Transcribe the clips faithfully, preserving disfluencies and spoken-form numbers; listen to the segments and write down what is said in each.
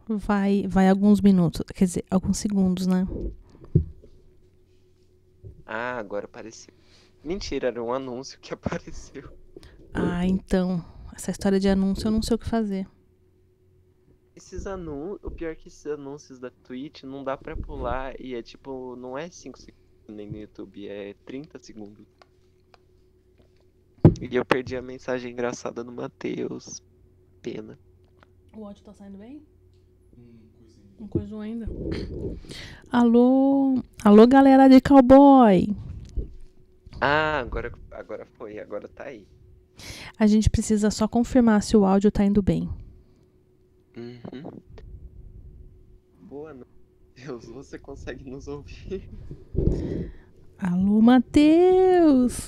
vai, vai alguns minutos. Quer dizer, alguns segundos, né? Ah, agora apareceu. Mentira, era um anúncio que apareceu. Ah, então. Essa história de anúncio eu não sei o que fazer. Esses anúncios, o pior é que esses anúncios da Twitch não dá pra pular e é tipo, não é cinco segundos nem no YouTube, é trinta segundos. E eu perdi a mensagem engraçada do Matheus. Pena. O áudio tá saindo bem? Não coisou ainda. Alô? Alô, galera de cowboy. Ah, agora, agora foi, agora tá aí. A gente precisa só confirmar se o áudio tá indo bem. Uhum. Boa noite, Deus, você consegue nos ouvir? Alô, Matheus.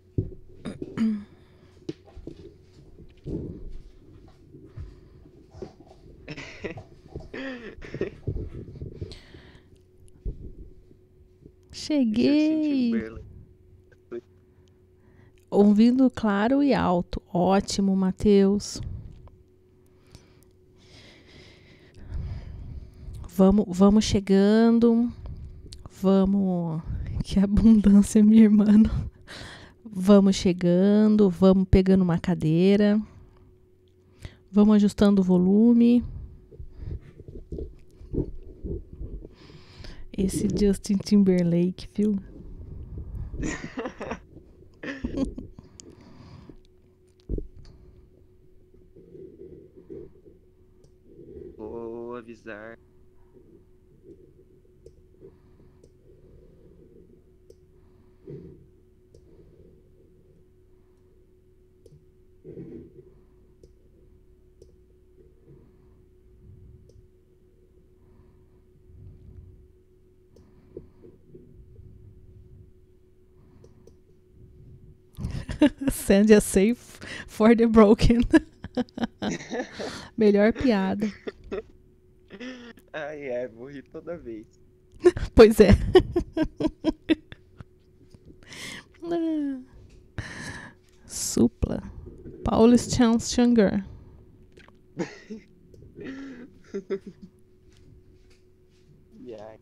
Justin Cheguei. Timberlake. Ouvindo claro e alto. Ótimo, Matheus. Vamos, vamos chegando. Vamos. Que abundância, minha irmã. Vamos chegando. Vamos pegando uma cadeira. Vamos ajustando o volume. Esse Justin Timberlake, viu? Vou avisar. Send a safe for the broken. Melhor piada. Ai, ai, vou rir toda vez. Pois é. Supla. Paulus Chance Changer. Ai.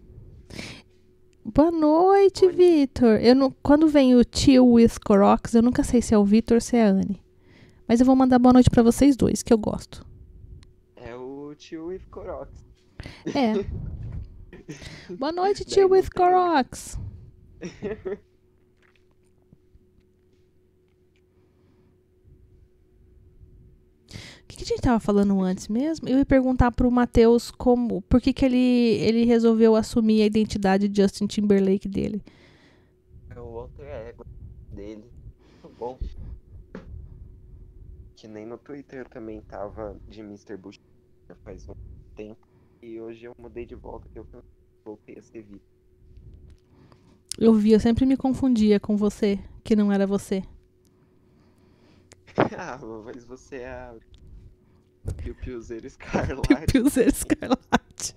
Boa noite, Oi. Vitor. Eu não, quando vem o Tio with Corox, eu nunca sei se é o Vitor ou se é a Anne. Mas eu vou mandar boa noite pra vocês dois, que eu gosto. É o tio with Corox. É. Boa noite, Daí Tio não with tem erro. Corox. O que, que a gente tava falando antes mesmo? Eu ia perguntar pro Matheus como, por que, que ele, ele resolveu assumir a identidade de Justin Timberlake dele. É o alter ego dele. Muito bom. Que nem no Twitter eu também tava de mister Bush já faz um tempo. E hoje eu mudei de volta que eu voltei a ser Vitor. Eu vi, eu sempre me confundia com você, que não era você. Ah, mas você é a, a Piu Piuzeira Escarlate. Piu-Piuzeira Escarlate.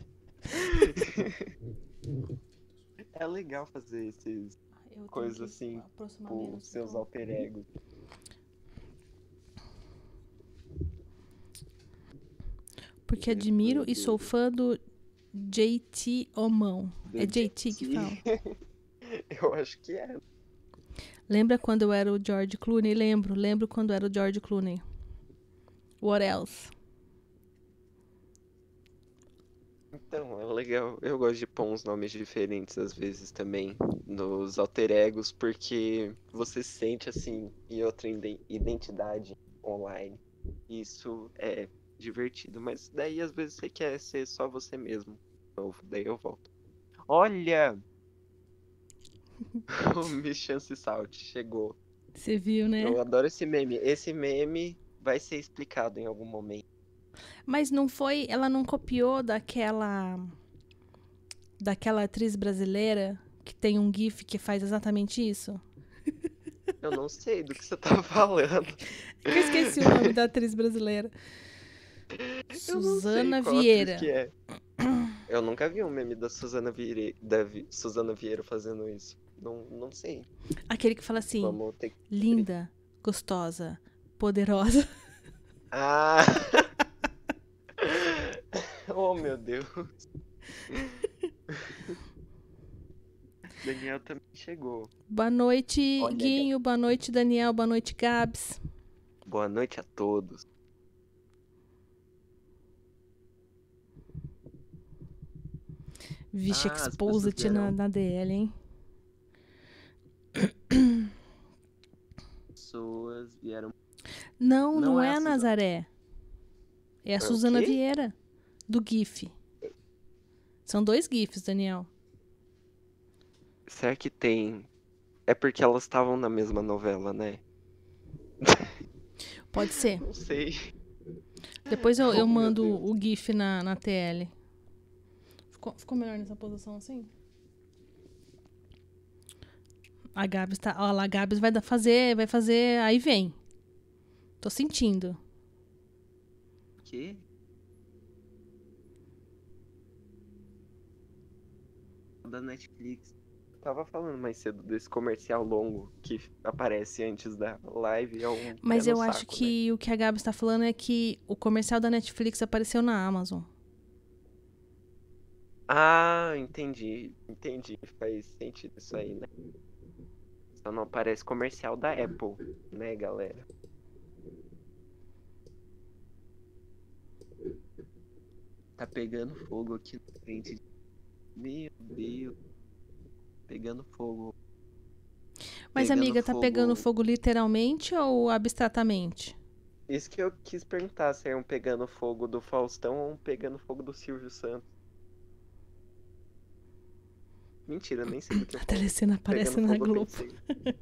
É legal fazer esses coisas assim, com seus alter egos. Porque admiro e sou fã do J T Omão. É J T que fala. Eu acho que é. Lembra quando eu era o George Clooney? Lembro, lembro quando eu era o George Clooney. What else? Então, é legal. Eu gosto de pôr uns nomes diferentes às vezes também nos alter egos, porque você sente assim em outra iden- identidade online. Isso é divertido, mas daí às vezes você quer ser só você mesmo. de novo, Daí eu volto. Olha! O Miss Chance Salt chegou. Você viu, né? Eu adoro esse meme. Esse meme vai ser explicado em algum momento. Mas não foi, ela não copiou daquela daquela atriz brasileira que tem um gif que faz exatamente isso? Eu não sei do que você tá falando. Eu esqueci o nome da atriz brasileira. Eu não sei Suzana qual atriz Vieira. que é. Eu nunca vi um meme da Suzana Vieira, da Vi- Suzana Vieira fazendo isso. Não, não sei. Aquele que fala assim, Vamos ter que... linda, gostosa, poderosa. Ah! Oh, meu Deus. Daniel também chegou. Boa noite, Olha, Guinho. Boa noite, Daniel. Boa noite, Gabs. Boa noite a todos. Vixe, Ah, as Exposed pessoas na, vieram. na D L, hein? Pessoas vieram. Não, não, Não é é a a Suzana. Nazaré. É a É o Suzana quê? Vieira, do GIF. São dois GIFs, Daniel. Será que tem? É porque elas estavam na mesma novela, né? Pode ser. Não sei. Depois eu, eu Oh, meu mando Deus. o GIF na, na T L. Ficou, ficou melhor nessa posição assim? A Gabs tá. Ó, lá, a Gabs vai dar- fazer. Vai fazer. Aí vem. Tô sentindo. O quê? Da Netflix. Tava falando mais cedo desse comercial longo que aparece antes da live. É um Mas pé eu no acho saco, né? que o que a Gabs tá falando é que o comercial da Netflix apareceu na Amazon. Ah, entendi. Entendi. Faz sentido isso aí, né? Só não aparece comercial da Apple, né, galera? Tá pegando fogo aqui na frente. Meu Deus. Pegando fogo. Mas, Pegando amiga, tá pegando fogo. fogo literalmente ou abstratamente? Isso que eu quis perguntar, se é um pegando fogo do Faustão ou um pegando fogo do Silvio Santos. Mentira, nem sei do que eu A falo. telecena aparece Pegando na fogo eu Globo. pensei.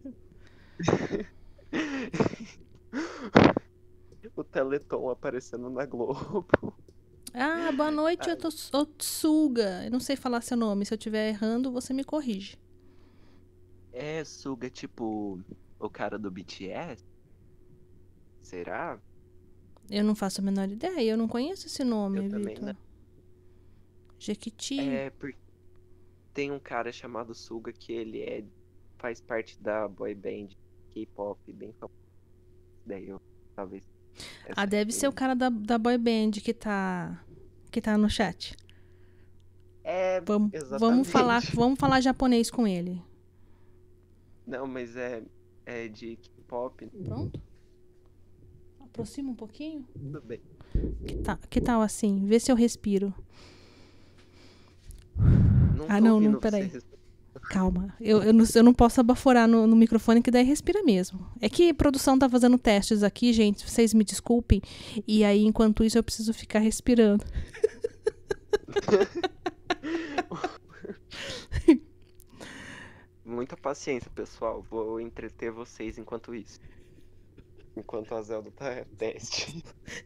O Teleton aparecendo na Globo. Ah, boa noite, Ai, Otos- Otsuga. Eu não sei falar seu nome. Se eu estiver errando, você me corrige. é, Suga, tipo o cara do B T S? Será? Eu não faço a menor ideia. Eu não conheço esse Eu nome, também não. Vitor. Jequiti. É, porque tem um cara chamado Suga que ele é, faz parte da boy band K-pop bem famosa. Daí eu, talvez, Ah, essa deve ser o referência. cara da, da boy band que tá, que tá no chat. É, Vamos, vamos, falar, exatamente. vamos falar japonês com ele. Não, mas é, é de K-pop, né? Pronto? Aproxima um pouquinho. Tudo bem. Que, tá, que tal assim? Vê se eu respiro. Não Ah, tô não, não, ouvindo você peraí. responder. Calma. Eu, eu, não, eu não posso abaforar no, no microfone, que daí respira mesmo. É que a produção tá fazendo testes aqui, gente. Vocês me desculpem. E aí, enquanto isso, eu preciso ficar respirando. Muita paciência, pessoal. Vou entreter vocês enquanto isso. Enquanto a Zelda tá teste.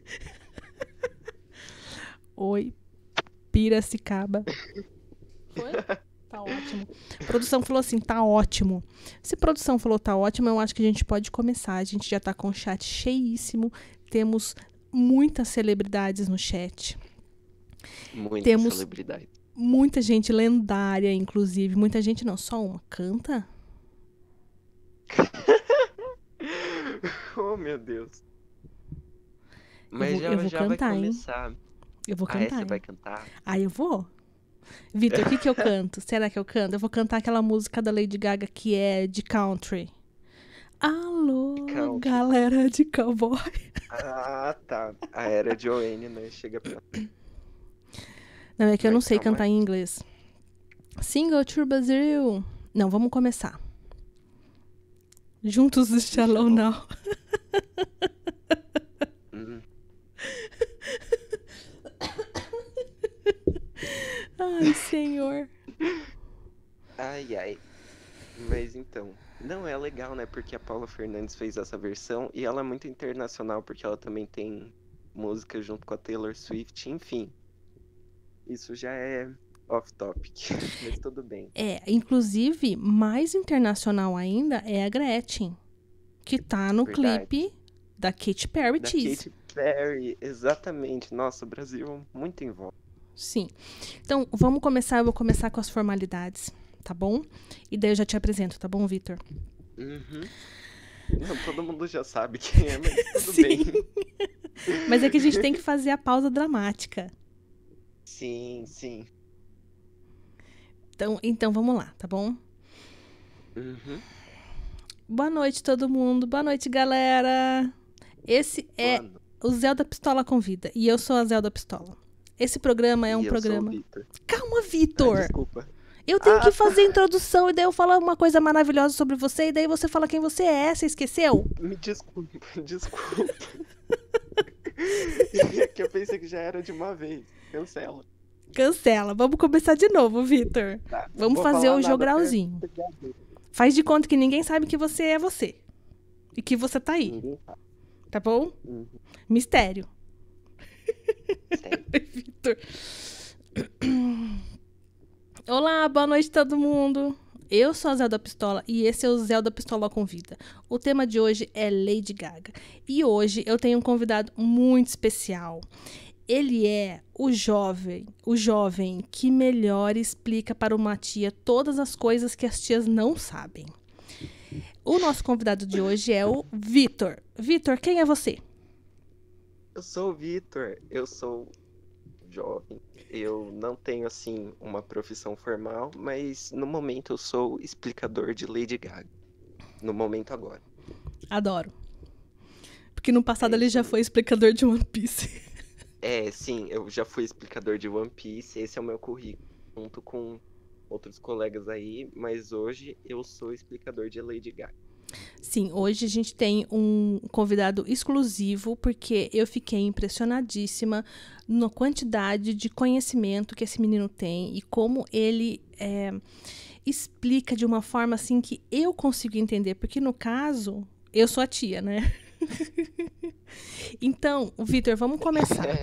Oi, Piracicaba. Foi? Tá ótimo. A produção falou assim, tá ótimo. Se a produção falou tá ótimo, eu acho que a gente pode começar. A gente já tá com o chat cheíssimo. Temos muitas celebridades no chat. Muita Temos celebridade. muita gente lendária, inclusive. Muita gente não, só uma. Canta? Oh, meu Deus. Eu Mas vou, já, eu vou já vai cantar, hein? começar. Eu vou Ah, é? cantar, Você hein? vai cantar? Ah, eu vou? Vitor, o que que eu canto? Será que eu canto? Eu vou cantar aquela música da Lady Gaga que é de country. Alô, Country. galera de cowboy. Ah, tá. A era de Joanne, né? Chega pra. Não, é que eu não Mas sei calma cantar aí. em inglês. Single to Brazil. Não, vamos começar. Juntos do Shalom Shalom. Now. Hum, Ai, senhor. Ai, ai. Mas então. Não, é legal, né? Porque a Paula Fernandes fez essa versão e ela é muito internacional, porque ela também tem música junto com a Taylor Swift, enfim. Isso já é off-topic, mas tudo bem. É, inclusive, mais internacional ainda é a Gretchen, que tá no Verdade. clipe da Katy Perry Da Cheese. Katy Perry, exatamente. Nossa, o Brasil muito em volta. Sim. Então, vamos começar. Eu vou começar com as formalidades, tá bom? E daí eu já te apresento, tá bom, Vitor? Uhum. Não, todo mundo já sabe quem é, mas tudo Sim. bem. Mas é que a gente tem que fazer a pausa dramática. Sim, sim. Então, então vamos lá, tá bom? Uhum. Boa noite, todo mundo. Boa noite, galera. Esse Boa é noite. o Zelda Pistola Convida. E eu sou a Zelda Pistola. Esse programa é um E eu sou o programa. Vitor. Calma, Ah, Vitor! desculpa. Eu tenho Ah, que tá. fazer a introdução e daí eu falo uma coisa maravilhosa sobre você e daí você fala quem você é. Você esqueceu? Me desculpa, desculpa. É que eu pensei que já era de uma vez. Cancela. Cancela. Vamos começar de novo, Vitor. Tá, não Vamos vou fazer falar o nada até jogralzinho. pegar ver. Faz de conta que ninguém sabe que você é você. E que você tá aí, Ninguém sabe. tá bom? Uhum. Mistério. Sério. Vitor. Olá, boa noite todo mundo. Eu sou a Zelda Pistola e esse é o Zelda Pistola Convida. O tema de hoje é Lady Gaga. E hoje eu tenho um convidado muito especial. Ele é o jovem, o jovem que melhor explica para uma tia todas as coisas que as tias não sabem. O nosso convidado de hoje é o Vitor. Vitor, quem é você? Eu sou o Vitor, eu sou jovem. Eu não tenho, assim, uma profissão formal, mas no momento eu sou explicador de Lady Gaga. No momento agora. Adoro. Porque no passado É ele isso já aí. foi explicador de One Piece. É, sim, eu já fui explicador de One Piece, esse é o meu currículo, junto com outros colegas aí, mas hoje eu sou explicador de Lady Gaga. Sim, hoje a gente tem um convidado exclusivo, porque eu fiquei impressionadíssima na quantidade de conhecimento que esse menino tem e como ele é, explica de uma forma assim que eu consigo entender. Porque no caso, eu sou a tia, né? Então, Vitor, vamos começar.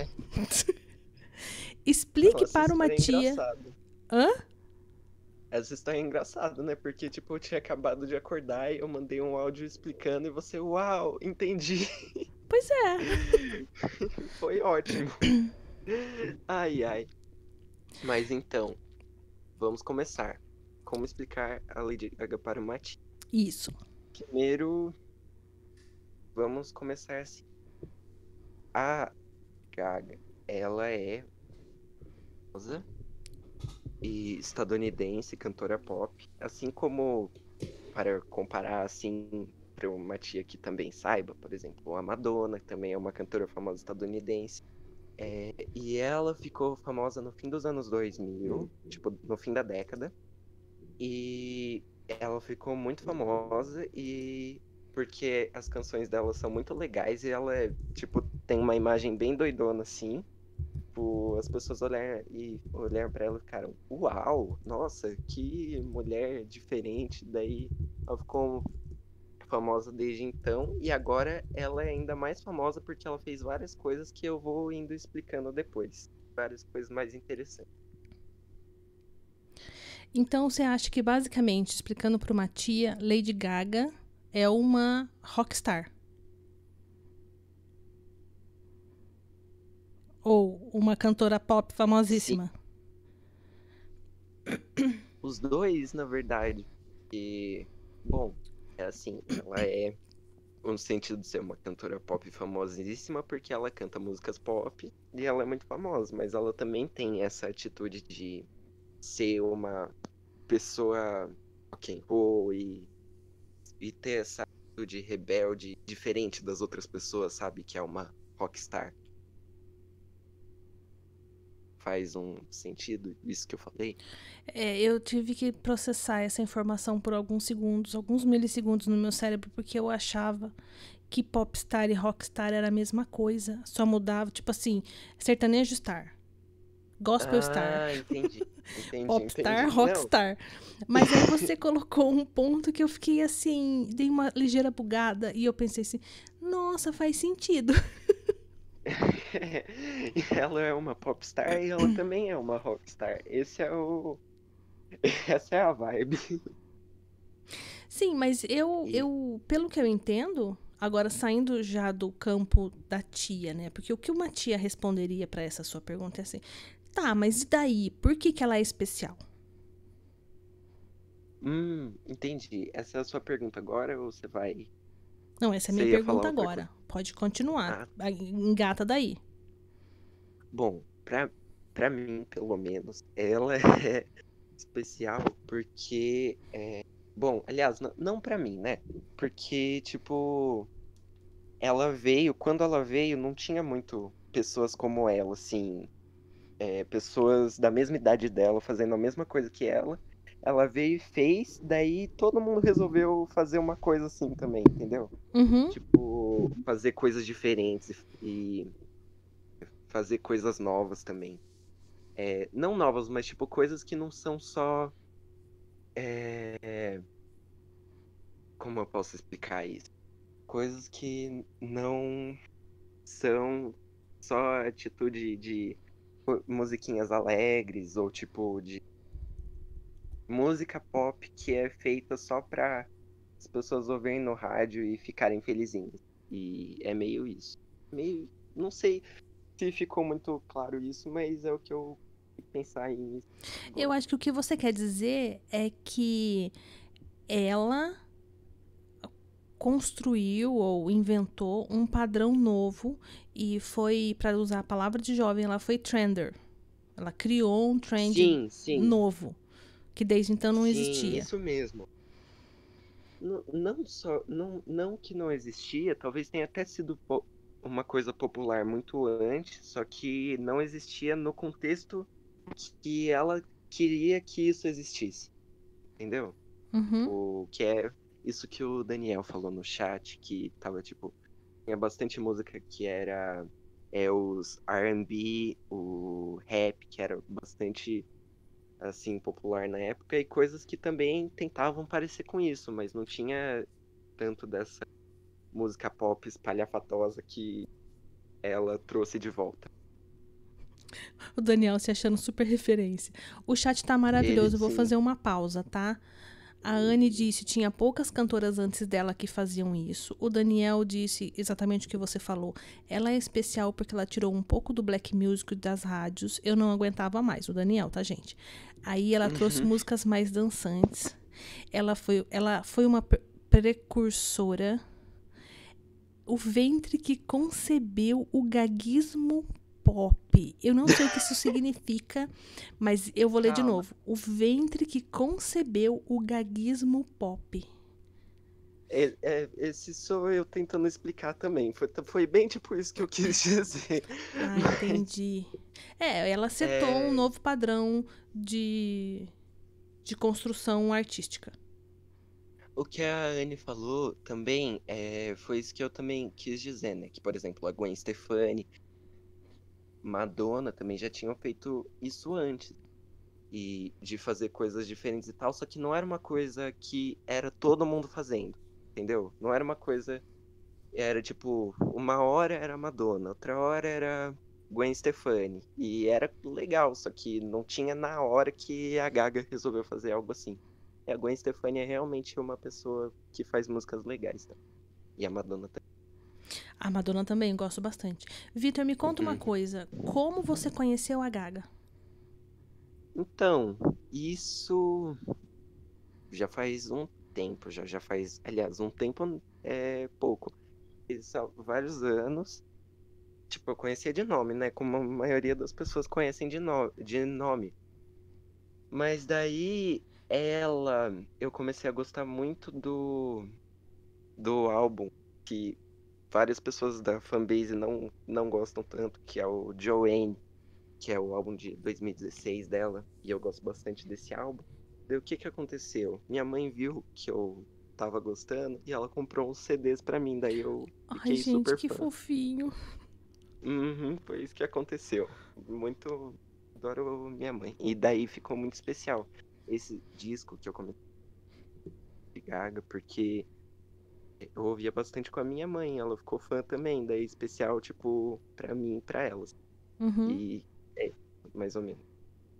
Explique Nossa, para isso uma é tia. engraçado. Hã? Essa história é engraçada, né? Porque, tipo, eu tinha acabado de acordar e eu mandei um áudio explicando e você, uau, entendi. Pois é. Foi ótimo. Ai, ai. Mas então, vamos começar. Como explicar a Lady Gaga para o Mati? Isso. Primeiro, vamos começar assim. A Gaga, ela é famosa e estadunidense, cantora pop, assim como, para comparar assim, para uma tia que também saiba, por exemplo, a Madonna, que também é uma cantora famosa estadunidense. É, e ela ficou famosa no fim dos anos dois mil, tipo, no fim da década. E ela ficou muito famosa e porque as canções dela são muito legais e ela é, tipo, tem uma imagem bem doidona assim. Tipo, as pessoas olharam e olharam para ela e ficaram, uau, nossa, que mulher diferente. Daí ela ficou famosa desde então e agora ela é ainda mais famosa porque ela fez várias coisas que eu vou indo explicando depois. Várias coisas mais interessantes. Então você acha que basicamente, explicando para uma tia, Lady Gaga é uma rockstar? Ou uma cantora pop Sim, famosíssima? os dois, na verdade. E, bom, é assim, ela é no sentido de ser uma cantora pop famosíssima porque ela canta músicas pop e ela é muito famosa, mas ela também tem essa atitude de ser uma pessoa rock and roll e, e ter essa atitude rebelde diferente das outras pessoas, sabe? Que é uma rockstar. Faz um sentido isso que eu falei? É, eu tive que processar essa informação por alguns segundos, alguns milissegundos no meu cérebro, porque eu achava que popstar e rockstar era a mesma coisa. Só mudava, tipo assim, sertanejo star, gospel star, Ah, entendi. Entendi, popstar, entendi. Não. rockstar. Mas aí você colocou um ponto que eu fiquei assim, dei uma ligeira bugada e eu pensei assim, nossa, faz sentido. E ela é uma popstar e ela também é uma rockstar. Esse é o. Essa é a vibe. Sim, mas eu, E, eu, pelo que eu entendo, agora saindo já do campo da tia, né? Porque o que uma tia responderia pra essa sua pergunta é assim: tá, mas e daí? Por que que ela é especial? hum, entendi. Essa é a sua pergunta agora ou você vai. Não, essa é a minha Você ia falar pergunta outra coisa? agora. Pode continuar. Ah, Engata daí. bom, pra... pra mim, pelo menos, ela é especial porque, é, bom, aliás, n- não pra mim, né? Porque, tipo, ela veio, quando ela veio, não tinha muito pessoas como ela, assim, é, pessoas da mesma idade dela fazendo a mesma coisa que ela. Ela veio e fez, daí todo mundo resolveu fazer uma coisa assim também, entendeu? Uhum. Tipo, fazer coisas diferentes e fazer coisas novas também. É, não novas, mas tipo coisas que não são só. é, Como eu posso explicar isso? Coisas que não são só atitude de mu- musiquinhas alegres ou tipo de música pop que é feita só pra as pessoas ouvirem no rádio e ficarem felizinhas. E é meio isso. Meio, não sei se ficou muito claro isso, mas é o que eu pensar em Eu agora. acho que o que você quer dizer é que ela construiu ou inventou um padrão novo e foi, para usar a palavra de jovem, ela foi trender. Ela criou um trend Sim, sim, novo, que desde então não sim, existia. isso mesmo. Não, não só, não, não que não existia, talvez tenha até sido po- uma coisa popular muito antes, só que não existia no contexto que ela queria que isso existisse, entendeu? Uhum. O que é isso que o Daniel falou no chat, que tava tipo, tinha bastante música que era é, os R and B, o rap, que era bastante assim popular na época, e coisas que também tentavam parecer com isso, mas não tinha tanto dessa música pop espalhafatosa que ela trouxe de volta. O Daniel se achando super referência. O chat tá Ele maravilhoso, eu vou sim. fazer uma pausa, tá? A Anne disse tinha poucas cantoras antes dela que faziam isso. O Daniel disse exatamente o que você falou. Ela é especial porque ela tirou um pouco do black music das rádios. Eu não aguentava mais, o Daniel, tá, gente? Aí ela trouxe Uhum. músicas mais dançantes. Ela foi, ela foi uma pre- precursora. O ventre que concebeu o gaguismo pop. Eu não sei o que isso significa, mas eu vou ler de Calma. novo. O ventre que concebeu o gaguismo pop. É- é- esse sou eu tentando explicar também. Foi, foi bem tipo isso que eu quis dizer. Ah, Mas entendi. É, ela setou um é, novo padrão de, de construção artística. o que a Anne falou também é, foi isso que eu também quis dizer, né? Que, por exemplo, a Gwen Stefani, Madonna também já tinham feito isso antes. E de fazer coisas diferentes e tal, só que não era uma coisa que era todo mundo fazendo, entendeu? Não era uma coisa, era tipo, uma hora era Madonna, outra hora era Gwen Stefani, e era legal, só que não tinha na hora que a Gaga resolveu fazer algo assim. E a Gwen Stefani é realmente uma pessoa que faz músicas legais, tá? E a Madonna também. A Madonna também, gosto bastante. Vitor, me conta uma Uhum. coisa. Como você conheceu a Gaga? Então, isso já faz um tempo, já, já faz, aliás, um tempo é pouco. Isso há vários anos. Tipo, eu conhecia de nome, né? Como a maioria das pessoas conhecem de, no... de nome. Mas daí ela, eu comecei a gostar muito do, do álbum que várias pessoas da fanbase não, não gostam tanto, que é o Joanne, que é o álbum de dois mil e dezesseis dela. E eu gosto bastante desse álbum. Daí o que que aconteceu? Minha mãe viu que eu tava gostando e ela comprou uns C Ds pra mim. Daí eu Ai, fiquei gente, super que fã. fofinho. Uhum, foi isso que aconteceu. Muito. Adoro minha mãe. E daí ficou muito especial esse disco que eu comecei de Gaga, porque eu ouvia bastante com a minha mãe. Ela ficou fã também. Daí especial, tipo, pra mim e pra elas. Uhum. E é, mais ou menos.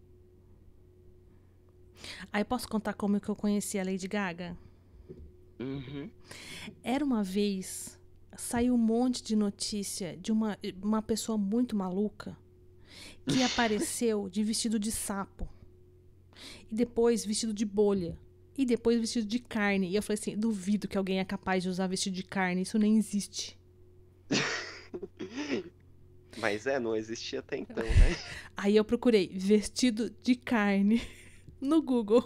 Aí posso contar como que eu conheci a Lady Gaga? Uhum. Era uma vez, saiu um monte de notícia de uma, uma pessoa muito maluca que apareceu de vestido de sapo. E depois vestido de bolha. E depois vestido de carne. E eu falei assim: duvido que alguém é capaz de usar vestido de carne. Isso nem existe. Mas é, não existia até então, né? Aí eu procurei vestido de carne no Google.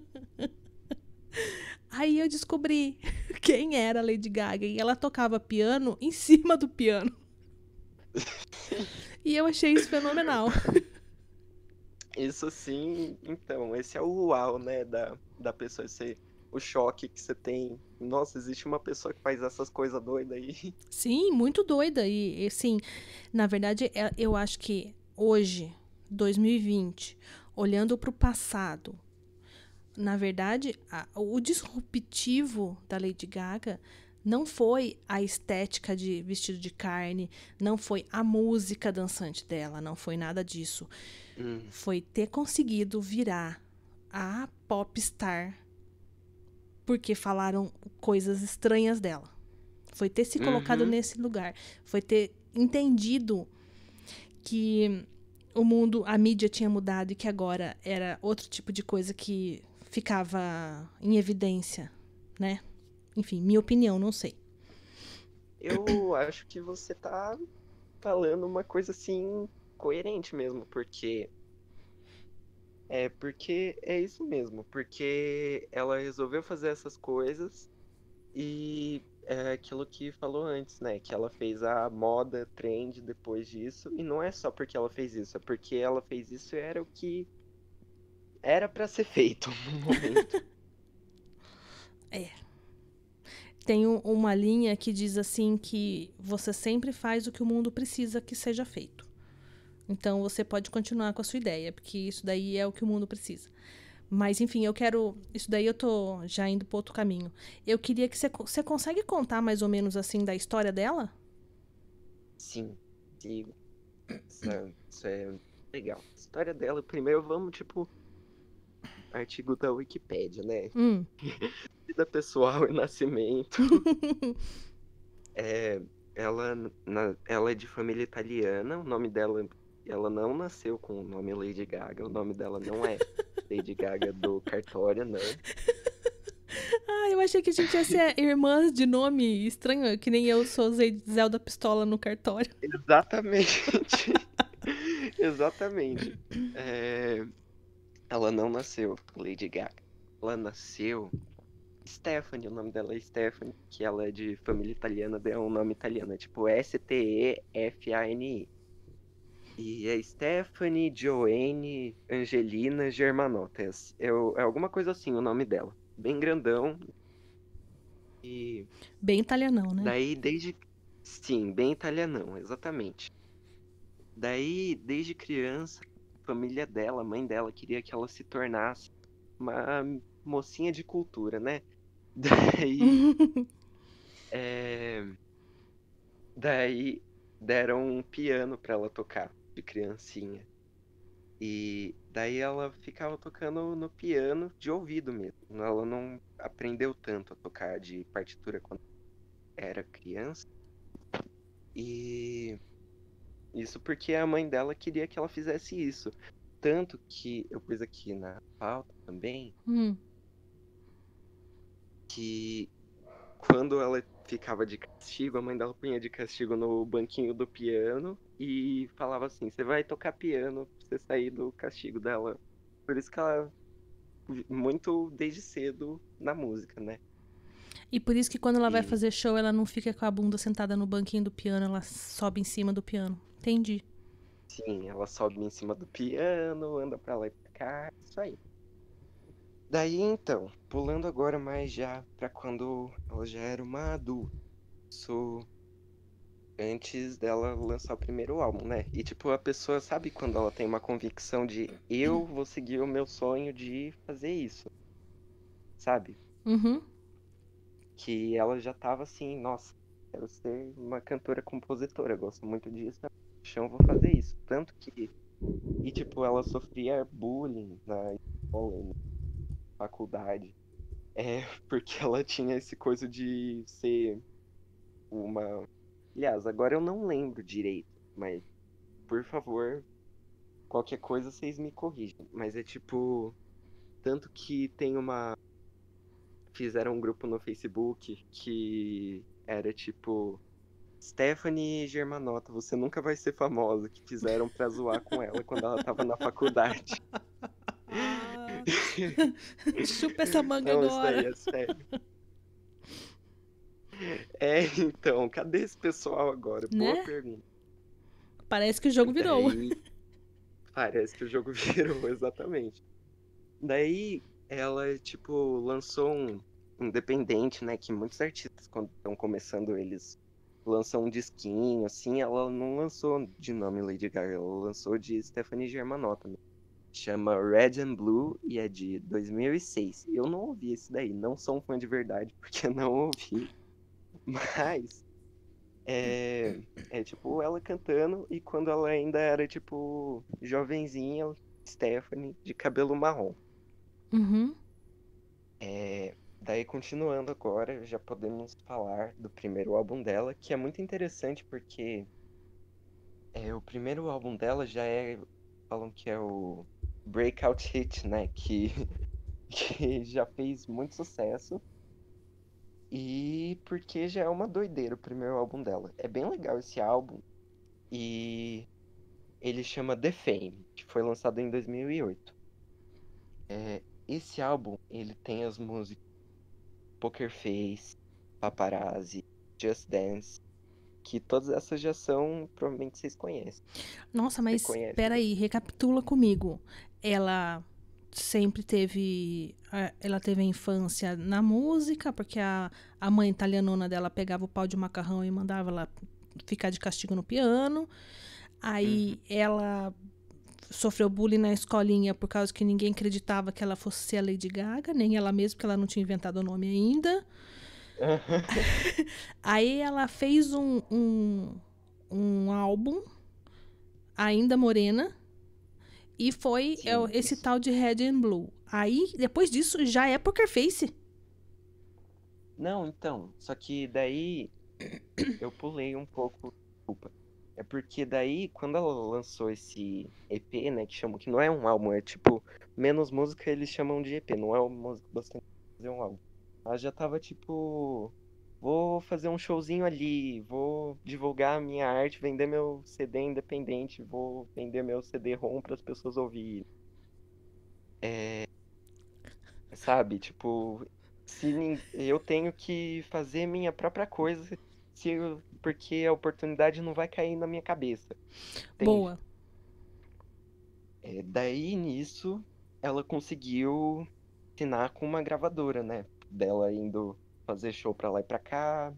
Aí eu descobri quem era a Lady Gaga e ela tocava piano em cima do piano. E eu achei isso fenomenal. Isso sim, então, esse é o uau, né, da, da pessoa, esse, o choque que você tem. Nossa, existe uma pessoa que faz essas coisas doidas aí. Sim, muito doida. E, e assim, na verdade, é- eu acho que hoje, dois mil e vinte, olhando para o passado, na verdade, a- o disruptivo da Lady Gaga não foi a estética de vestido de carne, não foi a música dançante dela, não foi nada disso. Hum, Foi ter conseguido virar a popstar porque falaram coisas estranhas dela. Foi ter se colocado uhum. nesse lugar. Foi ter entendido que o mundo, a mídia tinha mudado e que agora era outro tipo de coisa que ficava em evidência, né? Enfim, minha opinião, não sei. Eu acho que você tá falando uma coisa assim coerente mesmo, porque é porque é isso mesmo, porque ela resolveu fazer essas coisas e é aquilo que falou antes, né? Que ela fez a moda trend depois disso, e não é só porque ela fez isso, é porque ela fez isso e era o que era pra ser feito no momento. É. Tem um- uma linha que diz assim que você sempre faz o que o mundo precisa que seja feito. Então você pode continuar com a sua ideia, porque isso daí é o que o mundo precisa. Mas enfim, eu quero. Isso daí eu tô já indo para outro caminho. Eu queria que você. Você consegue contar mais ou menos assim da história dela? Sim, sigo. Isso é, isso é legal. A história dela, primeiro vamos, tipo, artigo da Wikipédia, né? Hum. Vida pessoal e nascimento. É, ela, na- ela é de família italiana, o nome dela, ela não nasceu com o nome Lady Gaga, o nome dela não é Lady Gaga do cartório, não. Ah, eu achei que a gente ia ser irmãs de nome estranho, que nem eu sou Ze- Zelda Pistola no cartório. Exatamente. Exatamente. É, ela não nasceu Lady Gaga. Ela nasceu Stephanie, o nome dela é Stephanie, que ela é de família italiana, é um nome italiano, é tipo S T E F A N I. E é Stephanie Joanne Angelina Germanotta. É, é o- é alguma coisa assim o nome dela. Bem grandão. E Bem italianão, né? daí desde. Sim, bem italianão, exatamente. Daí, desde criança, a família dela, a mãe dela, queria que ela se tornasse uma mocinha de cultura, né? Daí. é, Daí deram um piano pra ela tocar de criancinha. E daí ela ficava tocando no piano de ouvido mesmo. Ela não aprendeu tanto a tocar de partitura quando era criança. E isso porque a mãe dela queria que ela fizesse isso. Tanto que eu pus aqui na pauta também Hum. que quando ela ficava de castigo, a mãe dela punha de castigo no banquinho do piano e falava assim: Você vai tocar piano pra você sair do castigo dela. Por isso que ela muito desde cedo na música, né? E por isso que quando ela vai E fazer show, ela não fica com a bunda sentada no banquinho do piano, ela sobe em cima do piano. Entendi. sim, ela sobe em cima do piano, anda pra lá e pra cá, isso aí. Daí então, pulando agora mais já pra quando ela já era uma adulta, isso antes dela lançar o primeiro álbum, né? E tipo, a pessoa sabe quando ela tem uma convicção de eu vou seguir o meu sonho de fazer isso, sabe? Uhum. Que ela já tava assim, nossa, quero ser uma cantora compositora, gosto muito disso, é paixão, vou fazer isso. Tanto que, e tipo, ela sofria bullying na escola, na faculdade, é, porque ela tinha esse coisa de ser uma. Aliás, agora eu não lembro direito, mas por favor, qualquer coisa vocês me corrigem. Mas é tipo, tanto que tem uma. Fizeram um grupo no Facebook que era tipo. Stephanie Germanotta, você nunca vai ser famosa, que fizeram pra zoar com ela quando ela tava na faculdade. Ah, chupa essa manga Não, isso daí agora. é sério. É, então, cadê esse pessoal agora? Boa Né? pergunta. Parece que o jogo virou. Daí, parece que o jogo virou, exatamente. Daí, ela, tipo, lançou um independente, né? Que muitos artistas, quando estão começando, eles lançam um disquinho, assim. Ela não lançou de nome Lady Gaga, ela lançou de Stephanie Germanotta, né? Chama Red and Blue e é de dois mil e seis. Eu não ouvi esse daí, não sou um fã de verdade, porque eu não ouvi. Mas é, é tipo ela cantando e quando ela ainda era tipo jovenzinha, Stephanie, de cabelo marrom. Uhum. É, daí continuando agora, já podemos falar do primeiro álbum dela, que é muito interessante porque é, o primeiro álbum dela já é, falam que é o Breakout Hit, né? Que, que já fez muito sucesso. E porque já é uma doideira o primeiro álbum dela. É bem legal esse álbum. E ele chama The Fame, que foi lançado em dois mil e oito. É, esse álbum, ele tem as músicas Poker Face, Paparazzi, Just Dance, que todas essas já são, provavelmente vocês conhecem. Nossa, Você mas conhece, né? peraí, recapitula comigo. Ela sempre teve. a- Ela teve a infância na música, porque a, a mãe italianona dela pegava o pau de macarrão e mandava ela ficar de castigo no piano. Uhum. Aí ela sofreu bullying na escolinha por causa que ninguém acreditava que ela fosse ser a Lady Gaga, nem ela mesma, porque ela não tinha inventado o nome ainda. Aí ela fez um, um, um álbum, ainda morena, e foi é, Sim, esse isso. tal de Red and Blue. Aí, depois disso, já é Poker Face. Não, então, só que daí eu pulei um pouco, desculpa. É porque daí, quando ela lançou esse E P, né, que chamam, que não é um álbum, é tipo, menos música eles chamam de E P, não é uma música bastante pra fazer um álbum. Ela já tava tipo, vou fazer um showzinho ali, vou divulgar a minha arte, vender meu C D independente, vou vender meu C D-ROM para as pessoas ouvirem. Sabe? Tipo, se nin- eu tenho que fazer minha própria coisa, se eu- porque a oportunidade não vai cair na minha cabeça, entende? Boa. É, daí nisso, ela conseguiu assinar com uma gravadora, né? Dela indo fazer show pra lá e pra cá,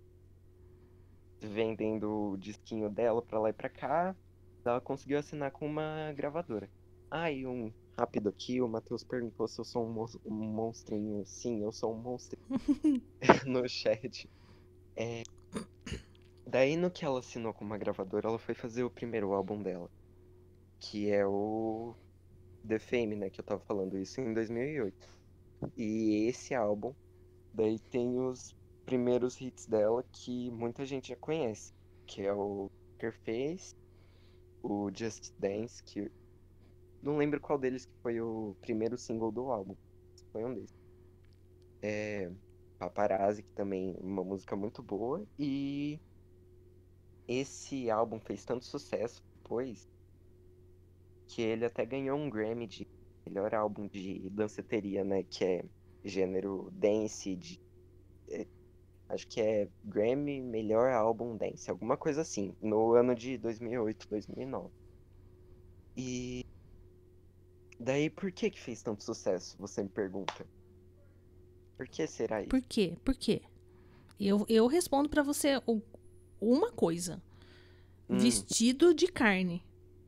vendendo o disquinho dela pra lá e pra cá. Ela conseguiu assinar com uma gravadora. Ah, e um rápido aqui, o Matheus perguntou se eu sou um, mos- um monstrinho. Sim, eu sou um monstrinho no chat. Daí, no que ela assinou com uma gravadora, ela foi fazer o primeiro álbum dela, que é o The Fame, né? Que eu tava falando isso em dois mil e oito. E esse álbum, daí tem os primeiros hits dela que muita gente já conhece, que é o Poker Face, o Just Dance, que não lembro qual deles que foi o primeiro single do álbum. Foi um desses. É Paparazzi, que também é uma música muito boa. E esse álbum fez tanto sucesso depois que ele até ganhou um Grammy de melhor álbum de danceteria, né? Que é gênero dance, de, é, acho que é Grammy Melhor Álbum Dance, alguma coisa assim, no ano de dois mil e oito, dois mil e nove. E daí, por que que fez tanto sucesso? Você me pergunta. Por que será Por isso? quê? Por quê? Eu, eu respondo pra você o- uma coisa: Hum, vestido de carne.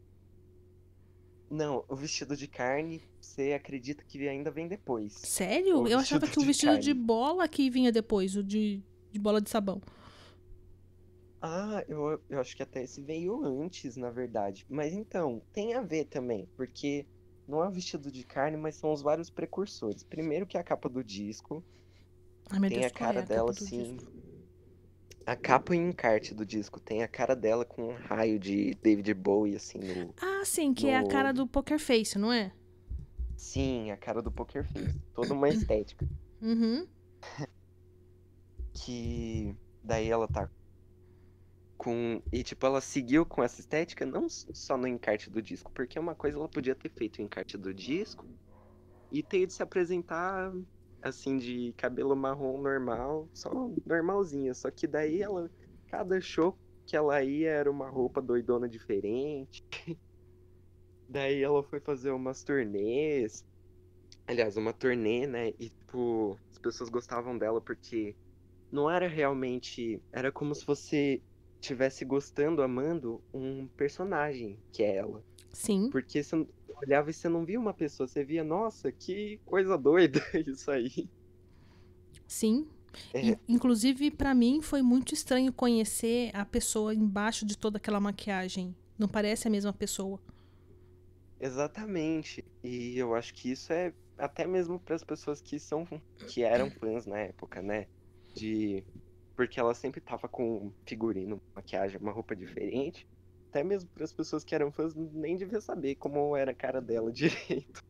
não, o vestido de carne, você acredita que ainda vem depois. Sério? O Eu achava vestido que o de vestido de carne. bola que vinha depois, o de, de bola de sabão. Ah, eu, eu acho que até esse veio antes, na verdade. Mas então, tem a ver também, porque não é o vestido de carne, mas são os vários precursores. Primeiro que a capa do disco, Ai, meu tem Deus, a qual é cara a capa dela do assim. disco? A capa e o encarte do disco tem a cara dela com um raio de David Bowie, assim, no, Ah, sim, que é a cara no... do Poker Face, não é? Sim, a cara do Poker Face. Toda uma estética. Uhum. Que daí ela tá. com e tipo ela seguiu com essa estética não s- só no encarte do disco, porque uma coisa ela podia ter feito o encarte do disco e ter ido se apresentar assim de cabelo marrom normal, só normalzinha, só que daí ela cada show que ela ia era uma roupa doidona diferente. Daí ela foi fazer umas turnês, aliás, uma turnê, né? E tipo, as pessoas gostavam dela porque não era realmente, era como se você estivesse gostando, amando um personagem que é ela. Sim, Porque você olhava e você não via uma pessoa, você via, nossa, que coisa doida isso aí. sim. In- É, Inclusive, pra mim, foi muito estranho conhecer a pessoa embaixo de toda aquela maquiagem. Não parece a mesma pessoa. exatamente. E eu acho que isso é até mesmo para as pessoas que são que eram fãs na época, né? De porque ela sempre tava com figurino, maquiagem, uma roupa diferente. Até mesmo para as pessoas que eram fãs nem devia saber como era a cara dela direito.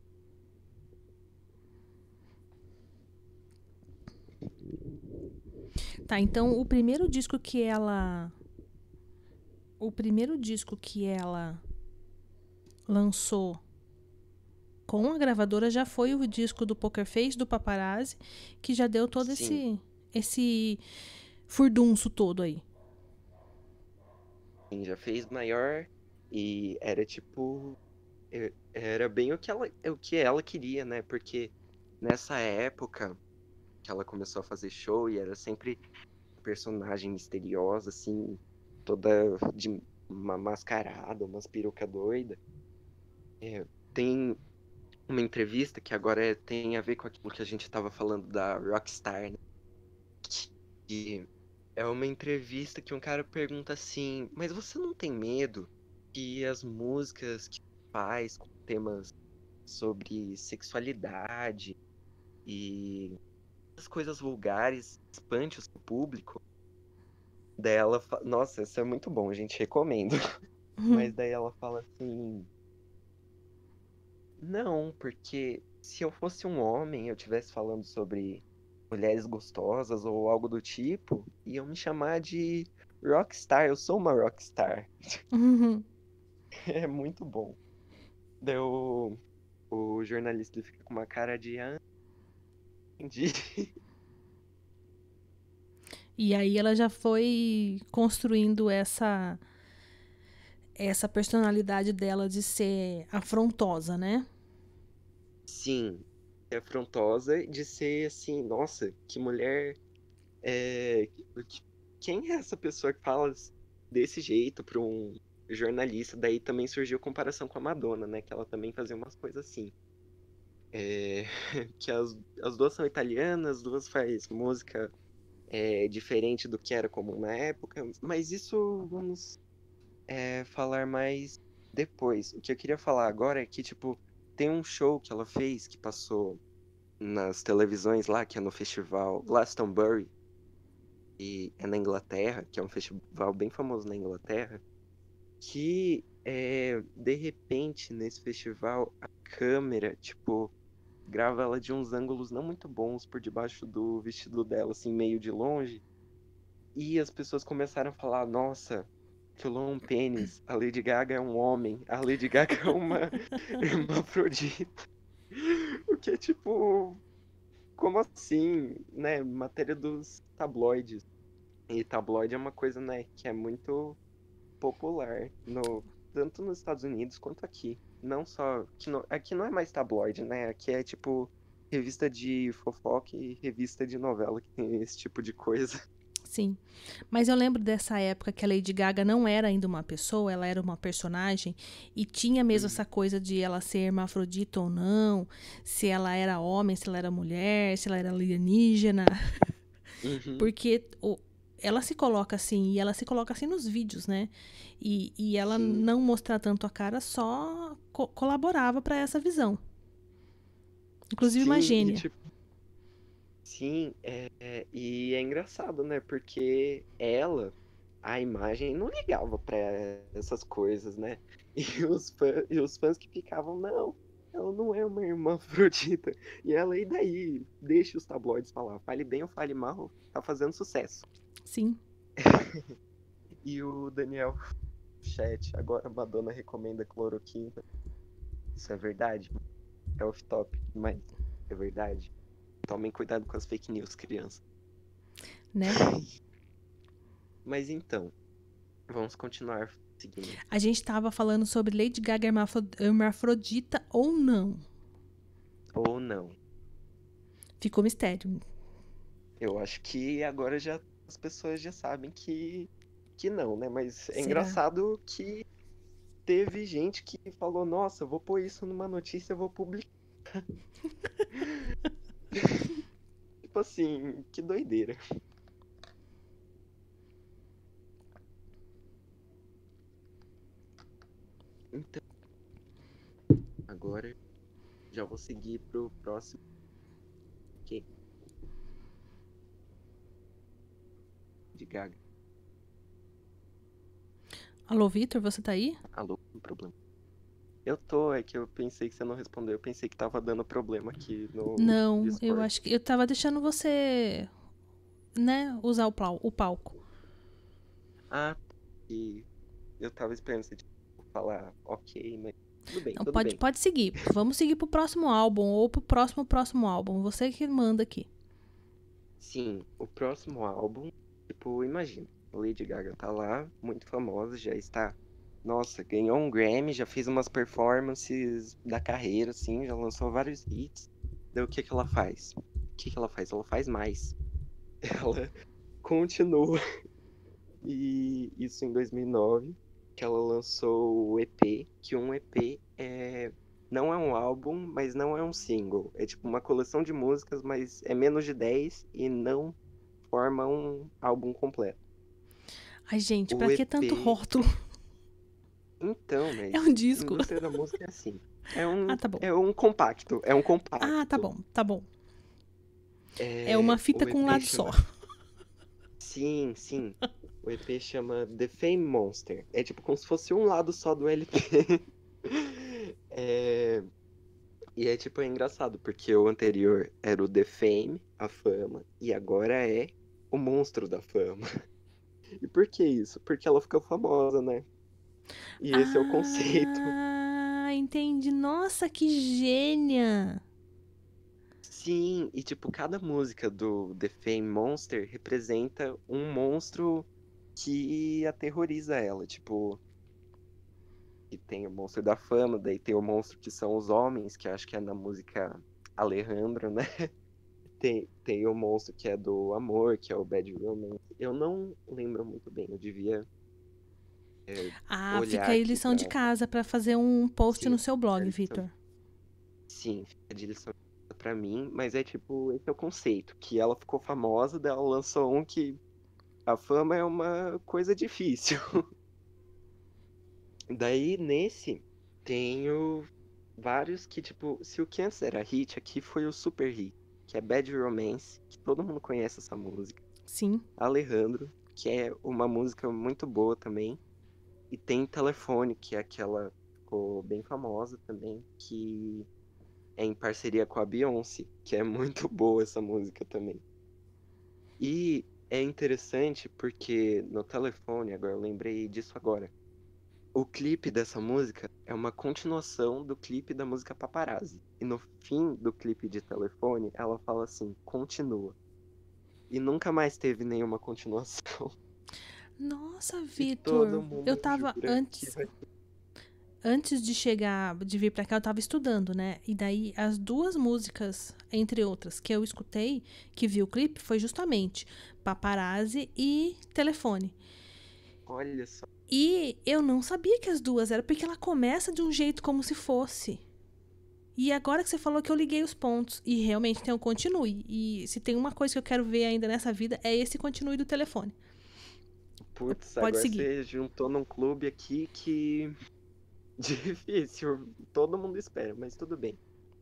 Tá, então o primeiro disco que ela. O primeiro disco que ela lançou com a gravadora já foi o disco do Poker Face, do Paparazzi, que já deu todo Sim, esse. esse furdunço todo aí. sim, já fez maior e era tipo é- era bem o que ela o que ela queria, né? Porque nessa época que ela começou a fazer show e era sempre personagem misteriosa, assim, toda de uma mascarada, umas peruca doida. É, tem uma entrevista que agora é- tem a ver com aquilo que a gente estava falando da Rockstar, né? Que é uma entrevista que um cara pergunta assim, mas você não tem medo que as músicas que faz com temas sobre sexualidade e as coisas vulgares espante o seu público? Daí ela fala, nossa, isso é muito bom, gente, recomendo. Mas daí ela fala assim, não, porque se eu fosse um homem, eu estivesse falando sobre mulheres gostosas ou algo do tipo, iam me chamar de rockstar, eu sou uma rockstar. É muito bom. Daí o, o jornalista ele fica com uma cara de, ah, entendi. E aí ela já foi construindo essa essa personalidade dela de ser afrontosa, né? Sim, é afrontosa de ser assim, nossa, que mulher. É, que- quem é essa pessoa que fala desse jeito para um jornalista? Daí também surgiu a comparação com a Madonna, né? Que ela também fazia umas coisas assim. É, que as, as duas são italianas, as duas faz música é, diferente do que era comum na época, mas isso vamos é, falar mais depois. O que eu queria falar agora é que, tipo, tem um show que ela fez que passou nas televisões lá, que é no festival Glastonbury, e é na Inglaterra, que é um festival bem famoso na Inglaterra, que é, de repente nesse festival a câmera, tipo, grava ela de uns ângulos não muito bons por debaixo do vestido dela, assim, meio de longe, e as pessoas começaram a falar, nossa, aquilo é um pênis, a Lady Gaga é um homem, a Lady Gaga é uma hermafrodita. O que é tipo, como assim, né? Matéria dos tabloides. E tabloide é uma coisa, né, que é muito popular no tanto nos Estados Unidos quanto aqui. Não só que não, aqui não é mais tabloide, né? Aqui é tipo revista de fofoca e revista de novela que tem esse tipo de coisa. Sim. Mas eu lembro dessa época que a Lady Gaga não era ainda uma pessoa, ela era uma personagem e tinha mesmo Uhum. essa coisa de ela ser hermafrodita ou não, se ela era homem, se ela era mulher, se ela era alienígena, Uhum. porque o, ela se coloca assim, e ela se coloca assim nos vídeos, né? E, e ela Sim, não mostrar tanto a cara só co- colaborava para essa visão. Inclusive uma sim, e gênia. tipo, sim, é, é- e é engraçado, né? Porque ela, a imagem, não ligava pra essas coisas, né? E os, fã, e os fãs que ficavam, não, ela não é uma irmã Afrodita. E ela, e daí? Deixa os tabloides falar. Fale bem ou fale mal, tá fazendo sucesso. Sim. E o Daniel, chat, agora Madonna recomenda cloroquina. Isso é verdade? É off-topic, mas é verdade. Tomem cuidado com as fake news, criança. Né? Mas então, vamos continuar seguindo. A gente tava falando sobre Lady Gaga hermafro- hermafrodita ou não. Ou não. Ficou mistério. Eu acho que agora já as pessoas já sabem que, que não, né? Mas é Será? engraçado que teve gente que falou, nossa, eu vou pôr isso numa notícia, eu vou publicar. Tipo assim, que doideira. Então, agora já vou seguir pro próximo. Que? De Gaga. Alô, Vitor, você tá aí? Alô, um problema. Eu tô, é que eu pensei que você não respondeu. Eu pensei que tava dando problema aqui no Não, eu Discord. acho que eu tava deixando você, né, usar o, plau- o palco. Ah, e eu tava esperando você tipo, falar ok, mas tudo bem, Não, tudo pode, bem. pode seguir. Vamos seguir pro próximo álbum ou pro próximo próximo álbum. Você que manda aqui. Sim, o próximo álbum, tipo, imagina, a Lady Gaga tá lá, muito famosa, já está, nossa, ganhou um Grammy, já fez umas performances da carreira, assim, já lançou vários hits. Daí o que que ela faz? O que que ela faz? Ela faz mais. Ela continua. E isso em dois mil e nove, que ela lançou o E P, que um E P é não é um álbum, mas não é um single. É tipo uma coleção de músicas, mas é menos de dez e não forma um álbum completo. Ai, gente, O pra que tanto E P, rótulo? então, É um mas a disco. indústria da música é assim. É Ah, um, tá bom. é um compacto, é um Ah, tá compacto. bom, tá bom. É uma É, fita o com um E P lado só. chama. Sim, sim. O E P chama The Fame Monster. É tipo como se fosse um lado só do L P. É, e é tipo, é engraçado, porque o anterior era o The Fame, a fama, e agora é o monstro da fama. E por que isso? Porque ela ficou famosa, né? E esse é o conceito. Ah, entendi. Nossa, que gênia. Sim, e tipo, cada música do The Fame Monster representa um monstro que aterroriza ela. Tipo, que tem o monstro da fama, daí tem o monstro que são os homens, que acho que é na música Alejandro, né? Tem, tem o monstro que é do amor, que é o Bad Romance. Eu não lembro muito bem, eu devia é, Ah, fica olhar aí aqui lição de pra. casa pra fazer um post Sim, no seu a blog, lição. Vitor. Sim, fica de lição pra mim, mas é tipo, esse é o conceito, que ela ficou famosa, daí ela lançou um que a fama é uma coisa difícil. Daí nesse tenho vários que, tipo, se o que antes era hit, aqui foi o super hit, que é Bad Romance, que todo mundo conhece essa música. Sim. Alejandro, que é uma música muito boa também. E tem Telefone, que é aquela que ficou bem famosa também, que é em parceria com a Beyoncé, que é muito boa essa música também. E é interessante porque no Telefone, agora eu lembrei disso agora. O clipe dessa música é uma continuação do clipe da música Paparazzi. E no fim do clipe de Telefone, ela fala assim: continua. E nunca mais teve nenhuma continuação. Nossa, E todo Vitor, eu mundo tava jura que antes, vai. antes de chegar, de vir pra cá, eu tava estudando, né? E daí as duas músicas, entre outras, que eu escutei, que vi o clipe, foi justamente Paparazzi e Telefone. Olha só. E eu não sabia que as duas eram, porque ela começa de um jeito como se fosse. E agora que você falou que eu liguei os pontos. E realmente tem um continue. E se tem uma coisa que eu quero ver ainda nessa vida, é esse continue do telefone. Putz, Pode agora seguir. você juntou num clube aqui que. Difícil. Todo mundo espera, mas tudo bem.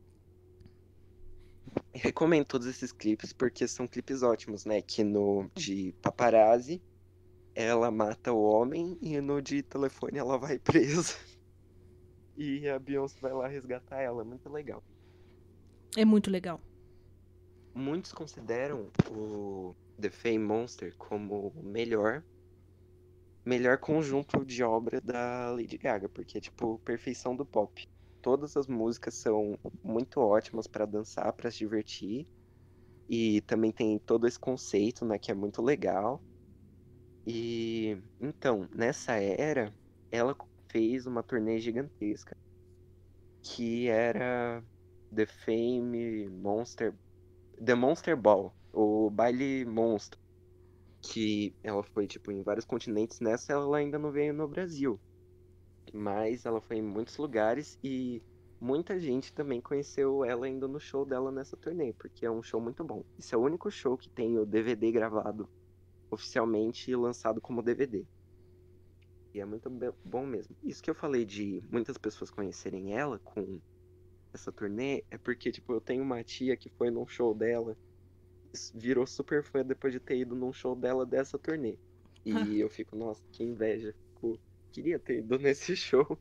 Recomendo todos esses clipes porque são clipes ótimos, né? Que no de Paparazzi ela mata o homem e no de Telefone ela vai presa. E a Beyoncé vai lá resgatar ela. Muito legal. É muito legal. Muitos consideram o The Fame Monster como o melhor, melhor conjunto de obra da Lady Gaga, porque é tipo perfeição do pop. Todas as músicas são muito ótimas pra dançar, pra se divertir. E também tem todo esse conceito, né, que é muito legal. E então, nessa era, ela fez uma turnê gigantesca, que era The Fame Monster, The Monster Ball, o baile monstro, que ela foi tipo em vários continentes. Nessa ela ainda não veio no Brasil, mas ela foi em muitos lugares e muita gente também conheceu ela indo no show dela nessa turnê, porque é um show muito bom. Esse é o único show que tem o D V D gravado oficialmente e lançado como D V D. E é muito be- bom mesmo. Isso que eu falei de muitas pessoas conhecerem ela com essa turnê é porque, tipo, eu tenho uma tia que foi num show dela, s- virou super fã depois de ter ido num show dela dessa turnê. E eu fico, nossa, que inveja. Fico, queria ter ido nesse show.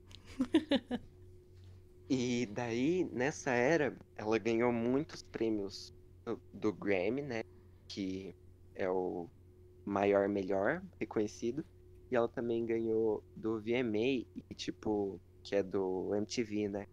E daí, nessa era, ela ganhou muitos prêmios do, do Grammy, né? Que é o maior, melhor reconhecido. E ela também ganhou do V M A, e, tipo, que é do M T V, né?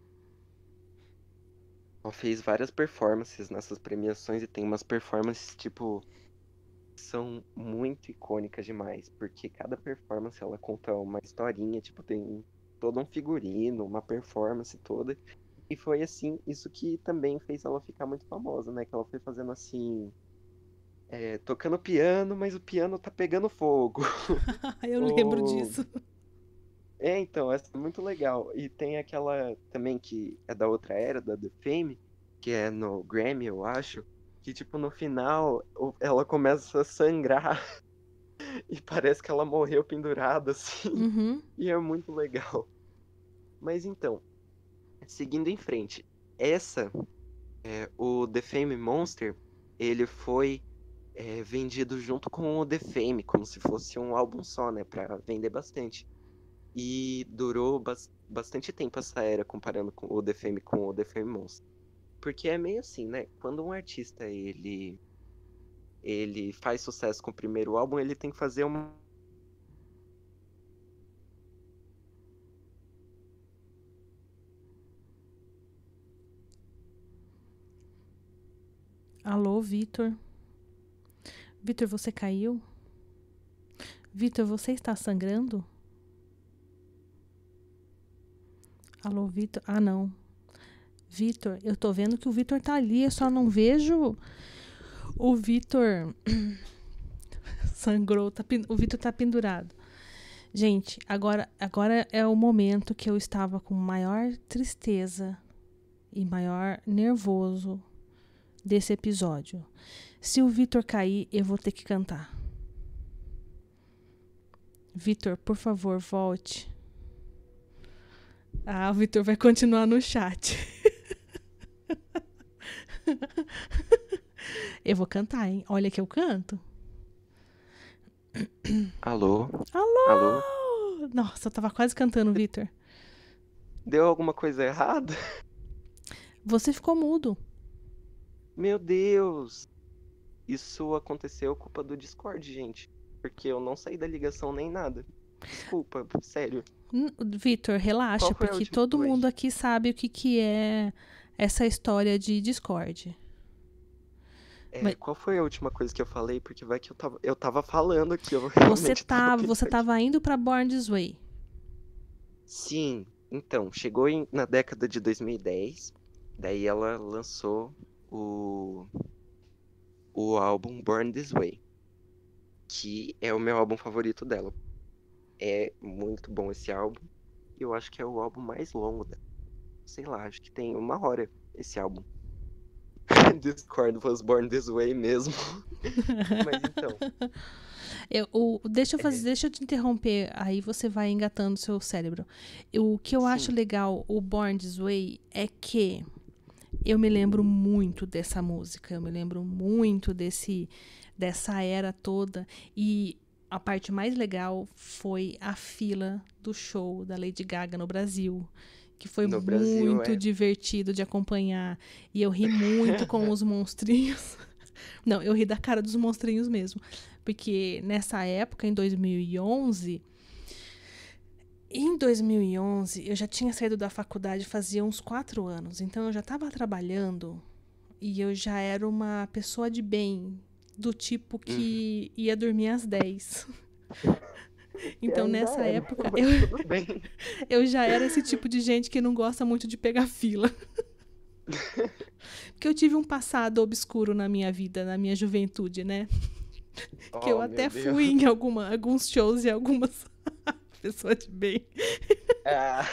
Ela fez várias performances nessas premiações e tem umas performances, tipo, que são muito icônicas demais, porque cada performance ela conta uma historinha, tipo, tem todo um figurino, uma performance toda. E foi assim, isso que também fez ela ficar muito famosa, né? Que ela foi fazendo assim, é, tocando piano, mas o piano tá pegando fogo. Eu lembro Ou disso. É, então, essa é muito legal. E tem aquela também que é da outra era, da The Fame, que é no Grammy, eu acho, que tipo, no final o- ela começa a sangrar e parece que ela morreu pendurada, assim. Uhum. E é muito legal. Mas então, seguindo em frente, essa, é, o The Fame Monster, ele foi é, vendido junto com o The Fame, como se fosse um álbum só, né, pra vender bastante. E durou bas- bastante tempo essa era, comparando com o The Fame com o The Fame Monster. Porque é meio assim, né? Quando um artista ele, ele faz sucesso com o primeiro álbum, ele tem que fazer uma. Alô, Vitor. Vitor, você caiu? Vitor, você está sangrando? Alô, Vitor? Ah, não. Vitor, eu tô vendo que o Vitor tá ali, eu só não vejo o Vitor. Sangrou, tá pen- o Vitor tá pendurado. Gente, agora, agora é o momento que eu estava com maior tristeza e maior nervoso desse episódio. Se o Vitor cair, eu vou ter que cantar. Vitor, por favor, volte. Ah, o Vitor vai continuar no chat. Eu vou cantar, hein? Olha que eu canto. Alô? Alô? Alô! Nossa, eu tava quase cantando, Vitor. Deu alguma coisa errada? Você ficou mudo. Meu Deus! Isso aconteceu culpa do Discord, gente. Porque eu não saí da ligação nem nada. Desculpa, sério. N- Vitor, Qual relaxa, foi a porque última que eu todo falei? mundo aqui sabe o que, que é essa história de Discord. É, Mas qual foi a última coisa que eu falei? Porque vai que eu tava, eu tava falando aqui, eu você realmente tava tava, você pensando aqui. tava indo pra Born This Way. Sim, então, chegou em- na década de dois mil e dez, daí ela lançou o, o álbum Born This Way, que é o meu álbum favorito dela. É muito bom esse álbum, e eu acho que é o álbum mais longo dela. Sei lá, acho que tem uma hora esse álbum. Discord was Born This Way mesmo. Mas então, Eu, o, deixa eu fazer, é, deixa eu te interromper, aí você vai engatando o seu cérebro. Eu- o que eu acho sim, legal, o Born This Way, é que eu me lembro muito dessa música, eu me lembro muito desse, dessa era toda. E a parte mais legal foi a fila do show da Lady Gaga no Brasil, que foi no Brasil muito é. divertido de acompanhar. E eu ri muito com os monstrinhos. Não, eu ri da cara dos monstrinhos mesmo. Porque nessa época, em dois mil e onze... Em dois mil e onze, eu já tinha saído da faculdade fazia uns quatro anos. Então, eu já estava trabalhando e eu já era uma pessoa de bem. Do tipo que Uhum. ia dormir às dez. E Então, ainda nessa era, época, eu, mas tudo bem. eu já era esse tipo de gente que não gosta muito de pegar fila. Porque eu tive um passado obscuro na minha vida, na minha juventude, né? Que eu Oh, meu até Deus. fui em alguma, alguns shows e algumas pessoas de bem. Ah,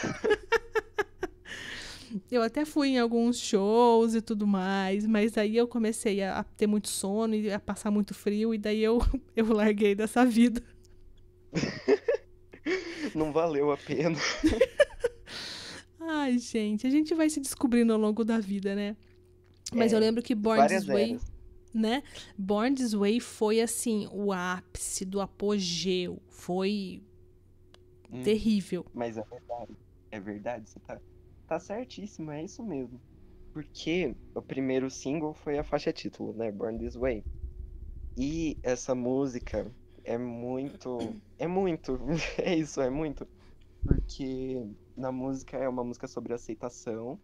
Eu até fui em alguns shows e tudo mais, mas aí eu comecei a, a ter muito sono e a passar muito frio, e daí eu, eu larguei dessa vida. não valeu a pena. Ai, gente, a gente vai se descobrindo ao longo da vida, né? Mas eu É, lembro que Born This várias Way, eras. né? Born This Way foi, assim, o ápice do apogeu. Foi Hum, terrível. mas é verdade. É verdade, você tá, tá certíssimo, é isso mesmo. Porque o primeiro single foi a faixa título, né? Born This Way. E essa música é muito. É muito. É isso, é muito. Porque na música é uma música sobre aceitação.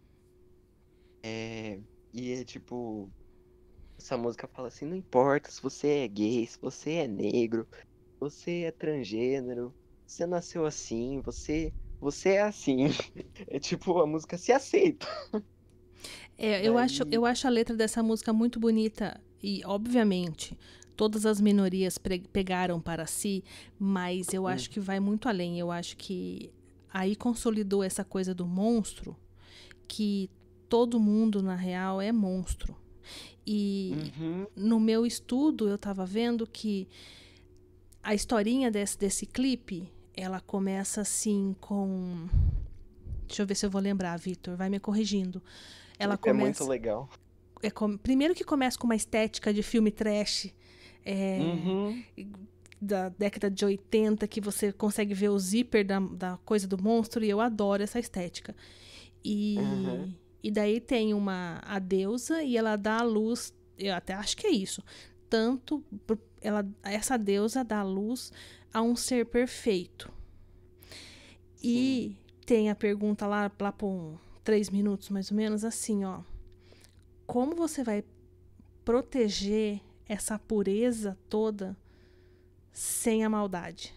É, e é tipo. Essa música fala assim: não importa se você é gay, se você é negro, você é transgênero, você nasceu assim, você. Você é assim. É tipo, a música se aceita. É, eu acho, Daí. eu acho a letra dessa música muito bonita e, obviamente, todas as minorias pre- pegaram para si, mas eu Hum, acho que vai muito além. Eu acho que aí consolidou essa coisa do monstro, que todo mundo, na real, é monstro. E uhum, no meu estudo, eu estava vendo que a historinha desse, desse clipe, ela começa assim com... Deixa eu ver se eu vou lembrar, Vitor, vai me corrigindo. Ela clipe é muito começa... legal. É com- primeiro que começa com uma estética de filme trash, é, Uhum, da década de oitenta, que você consegue ver o zíper da, da coisa do monstro, e eu adoro essa estética. uhum, E, e daí tem uma a deusa, e ela dá a luz, eu até acho que é isso, tanto pro- ela, essa deusa dá a luz a um ser perfeito. sim. E tem a pergunta lá, lá por um, três minutos mais ou menos, assim, ó. Como você vai proteger essa pureza toda sem a maldade?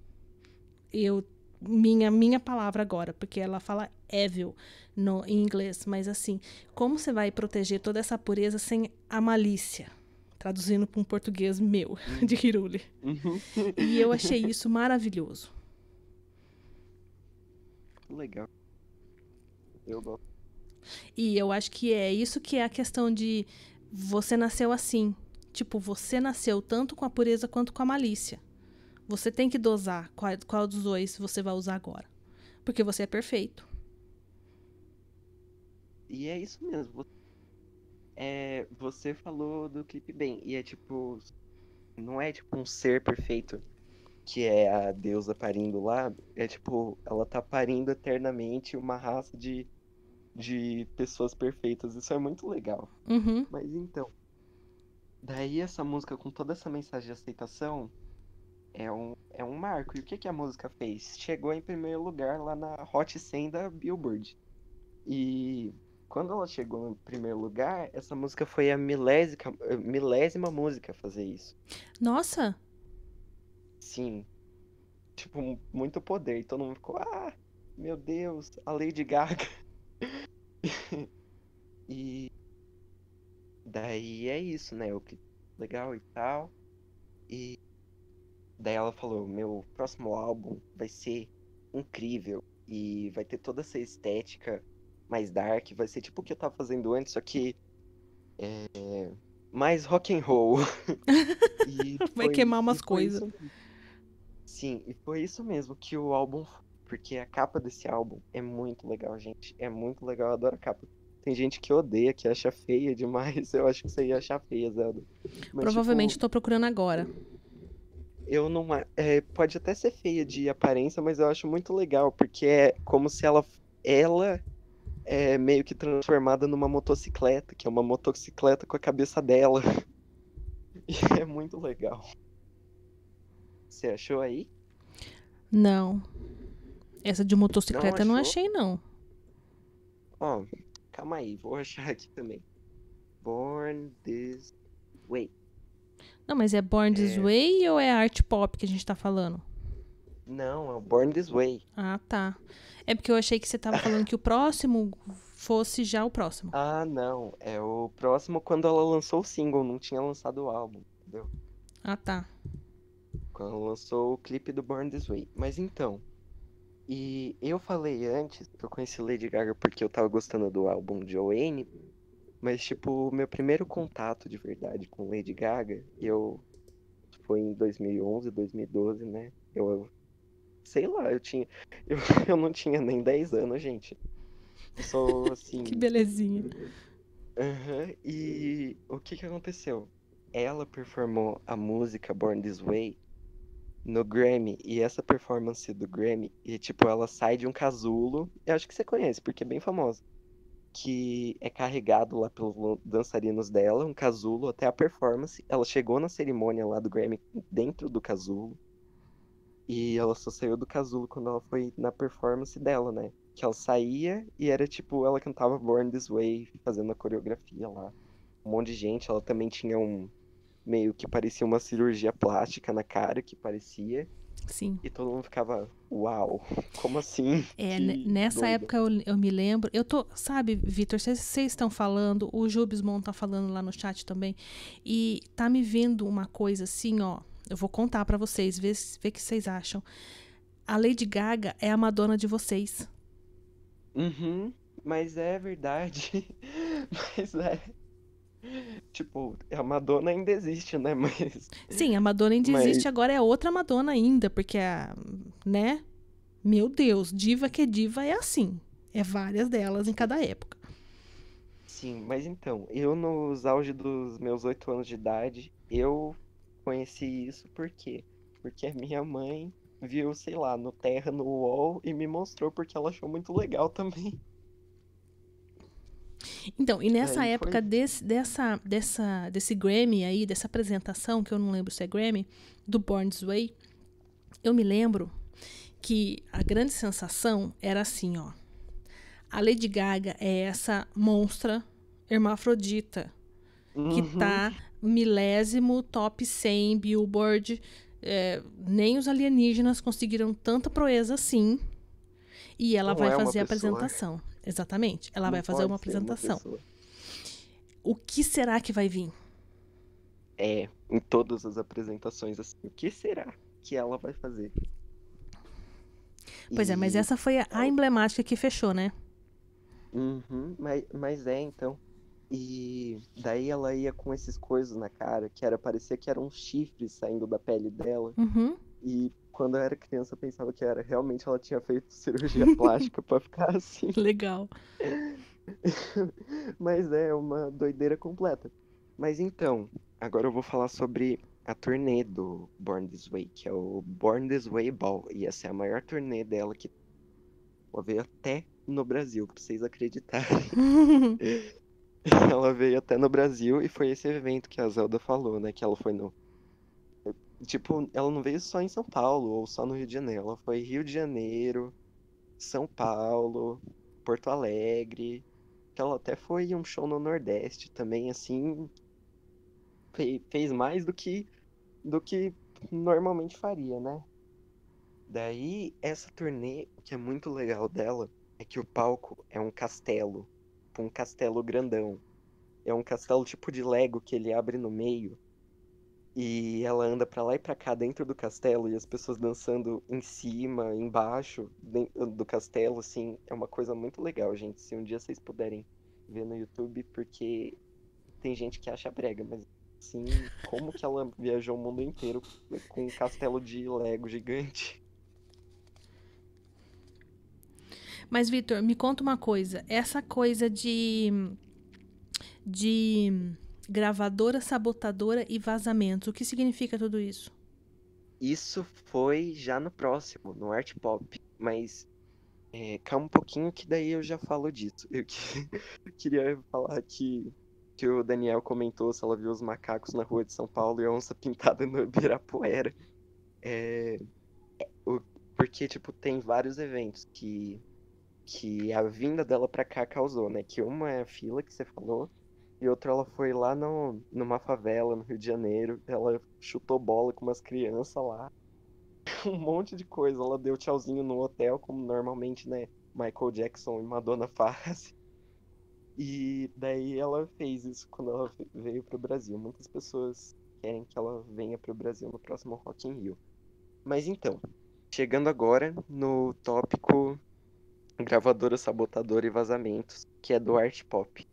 Eu minha minha palavra agora, porque ela fala evil no em inglês, mas assim, como você vai proteger toda essa pureza sem a malícia? Traduzindo para um português meu, de Uhum, Hiruli. uhum. E eu achei isso maravilhoso. Legal, eu gosto. E eu acho que é isso que é a questão de você nasceu assim. Tipo, você nasceu tanto com a pureza quanto com a malícia. Você tem que dosar qual, qual dos dois você vai usar agora. Porque você é perfeito. E é isso mesmo. vo- É, você falou do clipe bem. E é tipo, não é tipo um ser perfeito, que é a deusa parindo lá. É tipo, ela tá parindo eternamente uma raça de, de pessoas perfeitas. Isso é muito legal. Uhum. Mas então, daí essa música com toda essa mensagem de aceitação é um, é um marco. E o que que a música fez? Chegou em primeiro lugar lá na Hot cem da Billboard. E quando ela chegou em primeiro lugar, essa música foi a milésica, eh, milésima música a fazer isso. Nossa, Sim, tipo, mu- muito poder. E todo mundo ficou, ah, meu Deus, a Lady Gaga. E daí é isso, né? O que legal e tal. E daí ela falou, meu próximo álbum vai ser incrível e vai ter toda essa estética mais dark, vai ser tipo o que eu tava fazendo antes, só que mais rock and roll. E vai foi, queimar e umas foi coisas. isso. Sim, e foi isso mesmo que o álbum. Porque a capa desse álbum é muito legal, gente. É muito legal, eu adoro a capa. Tem gente que odeia, que acha feia demais. Eu acho que você ia achar feia, Zelda. Mas, Provavelmente tipo, tô procurando agora. eu não. a- É, pode até ser feia de aparência, mas eu acho muito legal, porque é como se ela. Ela é meio que transformada numa motocicleta, que é uma motocicleta com a cabeça dela. E é muito legal. Você achou aí? Não. Essa de Não motocicleta eu não achou? achei, não. Ó, calma aí, vou achar aqui também. Born This Way. Não, mas é Born This É, Way ou é art pop que a gente tá falando? não, é o Born This Way. Ah, tá. É porque eu achei que você tava falando que o próximo fosse já o próximo. Ah, não. É o próximo quando ela lançou o single, não tinha lançado o álbum, entendeu? Ah, tá. Quando ela lançou o clipe do Born This Way. Mas então, e eu falei antes que eu conheci Lady Gaga porque eu tava gostando do álbum Joanne, mas tipo, o meu primeiro contato de verdade com Lady Gaga, eu foi em dois mil e onze, dois mil e doze, né? Eu, sei lá, eu tinha eu, eu não tinha nem dez anos, gente. Eu sou Que assim. belezinha. Aham. E o que que aconteceu? Ela performou a música Born This Way no Grammy, e essa performance do Grammy, e tipo, ela sai de um casulo, eu acho que você conhece, porque é bem famosa, que é carregado lá pelos dançarinos dela, um casulo até a performance. Ela chegou na cerimônia lá do Grammy dentro do casulo, e ela só saiu do casulo quando ela foi na performance dela, né? Que ela saía e era tipo, ela cantava Born This Way, fazendo a coreografia lá. Um monte de gente, ela também tinha um meio que parecia uma cirurgia plástica na cara, que parecia, Sim. e todo mundo ficava, uau, como assim? É, ne- Que nessa doida. época eu, eu me lembro. Eu tô, sabe, Vitor, vocês estão falando, o Jubismon tá falando lá no chat também, e tá me vendo uma coisa assim, ó. Eu vou contar pra vocês, ver, se- ver o que vocês acham. A Lady Gaga é a Madonna de vocês. Uhum, mas é verdade. Mas é, tipo, a Madonna ainda existe, né? Mas, Sim, a Madonna ainda mas existe, agora é outra Madonna ainda, porque a, né? Meu Deus, diva que é diva é assim. É várias delas em cada época. sim, mas então, eu nos auge dos meus oito anos de idade, eu conheci isso por quê? Porque a minha mãe viu, sei lá, no Terra, no UOL e me mostrou porque ela achou muito legal também. Então, e nessa Daí época foi. desse, dessa, dessa, desse Grammy aí, dessa apresentação, que eu não lembro se é Grammy, do Born This Way, eu me lembro que a grande sensação era assim, ó. A Lady Gaga é essa monstra hermafrodita que Uhum. tá milésimo top cem Billboard. É, nem os alienígenas conseguiram tanta proeza assim. E ela Não vai é uma fazer a pessoa. apresentação. Exatamente. Ela Não vai fazer uma pode ser uma apresentação. pessoa. O que será que vai vir? É, em todas as apresentações assim. O que será que ela vai fazer? Pois é, mas E essa foi a, a ela. emblemática que fechou, né? Uhum, mas, mas é, então. E daí ela ia com esses coisas na cara, que era, parecia que eram chifres saindo da pele dela. Uhum. E quando eu era criança eu pensava que era realmente ela tinha feito cirurgia plástica pra ficar assim. Legal. Mas é uma doideira completa. Mas então, agora eu vou falar sobre a turnê do Born This Way, que é o Born This Way Ball. E essa é a maior turnê dela que ela veio até no Brasil, pra vocês acreditarem. Ela veio até no Brasil e foi esse evento que a Zelda falou, né? Que ela foi no. Tipo, ela não veio só em São Paulo ou só no Rio de Janeiro. Ela foi Rio de Janeiro, São Paulo, Porto Alegre. Que ela até foi em um show no Nordeste também, assim. fe- Fez mais do que do que normalmente faria, né? Daí, essa turnê, o que é muito legal dela é que o palco é um castelo, tipo, um castelo grandão. É um castelo tipo de Lego que ele abre no meio e ela anda pra lá e pra cá dentro do castelo e as pessoas dançando em cima, embaixo den- do castelo, assim, é uma coisa muito legal, gente. Se um dia vocês puderem ver no YouTube, porque tem gente que acha brega, mas assim, como que ela viajou o mundo inteiro com um castelo de Lego gigante? Mas, Vitor, me conta uma coisa. Essa coisa de, de gravadora sabotadora e vazamentos, o que significa tudo isso? Isso foi já no próximo, no Art Pop, mas é, calma um pouquinho que daí eu já falo disso. Eu que- queria falar que, que o Daniel comentou se ela viu os macacos na rua de São Paulo e a onça pintada no Ibirapuera. É, o- porque, tipo, tem vários eventos que, que a vinda dela pra cá causou, né? Que uma é a fila que você falou, e outra ela foi lá no, numa favela no Rio de Janeiro, ela chutou bola com umas crianças lá, um monte de coisa. Ela deu tchauzinho no hotel, como normalmente, né? Michael Jackson e Madonna fazem. E daí ela fez isso quando ela ve- veio pro Brasil. Muitas pessoas querem que ela venha pro Brasil no próximo Rock in Rio. Mas então, chegando agora no tópico gravadora sabotadora e vazamentos, que é do art pop.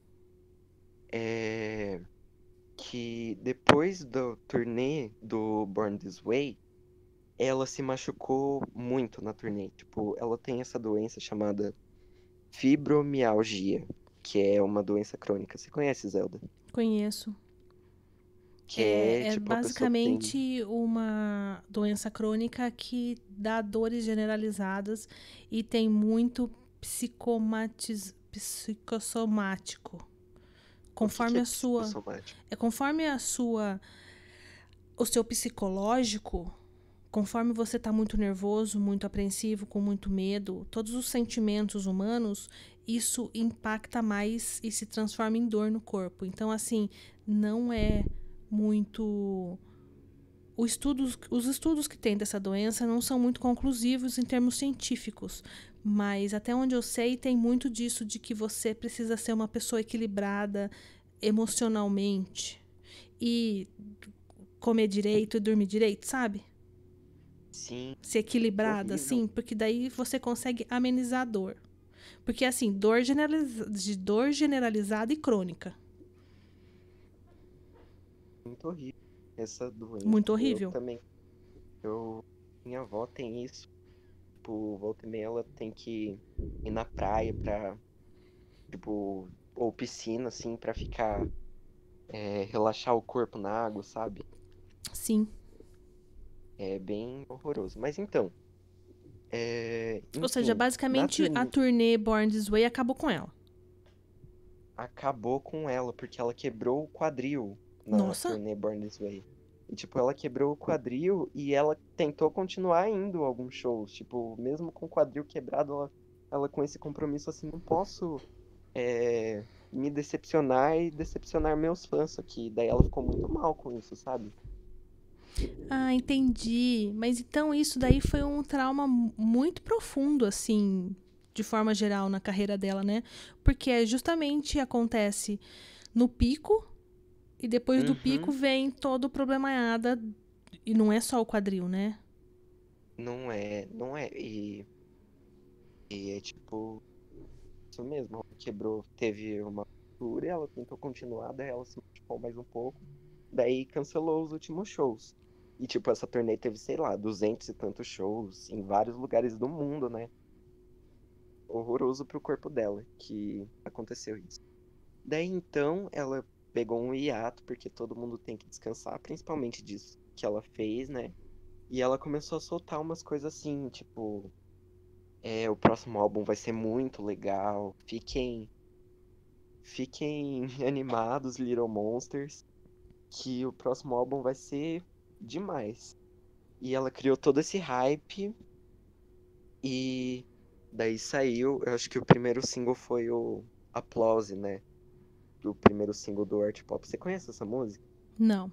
É que depois do turnê do Born This Way, ela se machucou muito na turnê. Tipo, ela tem essa doença chamada fibromialgia, que é uma doença crônica. Você conhece, Zelda? Conheço. Que é, É, é tipo, a pessoa tem... basicamente uma doença crônica que dá dores generalizadas e tem muito psicomatiz... psicossomático. O que que Conforme é a sua. psicossomático? É conforme a sua. O seu psicológico, conforme você está muito nervoso, muito apreensivo, com muito medo, todos os sentimentos humanos, isso impacta mais e se transforma em dor no corpo. Então, assim, não é muito. O estudos, os estudos que tem dessa doença não são muito conclusivos em termos científicos, mas até onde eu sei tem muito disso de que você precisa ser uma pessoa equilibrada emocionalmente e comer direito e dormir direito, sabe? Sim, Ser equilibrada, horrível. assim, porque daí você consegue amenizar a dor. Porque, assim, dor, generaliza de dor generalizada e crônica. Muito horrível essa doença. Muito Eu horrível. também. Eu... Minha avó tem isso. Tipo, volta e meia ela tem que ir na praia pra, tipo, ou piscina, assim, pra ficar, é, relaxar o corpo na água, sabe? Sim. É bem horroroso. Mas então, é, Ou seja, enfim, na basicamente a turnê turnê Born This Way acabou com ela. acabou com ela, porque ela quebrou o quadril na Nossa. turnê Born This Way. E, tipo, ela quebrou o quadril e ela tentou continuar indo a alguns shows. Tipo, mesmo com o quadril quebrado, ela, ela com esse compromisso, assim, não posso é, me decepcionar e decepcionar meus fãs aqui. Daí ela ficou muito mal com isso, sabe? Ah, entendi. Mas então isso daí foi um trauma mu- muito profundo, assim, de forma geral na carreira dela, né? Porque é justamente acontece no pico e depois do pico Uhum, vem todo o problemaiada e não é só o quadril, né? não é, não é. E, e é tipo, isso mesmo, ela quebrou, teve uma ruptura e ela tentou continuar, daí ela se machucou mais um pouco, daí cancelou os últimos shows. E, tipo, essa turnê teve, sei lá, duzentos e tantos shows em vários lugares do mundo, né? Horroroso pro corpo dela que aconteceu isso. Daí, então, ela pegou um hiato, porque todo mundo tem que descansar, principalmente disso que ela fez, né? E ela começou a soltar umas coisas assim, tipo, é, o próximo álbum vai ser muito legal, fiquem Fiquem animados, Little Monsters, que o próximo álbum vai ser demais. E ela criou todo esse hype e daí saiu, eu acho que o primeiro single foi o Applause, né? O primeiro single do Art Pop. Você conhece essa música? Não.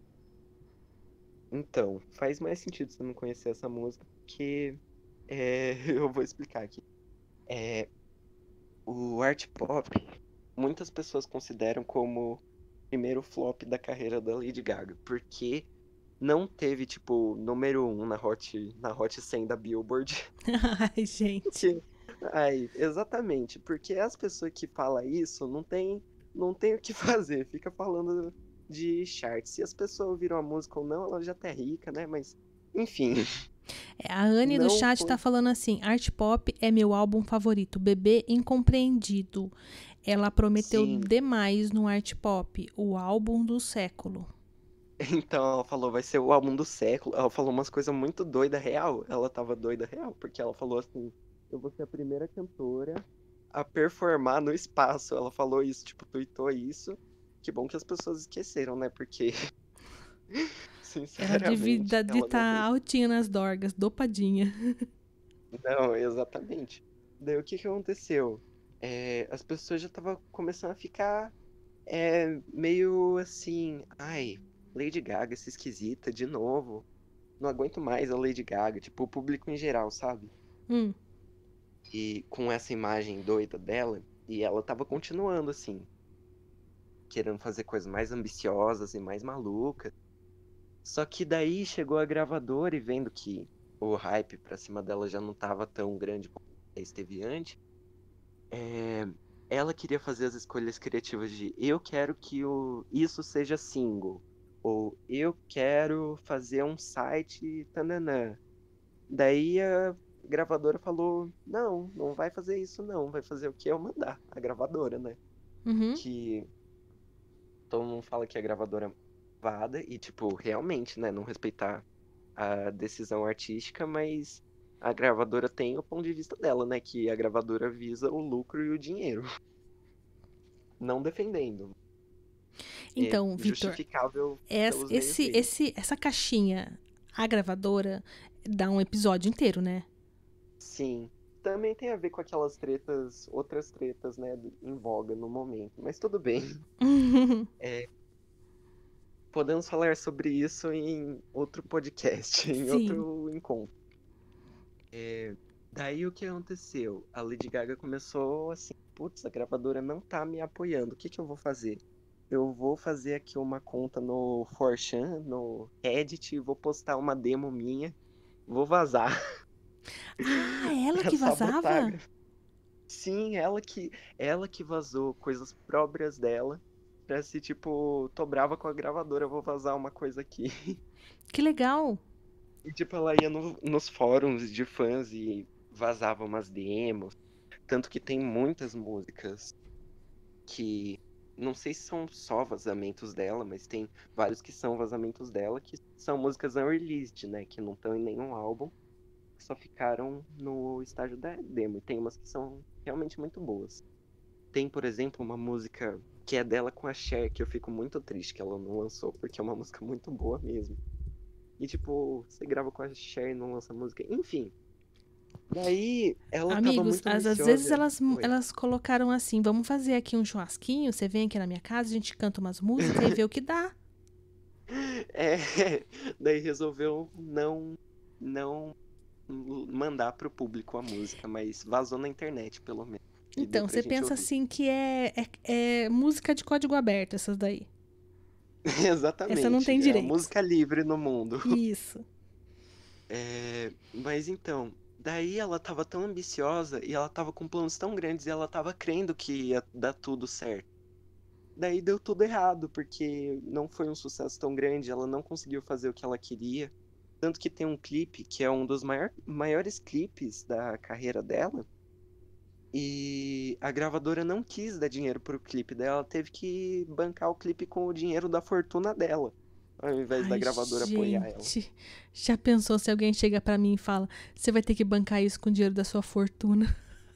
Então, faz mais sentido você não conhecer essa música, porque é, eu vou explicar aqui. É, o Art Pop, muitas pessoas consideram como o primeiro flop da carreira da Lady Gaga, porque não teve, tipo, número um na Hot, na Hot cem da Billboard. Ai, gente. Que, ai, exatamente, porque as pessoas que falam isso não tem, não tem o que fazer, fica falando de charts. Se as pessoas ouviram a música ou não, ela já tá rica, né? Mas, enfim, É, a Anne do não chat tá foi. falando assim: Art Pop é meu álbum favorito. Bebê Incompreendido. Ela prometeu Sim. demais no Art Pop, o álbum do século. Então ela falou, vai ser o álbum do século. Ela falou umas coisas muito doida real. Ela tava doida real, porque ela falou assim: eu vou ser a primeira cantora a performar no espaço. Ela falou isso, tipo, tweetou isso. que bom que as pessoas esqueceram, né? Porque, Ela devia sinceramente, estar ela não fez. altinha nas dorgas, dopadinha. Não, exatamente. Daí o que que aconteceu? É, as pessoas já estavam começando a ficar é, meio assim, ai, Lady Gaga, essa esquisita, de novo. Não aguento mais a Lady Gaga, tipo, o público em geral, sabe? Hum. E com essa imagem doida dela, e ela tava continuando assim, querendo fazer coisas mais ambiciosas e mais malucas. Só que daí chegou a gravadora e vendo que o hype pra cima dela já não tava tão grande como esteve antes, é, ela queria fazer as escolhas criativas de eu quero que o, isso seja single, ou eu quero fazer um site tananã. Daí a gravadora falou, não, não vai fazer isso não, vai fazer o que eu mandar. A gravadora, né? Uhum. Que todo mundo fala que a gravadora é vada e, tipo, realmente, né, não respeitar a decisão artística, mas a gravadora tem o ponto de vista dela, né? Que a gravadora visa o lucro e o dinheiro. Não defendendo. É Então, Vitor, justificável es- pelos meios esse, dele. esse, essa caixinha, a gravadora, dá um episódio inteiro, né? Sim. Também tem a ver com aquelas tretas, outras tretas, né, em voga no momento. Mas tudo bem. É, podemos falar sobre isso em outro podcast, em Sim. outro encontro. É, daí o que aconteceu? A Lady Gaga começou assim, putz, a gravadora não tá me apoiando. O que que eu vou fazer? Eu vou fazer aqui uma conta no quatro chan, no Reddit, e vou postar uma demo minha, vou vazar Ah, ela pra que sabotar. a vazava? gra- Sim, ela que ela que vazou coisas próprias dela, pra se tipo, tô brava com a gravadora, eu vou vazar uma coisa aqui. Que legal. E tipo, ela ia no- nos fóruns de fãs e vazava umas demos. Tanto que tem muitas músicas que não sei se são só vazamentos dela, mas tem vários que são vazamentos dela, que são músicas unreleased, né? Que não estão em nenhum álbum, que só ficaram no estágio da demo. E tem umas que são realmente muito boas. Tem, por exemplo, uma música que é dela com a Cher, que eu fico muito triste que ela não lançou, porque é uma música muito boa mesmo. E tipo, você grava com a Cher e não lança música. Enfim, daí ela tava Amigos, muito às, às vezes ambiciosa. elas, Oi. elas colocaram assim: vamos fazer aqui um churrasquinho, você vem aqui na minha casa, a gente canta umas músicas e vê o que dá. É, daí resolveu não não mandar pro público a música, mas vazou na internet, pelo menos. E deu Então, pra você gente pensa ouvir. assim que é, é, é música de código aberto, essas daí. Essa não tem Exatamente, é a direitos. música livre no mundo. Isso. É, mas então, daí ela tava tão ambiciosa e ela tava com planos tão grandes e ela tava crendo que ia dar tudo certo. Daí deu tudo errado, porque não foi um sucesso tão grande, ela não conseguiu fazer o que ela queria. Tanto que tem um clipe que é um dos maior, maiores clipes da carreira dela. E a gravadora não quis dar dinheiro pro clipe dela, ela teve que bancar o clipe com o dinheiro da fortuna dela, ao invés da Ai, gravadora apoiar ela. gente. Já pensou se alguém chega pra mim e fala: você vai ter que bancar isso com o dinheiro da sua fortuna?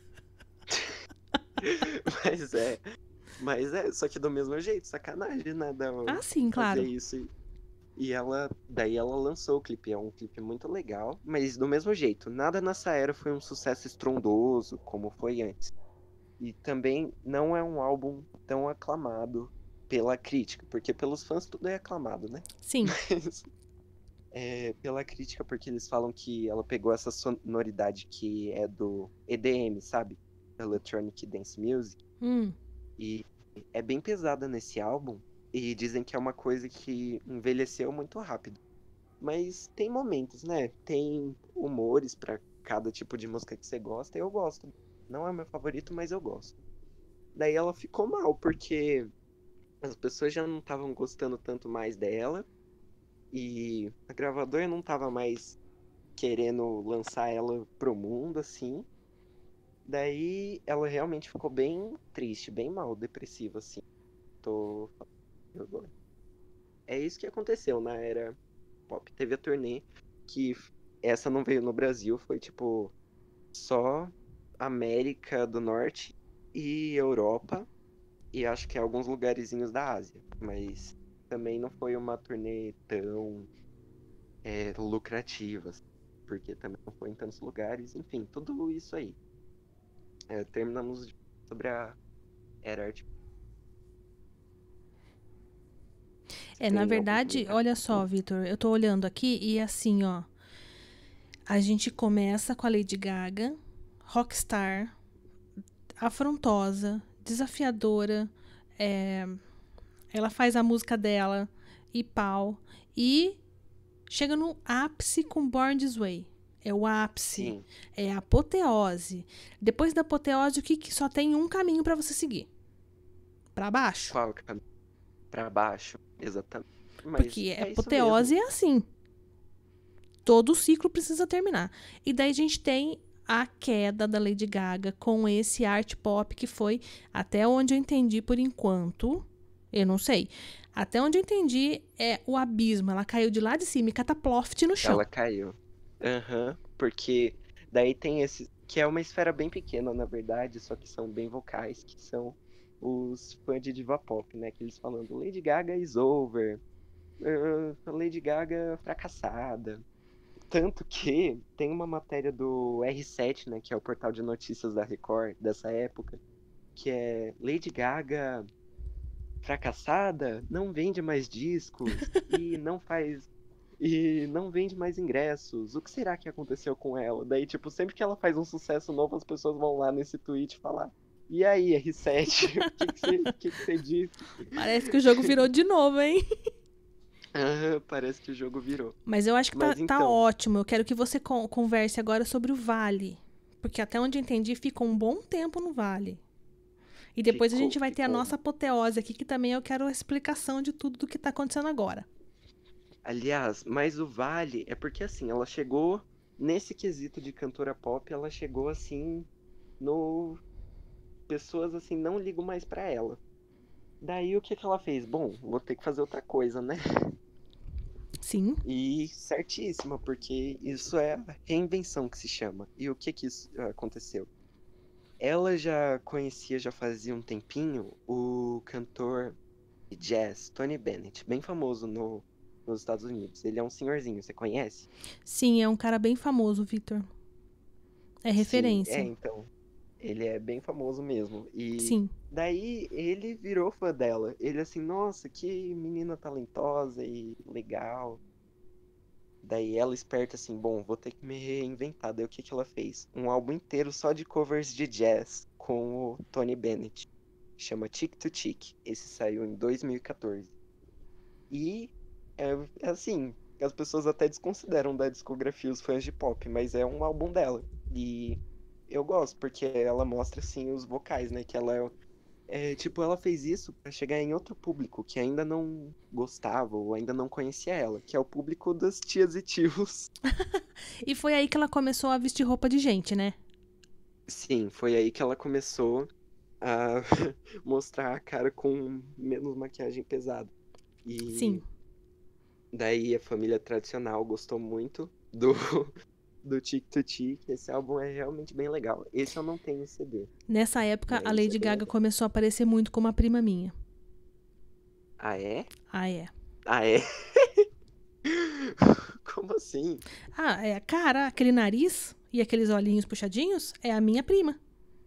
Mas é, mas é, só que do mesmo jeito, sacanagem, né, dela Ah, sim, fazer claro. isso. E, e ela, daí ela lançou o clipe, é um clipe muito legal, mas do mesmo jeito, nada nessa era foi um sucesso estrondoso como foi antes. E também não é um álbum tão aclamado pela crítica, porque pelos fãs tudo é aclamado, né? Sim. Mas é, pela crítica, porque eles falam que ela pegou essa sonoridade que é do E D M, sabe? Electronic Dance Music, Hum. e é bem pesada nesse álbum, e dizem que é uma coisa que envelheceu muito rápido. Mas tem momentos, né? Tem humores pra cada tipo de música que você gosta, e eu gosto. Não é meu favorito, mas eu gosto. Daí ela ficou mal, porque as pessoas já não estavam gostando tanto mais dela, e a gravadora não tava mais querendo lançar ela pro mundo, assim. Daí ela realmente ficou bem triste, bem mal, depressiva, assim. Tô falando agora. É isso que aconteceu na era pop. Teve a turnê que essa não veio no Brasil, foi tipo só América do Norte e Europa. e acho que alguns lugarzinhos da Ásia. Mas também não foi uma turnê tão é, lucrativa, assim, porque também não foi em tantos lugares. Enfim, tudo isso aí. É, terminamos de- sobre a era arte. É, na Tem algum verdade, comentário? olha só, Vitor, eu tô olhando aqui e assim, ó, a gente começa com a Lady Gaga, rockstar, afrontosa, desafiadora, é, ela faz a música dela e pau, e chega no ápice com Born This Way. É o ápice, Sim, é a apoteose. Depois da apoteose, o que, que só tem um caminho pra você seguir? Pra baixo. qual caminho? Pra baixo, exatamente. Mas Porque a é isso mesmo. apoteose é assim. Todo o ciclo precisa terminar. E daí a gente tem a queda da Lady Gaga com esse art pop que foi, até onde eu entendi por enquanto, eu não sei. Até onde eu entendi é o abismo. Ela caiu de lá de cima e cataploft no chão. Ela caiu. Aham, porque daí tem esse, que é uma esfera bem pequena, na verdade, só que são bem vocais, que são os fãs de diva pop, né? Que eles falando Lady Gaga is over, uh, Lady Gaga fracassada. Tanto que tem uma matéria do R sete, né? Que é o portal de notícias da Record dessa época, que é Lady Gaga fracassada, não vende mais discos e não faz e não vende mais ingressos. O que será que aconteceu com ela? Daí, tipo, sempre que ela faz um sucesso novo, as pessoas vão lá nesse tweet falar: E aí, R sete, o que que você, o que que você disse? Parece que o jogo virou de novo, hein? Ah, parece que o jogo virou. Mas eu acho que tá, Mas tá então, ótimo. Eu quero que você con- converse agora sobre o Vale. Porque até onde eu entendi, ficou um bom tempo no Vale. E depois a ficou, gente vai ter a ficou. nossa apoteose aqui, que também eu quero a explicação de tudo do que tá acontecendo agora. Aliás, mas o Vale é porque assim, ela chegou nesse quesito de cantora pop, ela chegou assim no pessoas assim não ligam mais pra ela. Daí o que que ela fez? Bom, vou ter que fazer outra coisa, né? Sim, E certíssima, porque isso é a reinvenção que se chama. E o que que isso ah, aconteceu? Ela já conhecia, já fazia um tempinho, o cantor de jazz Tony Bennett, bem famoso no, nos Estados Unidos. Ele é um senhorzinho, você conhece? sim, é um cara bem famoso, Vitor. É Sim, é, referência. então. Ele é bem famoso mesmo. E Sim. daí ele virou fã dela. Ele assim, nossa, que menina talentosa e legal. Daí ela esperta assim, bom, vou ter que me reinventar. Daí o que que ela fez? Um álbum inteiro só de covers de jazz com o Tony Bennett. Chama Tick to Tick. Esse saiu em dois mil e quatorze. E é, é assim, as pessoas até desconsideram da discografia os fãs de pop, mas é um álbum dela. E eu gosto, porque ela mostra assim os vocais, né? Que ela é é, tipo, ela fez isso pra chegar em outro público que ainda não gostava ou ainda não conhecia ela, que é o público das tias e tios. E foi aí que ela começou a vestir roupa de gente, né? Sim, foi aí que ela começou a mostrar a cara com menos maquiagem pesada. Sim. E daí a família tradicional gostou muito do, do Tic to Tic. Esse álbum é realmente bem legal. Esse eu não tenho C D, Nessa época, a mas é Lady bem Gaga legal. começou a aparecer muito como uma prima minha. Ah, é? Ah, é. Ah, é? Como assim? Ah, é a cara, aquele nariz e aqueles olhinhos puxadinhos é a minha prima.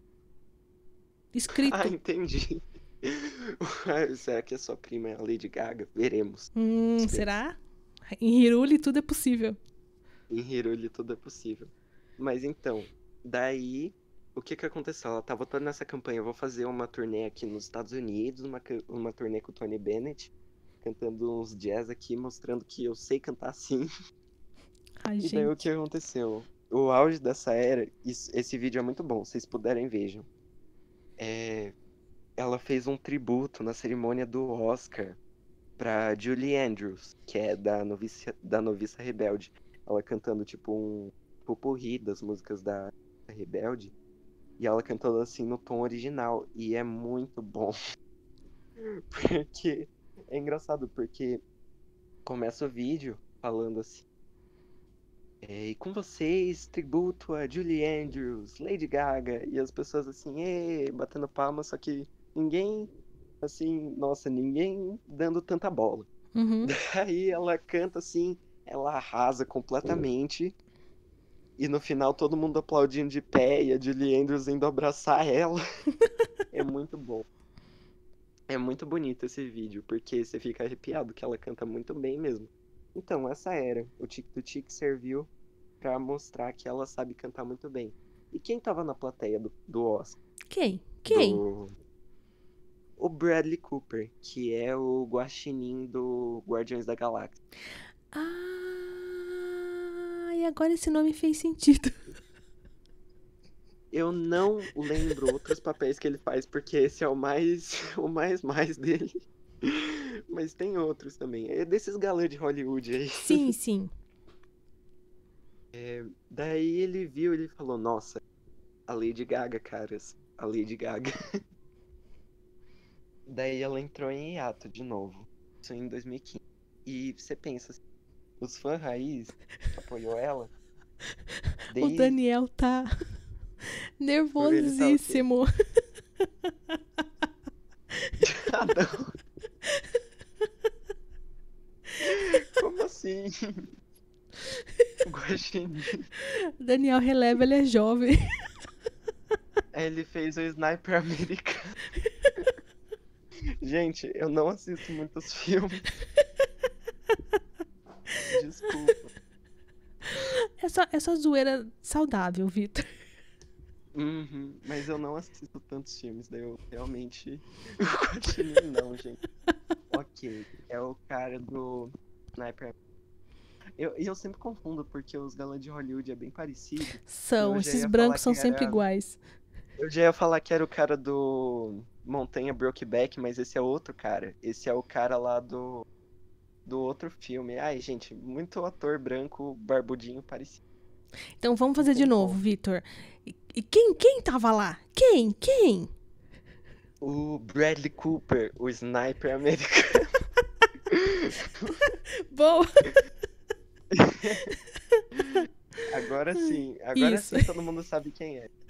Ah, Escrito. entendi. Será que a sua prima é a Lady Gaga? Veremos. Hum, Veremos. será? Em Hiruli tudo é possível. Em Hiruli tudo é possível. Mas então, daí, o que que aconteceu? Ela tava toda nessa campanha, eu vou fazer uma turnê aqui nos Estados Unidos, uma, ca- uma turnê com o Tony Bennett, cantando uns jazz aqui, mostrando que eu sei cantar sim. Ai, E daí o que gente. aconteceu? O auge dessa era, isso- esse vídeo é muito bom, se vocês puderem vejam. É, ela fez um tributo na cerimônia do Oscar pra Julie Andrews, que é da Noviça, da Noviça Rebelde. Ela cantando, tipo, um popurrí das músicas da Rebelde. E ela cantando, assim, no tom original. E é muito bom. Porque... É engraçado, porque começa o vídeo falando assim. É, e com vocês, tributo a Julie Andrews, Lady Gaga. E as pessoas assim, ê, batendo palmas, só que ninguém assim, nossa, ninguém dando tanta bola. Uhum. Daí ela canta assim, ela arrasa completamente. E no final todo mundo aplaudindo de pé e a Julie Andrews indo abraçar ela. É muito bom. É muito bonito esse vídeo, porque você fica arrepiado que ela canta muito bem mesmo. Então, essa era. O Tic do Tic serviu pra mostrar que ela sabe cantar muito bem. E quem tava na plateia do, do Oscar? Quem? Quem? Do... O Bradley Cooper, que é o guaxinim do Guardiões da Galáxia. Ah, e agora esse nome fez sentido. Eu não lembro outros papéis que ele faz, porque esse é o mais, o mais mais dele. Mas tem outros também. É desses galãs de Hollywood aí. Sim, sim. É, daí ele viu, ele falou, nossa, a Lady Gaga, caras, a Lady Gaga. Daí ela entrou em hiato de novo. Isso em dois mil e quinze. E você pensa, assim, os fãs raiz apoiou ela O desde... Daniel tá Ele tá o quê? nervosíssimo. Ah, não. Como assim? Guaxinim. Daniel releva, ele é jovem. Aí ele fez o Sniper americano. Gente, eu não assisto muitos filmes. Desculpa. É só, é só zoeira saudável, Vitor. Uhum, mas eu não assisto tantos filmes, daí eu realmente. O Guaxinim não, gente. Ok, é o cara do Sniper. Eu, e eu sempre confundo, porque os galãs de Hollywood é bem parecido. São, Eu já esses ia falar brancos que são sempre era. iguais. Eu já ia falar que era o cara do Montanha Brokeback, mas esse é outro cara. Esse é o cara lá do, do outro filme. Ai, gente, muito ator branco, barbudinho, parecido. Então vamos Não fazer de tem novo, como. Vitor. E, e quem, quem tava lá? Quem? Quem? O Bradley Cooper, o sniper americano. Boa! Agora sim, agora Isso. sim todo mundo sabe quem é.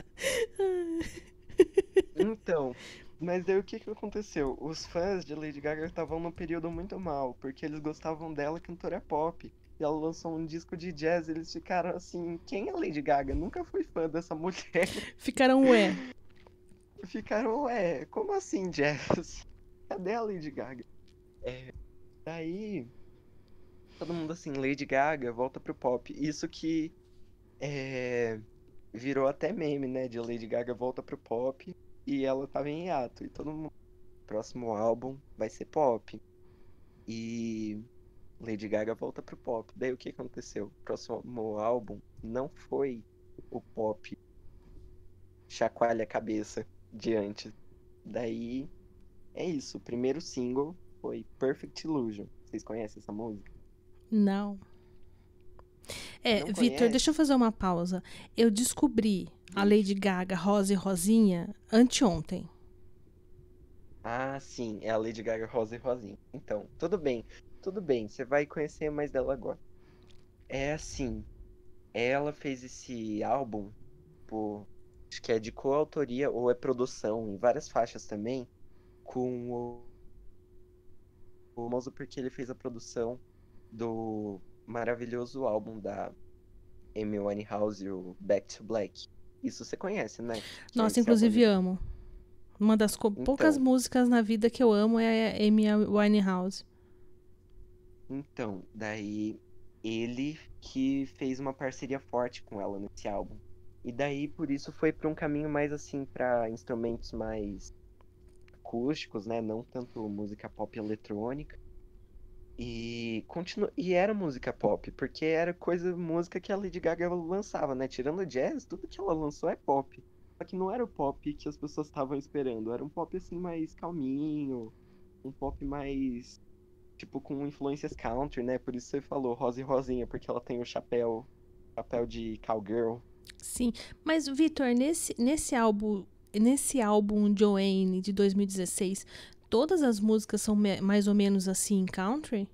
Então, mas daí o que que aconteceu? Os fãs de Lady Gaga estavam num período muito mal, porque eles gostavam dela cantora pop. E ela lançou um disco de jazz, e eles ficaram assim, quem é Lady Gaga? Nunca fui fã dessa mulher. Ficaram ué. Ficaram, ué, como assim jazz? Cadê a Lady Gaga? É, daí, todo mundo assim, Lady Gaga, volta pro pop. Isso que é, virou até meme, né? De Lady Gaga volta pro pop e ela tava em hiato. E todo mundo, próximo álbum vai ser pop. E Lady Gaga volta pro pop. Daí o que aconteceu? Próximo álbum não foi o pop chacoalha a cabeça de antes. Daí é isso. O primeiro single foi Perfect Illusion. Vocês conhecem essa música? Não. É, Não Vitor, deixa eu conhece? fazer uma pausa. Eu descobri a Lady Gaga Rosa e Rosinha anteontem. Ah, sim, é a Lady Gaga Rosa e Rosinha. Então, tudo bem, tudo bem, você vai conhecer mais dela agora. É assim, ela fez esse álbum, por, acho que é de coautoria ou é produção, em várias faixas também, com o, o famoso porque ele fez a produção do maravilhoso álbum da Amy Winehouse, o Back to Black. Isso você conhece, né? Que é Nossa, esse álbum inclusive ali. amo. Uma das co- poucas Então, músicas na vida que eu amo é a Amy Winehouse. Então, daí ele que fez uma parceria forte com ela nesse álbum. E daí por isso foi para um caminho mais assim para instrumentos mais acústicos, né? Não tanto música pop eletrônica. E continu... e era música pop, porque era coisa, música que a Lady Gaga lançava, né? Tirando jazz, tudo que ela lançou é pop. Só que não era o pop que as pessoas estavam esperando, era um pop assim mais calminho, um pop mais tipo, com influências country, né? Por isso você falou Rosa e Rosinha, porque ela tem o chapéu, chapéu de cowgirl. Sim, mas Vitor, nesse, nesse álbum, nesse álbum Joanne de dois mil e dezesseis, todas as músicas são me- mais ou menos assim country?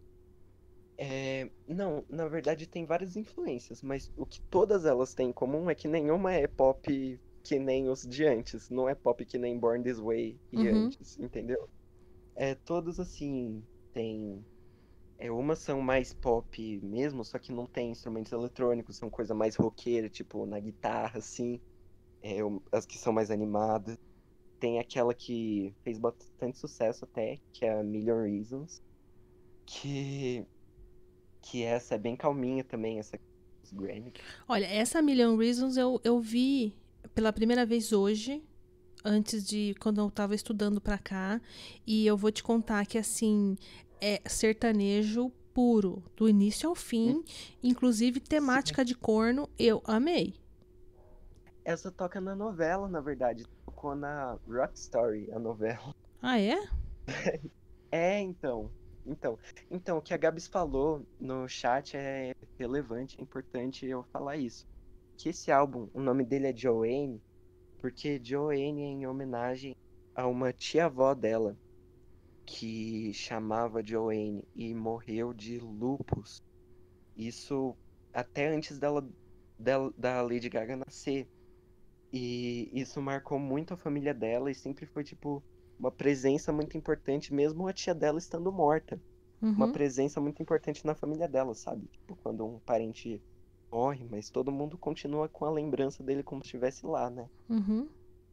É, não, na verdade tem várias influências, mas o que todas elas têm em comum é que nenhuma é pop que nem os de antes. Não é pop que nem Born This Way e Uhum. antes, entendeu? É, todos assim, tem. É, umas são mais pop mesmo, só que não tem instrumentos eletrônicos, são coisa mais roqueira, tipo na guitarra, assim. É, um- as que são mais animadas. Tem aquela que fez bastante sucesso até, que é a Million Reasons, que, que essa é bem calminha também, essa dos Grammy. Olha, essa Million Reasons eu, eu vi pela primeira vez hoje, antes de quando eu tava estudando pra cá, e eu vou te contar que assim é sertanejo puro, do início ao Hum, fim, inclusive Sim. temática de corno, eu amei. Essa toca na novela, na verdade. Tocou na Rock Story, a novela. Ah, é? É, então. Então, então, o que a Gabs falou no chat é relevante, é importante eu falar isso. Que esse álbum, o nome dele é Joanne, porque Joanne é em homenagem a uma tia-avó dela, que chamava Joanne e morreu de lupus. Isso até antes dela, dela da Lady Gaga nascer. E isso marcou muito a família dela e sempre foi, tipo, uma presença muito importante, mesmo a tia dela estando morta. Uma Uhum, presença muito importante na família dela, sabe? Tipo, quando um parente morre, mas todo mundo continua com a lembrança dele como se estivesse lá, né? uhum.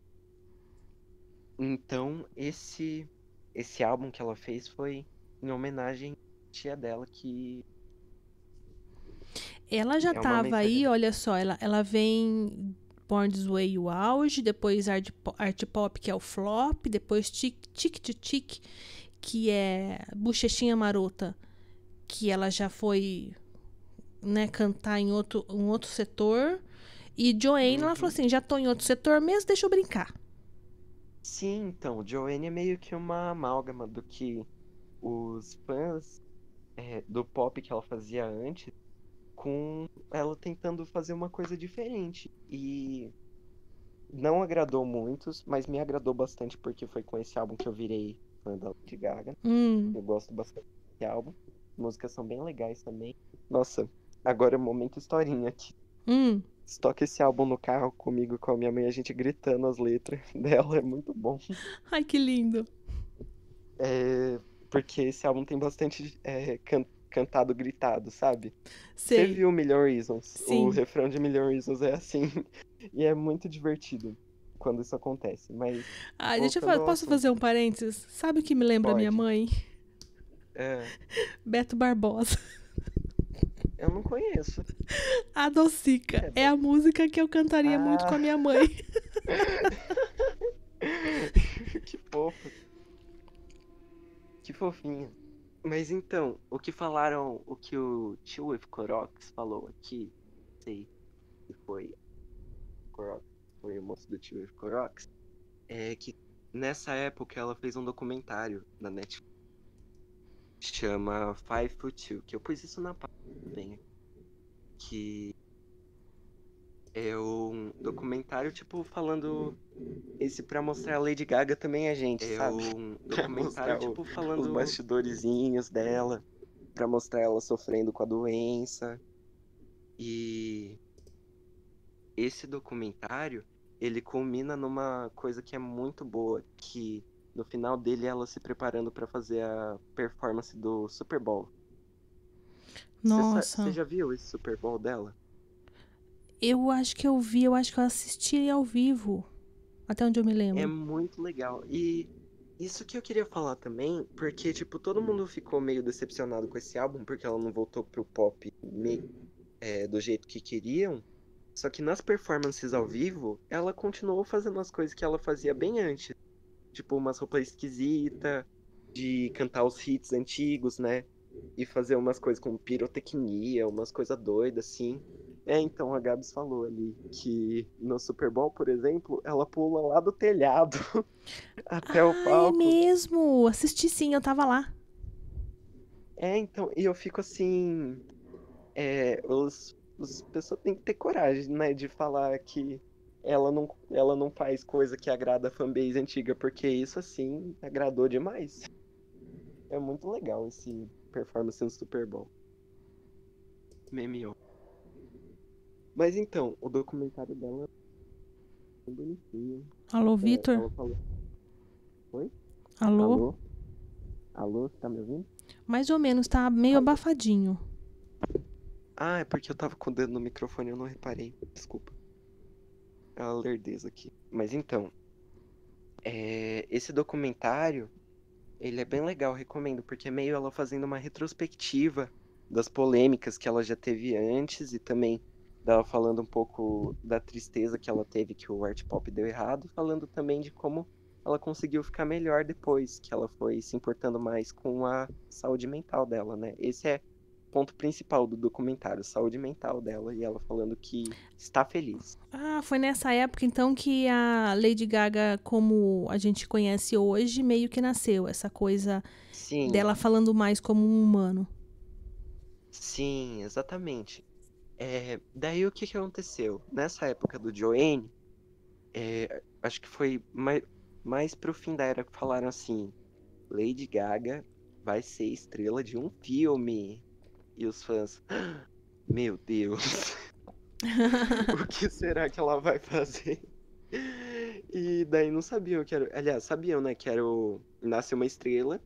Então, esse esse álbum que ela fez foi em homenagem à tia dela, que Ela já é uma tava aí, mensagem. olha só, ela, ela vem Born This Way, o auge, depois Art, Po- Art Pop, que é o flop, depois Tic Tic to Tic, que é Bochechinha Marota, que ela já foi, né, cantar em outro, um outro setor. E Joanne, ela falou Uhum. assim, já tô em outro setor mesmo, deixa eu brincar. Sim, então, Joanne é meio que uma amálgama do que os fãs é, do pop que ela fazia antes, com ela tentando fazer uma coisa diferente. E não agradou muitos, mas me agradou bastante porque foi com esse álbum que eu virei fã da Lady Gaga. Hum, Eu gosto bastante desse álbum. As músicas são bem legais também. Nossa, agora é um momento historinha aqui. hum. Toca esse álbum no carro comigo e com a minha mãe, a gente gritando as letras dela, é muito bom. Ai, que lindo. É, porque esse álbum tem bastante é, can- cantado gritado, sabe? Você Sei. viu Million Reasons? O Sim. refrão de Million Reasons é assim. E é muito divertido quando isso acontece. Mas, Ah, deixa eu voltando falar, ao posso assunto, fazer um parênteses? Sabe o que me lembra minha pode. mãe? É, Beto Barbosa. eu não conheço. A Docica. É, É Beto. a música que eu cantaria muito com a Ah! minha mãe. Que fofo, que fofinha. Mas então, o que falaram, o que o Tio With Corox falou aqui, sei que foi Corox, foi o moço do Tio With Corox, é que nessa época ela fez um documentário na Netflix, chama Five Foot Two, que eu pus isso na página também, que é um documentário, tipo, falando esse pra mostrar a Lady Gaga também a gente, é sabe? Um pra documentário, mostrar o- tipo, falando os bastidorezinhos dela, pra mostrar ela sofrendo com a doença. E esse documentário, ele culmina numa coisa que é muito boa, que no final dele ela se preparando pra fazer a performance do Super Bowl. Você sa- você Nossa. já viu esse Super Bowl dela? Eu acho que eu vi, eu acho que eu assisti ao vivo. Até onde eu me É lembro. muito legal. E isso que eu queria falar também, porque, tipo, todo mundo ficou meio decepcionado com esse álbum, porque ela não voltou pro pop me- é, do jeito que queriam. Só que nas performances ao vivo, ela continuou fazendo as coisas que ela fazia bem antes. Tipo, umas roupas esquisitas, de cantar os hits antigos, né? E fazer umas coisas com pirotecnia, umas coisas doidas, assim. É, então a Gabs falou ali que no Super Bowl, por exemplo, ela pula lá do telhado até o Ah, é palco. mesmo. Assisti sim, eu tava lá. É, então, e eu fico assim, é, os, os pessoas têm que ter coragem, né, de falar que ela não, ela não faz coisa que agrada a fanbase antiga, porque isso, assim, agradou demais. É muito legal esse performance no Super Bowl. Meme. Mas então, o documentário dela bem bonitinho. Alô, É, Vitor? ela falou. Oi? Alô? Alô? Alô, você tá me ouvindo? Mais ou menos, tá meio Alô? abafadinho. Ah, é porque eu tava com o dedo no microfone e eu não reparei. Desculpa. É uma lerdeza aqui. Mas então, é, esse documentário, ele é bem legal, recomendo, porque é meio ela fazendo uma retrospectiva das polêmicas que ela já teve antes e também dela falando um pouco da tristeza que ela teve que o art pop deu errado, e falando também de como ela conseguiu ficar melhor depois, que ela foi se importando mais com a saúde mental dela, né? Esse é o ponto principal do documentário, saúde mental dela, e ela falando que está feliz. Ah, foi nessa época então que a Lady Gaga, como a gente conhece hoje, meio que nasceu. Essa coisa Sim, dela falando mais como um humano. sim, exatamente. É, daí o que que aconteceu? Nessa época do Joanne, é, acho que foi mais, mais pro fim da era que falaram assim, Lady Gaga vai ser estrela de um filme. E os fãs, "Ah, meu Deus, o que será que ela vai fazer? E daí não sabiam que era. Aliás, sabiam, né, que era o Nasce uma Estrela,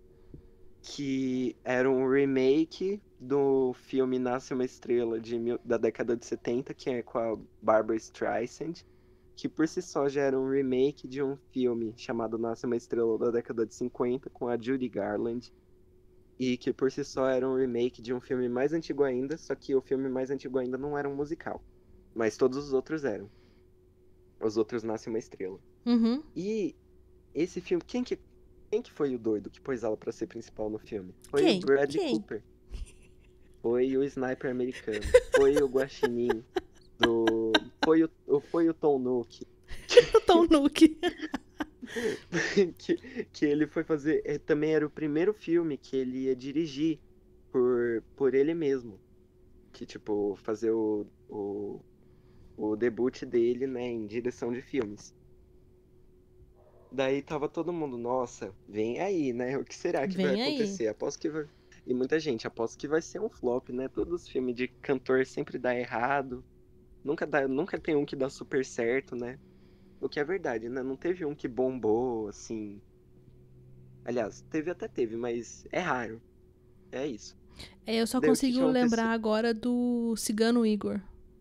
que era um remake do filme Nasce uma Estrela de mil- da década de setenta, que é com a Barbra Streisand, que por si só já era um remake de um filme chamado Nasce uma Estrela da década de cinquenta, com a Judy Garland, e que por si só era um remake de um filme mais antigo ainda, só que o filme mais antigo ainda não era um musical, mas todos os outros eram. Os outros Nasce uma Estrela. Uhum. E esse filme, quem que, quem que foi o doido que pôs ela pra ser principal no filme? Foi o Quem? Bradley Quem? Cooper. Foi o Sniper americano. Foi o Guaxinim do. Foi o, o- foi o Tom Nook. O Tom Nook. Que, que ele foi fazer. eh, Também era o primeiro filme que ele ia dirigir por, por ele mesmo. Que, tipo, fazer o, o, o debut dele, né, em direção de filmes. Daí tava todo mundo, nossa, vem aí, né? O que será que vai Vem aí. acontecer? Aposto que vai. E muita gente, aposto que vai ser um flop, né? Todos os filmes de cantor sempre dá errado. Nunca dá, nunca tem um que dá super certo, né? O que é verdade, né? Não teve um que bombou, assim. Aliás, teve até teve, mas é raro. É isso. É, eu só Daí o que que consigo aconteceu? lembrar agora do Cigano Igor.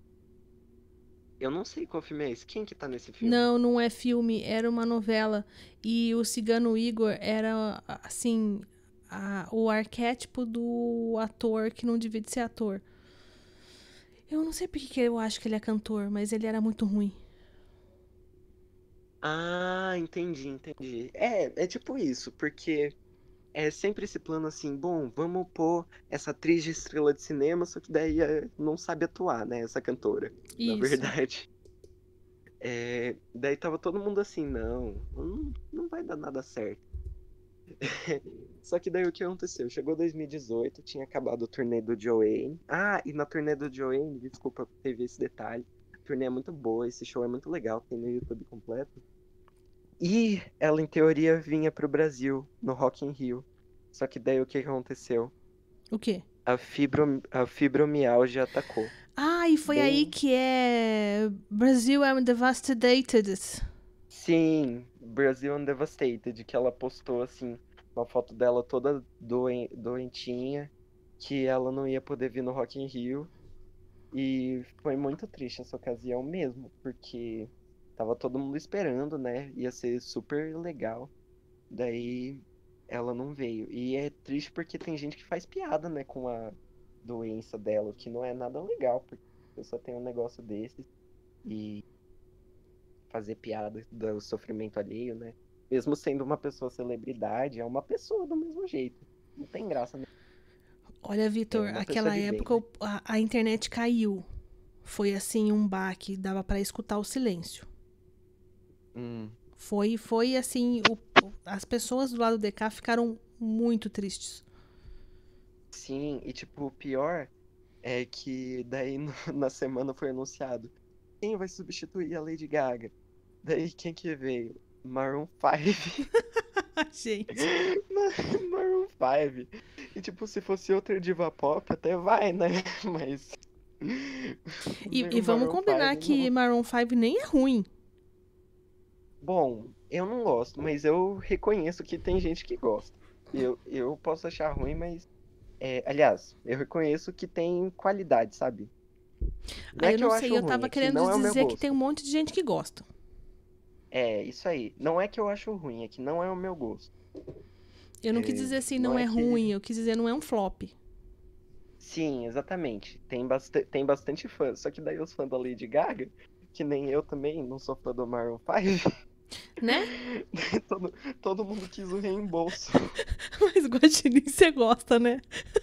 Eu não sei qual filme é esse. Quem que tá nesse filme? Não, não é filme, era uma novela. E o Cigano Igor era, assim, a- o arquétipo do ator que não devia de ser ator. Eu não sei porque que eu acho que ele é cantor, mas ele era muito ruim. Ah, entendi, entendi. É, é tipo isso, porque é sempre esse plano assim, bom, vamos pôr essa atriz de estrela de cinema, só que daí é, não sabe atuar, né, essa cantora, na Isso. verdade. É, daí tava todo mundo assim, não, não, não vai dar nada certo. Só que daí o que aconteceu? Chegou dois mil e dezoito, tinha acabado o turnê do Joanne. Ah, e na turnê do Joanne, desculpa, teve esse detalhe. A turnê é muito boa, esse show é muito legal, tem no YouTube completo. E ela, em teoria, vinha pro Brasil, no Rock in Rio. Só que daí o que que aconteceu? O quê? A, fibro, a fibromialgia atacou. Ah, e foi aí Bem, que é Brazil I'm Devastated. sim, Brazil Undevastated, que ela postou, assim, uma foto dela toda doen- doentinha, que ela não ia poder vir no Rock in Rio. E foi muito triste essa ocasião mesmo, porque tava todo mundo esperando, né? Ia ser super legal. Daí ela não veio. E é triste porque tem gente que faz piada, né, com a doença dela, o que não é nada legal, porque a pessoa tem um negócio desses e fazer piada do sofrimento alheio, né? Mesmo sendo uma pessoa celebridade, é uma pessoa do mesmo jeito. Não tem graça, né? Olha, É Vitor, uma pessoa aquela de bem, época né? o- a, a internet caiu. Foi assim um baque, dava pra escutar o silêncio. Hum, Foi, foi assim, o- o- as pessoas do lado de cá ficaram muito tristes. sim, e tipo, o pior é que daí no- na semana foi anunciado quem vai substituir a Lady Gaga. Daí quem que veio? Maroon five. Gente. Ma- Maroon five. E tipo, se fosse outra diva pop, até vai, né? Mas E, veio e o vamos Maroon combinar five que não. Maroon cinco nem é ruim. Bom, eu não gosto, mas eu reconheço que tem gente que gosta. Eu, eu posso achar ruim, mas. É, aliás, eu reconheço que tem qualidade, sabe? Não Aí é eu que não eu sei, acho eu ruim, tava é que querendo não é o meu dizer que tem um gosto. monte de gente que gosta. É, isso aí. Não é que eu acho ruim, é que não é o meu gosto. Eu não quis É, dizer assim, não não é é que. ruim, eu quis dizer não é um flop, Sim, exatamente. Tem, basta... tem bastante fã. Só que daí os fãs da Lady Gaga, que nem eu também, não sou fã do Maroon cinco, né? todo, todo mundo quis o reembolso. Mas Guaxinim você gosta, né?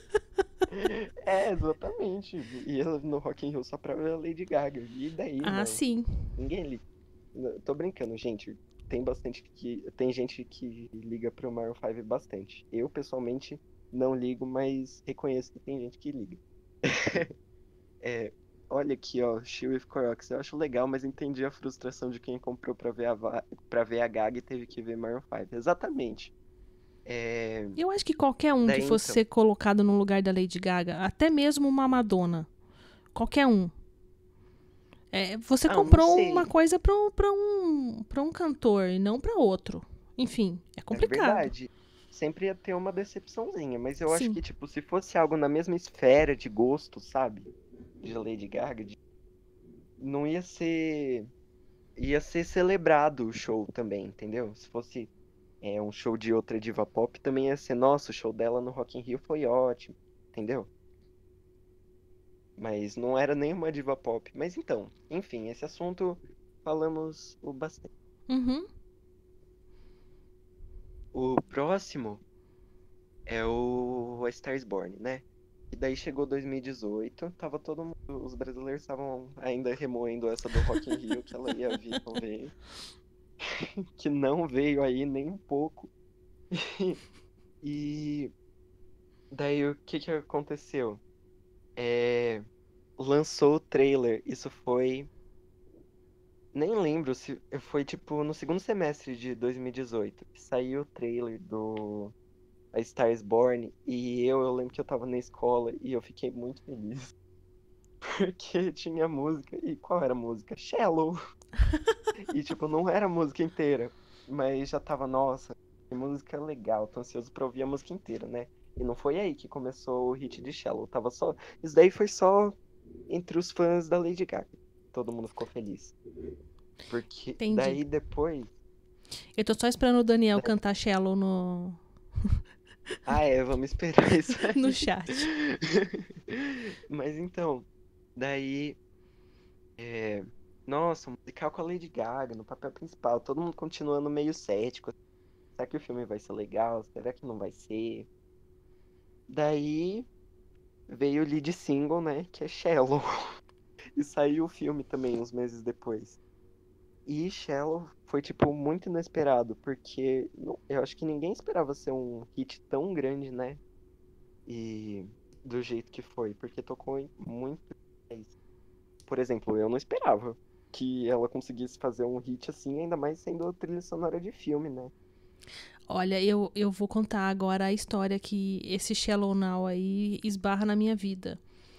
É, exatamente. Ia no Rock in Rio só pra ver a Lady Gaga. E daí, Ah, não. sim. Ninguém liga. Não, tô brincando, gente. Tem bastante que. Tem gente que liga pro Maroon cinco bastante. Eu, pessoalmente, não ligo, mas reconheço que tem gente que liga. É, olha aqui, ó, Chill with Crocs. Eu acho legal, mas entendi a frustração de quem comprou pra ver a, Va- pra ver a Gaga e teve que ver Maroon cinco. Exatamente. É, Eu acho que qualquer um que daí fosse então. ser colocado no lugar da Lady Gaga, até mesmo uma Madonna, qualquer um. É, você Ah, eu não comprou uma sei. coisa pra, um- pra um, pra um cantor e não pra outro. Enfim, é É complicado. verdade. Sempre ia ter uma decepçãozinha, mas eu acho Sim, que, tipo, se fosse algo na mesma esfera de gosto, sabe? De Lady Gaga, de- não ia ser. Ia ser celebrado o show também, entendeu? Se fosse é, um show de outra diva pop, também ia ser, nossa, o show dela no Rock in Rio foi ótimo, entendeu? Mas não era nenhuma diva pop. Mas então, enfim, esse assunto falamos o bastante. uhum. O próximo é o A Star is Born, né? E daí chegou dois mil e dezoito, tava todo mundo, os brasileiros estavam ainda remoendo essa do Rock in Rio, que ela ia vir, não veio. Que não veio aí nem um pouco. E daí o que que aconteceu? É, lançou o trailer, isso foi, nem lembro se foi tipo no segundo semestre de dois mil e dezoito, que saiu o trailer do A Star is Born, e eu, eu lembro que eu tava na escola e eu fiquei muito feliz. Porque tinha música. E qual era a música? Shallow. E, tipo, não era a música inteira. Mas já tava, nossa, que música legal. Tô ansioso pra ouvir a música inteira, né? E não foi aí que começou o hit de Shallow. Tava só. Isso daí foi só entre os fãs da Lady Gaga. Todo mundo ficou feliz. Porque Entendi. daí depois. Eu tô só esperando o Daniel daí- cantar Shallow no, Ah, é, vamos esperar isso no aí. chat. Mas então, daí. É, nossa, um musical com a Lady Gaga no papel principal, todo mundo continuando meio cético. Será que o filme vai ser legal? Será que não vai ser? Daí veio o lead single, né? Que é Shallow. E saiu o filme também uns meses depois. E Shallow foi, tipo, muito inesperado, porque não- eu acho que ninguém esperava ser um hit tão grande, né? E do jeito que foi, porque tocou em muito. Por exemplo, eu não esperava que ela conseguisse fazer um hit assim, ainda mais sendo a trilha sonora de filme, né? Olha, eu, eu vou contar agora a história que esse Shallow Now aí esbarra na minha vida.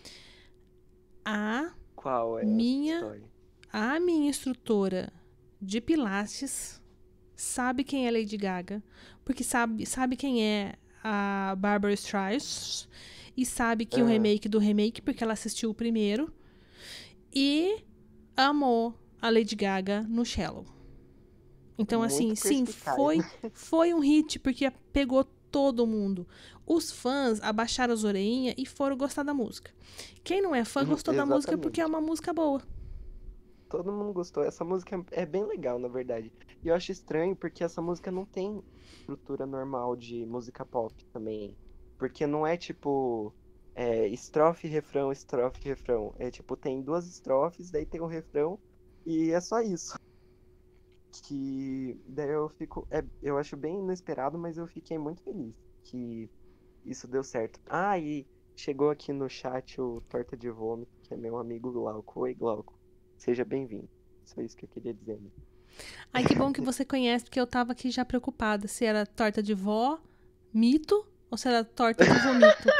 A Qual é essa minha, história? a minha instrutora de Pilates sabe quem é Lady Gaga, porque sabe, sabe quem é a Barbara Streisand e sabe que o Ah, remake do remake, porque ela assistiu o primeiro, e amou a Lady Gaga no Shallow. Então, assim, muito sim, perspicaz, né? foi, foi um hit porque pegou todo mundo. Os fãs abaixaram as orelhinhas e foram gostar da música. Quem não é fã gostou da música porque é Exatamente. uma música boa. Todo mundo gostou. Essa música é bem legal, na verdade. E eu acho estranho porque essa música não tem estrutura normal de música pop também. Porque não é tipo é, estrofe, refrão, estrofe, refrão. É tipo, tem duas estrofes, daí tem o refrão e é só isso. Que daí eu fico, é, eu acho bem inesperado, mas eu fiquei muito feliz que isso deu certo. Ah, e chegou aqui no chat o Torta de Vômito, que é meu amigo Glauco. Oi, Glauco. Seja bem-vindo. Só isso que eu queria dizer, né? Ai, que bom que você conhece, porque eu tava aqui já preocupada se era torta de vó, mito, ou se era torta de vomito.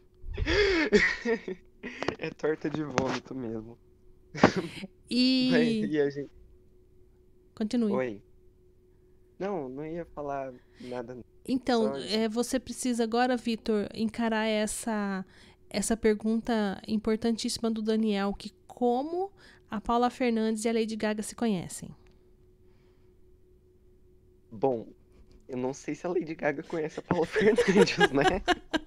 É torta de vômito mesmo. Mas, E. e a gente... Continue. Oi. Não, não ia falar nada. Então, Só. é, você precisa agora, Vitor, encarar essa, essa pergunta importantíssima do Daniel, que como a Paula Fernandes e a Lady Gaga se conhecem. Bom, eu não sei se a Lady Gaga conhece a Paula Fernandes, né?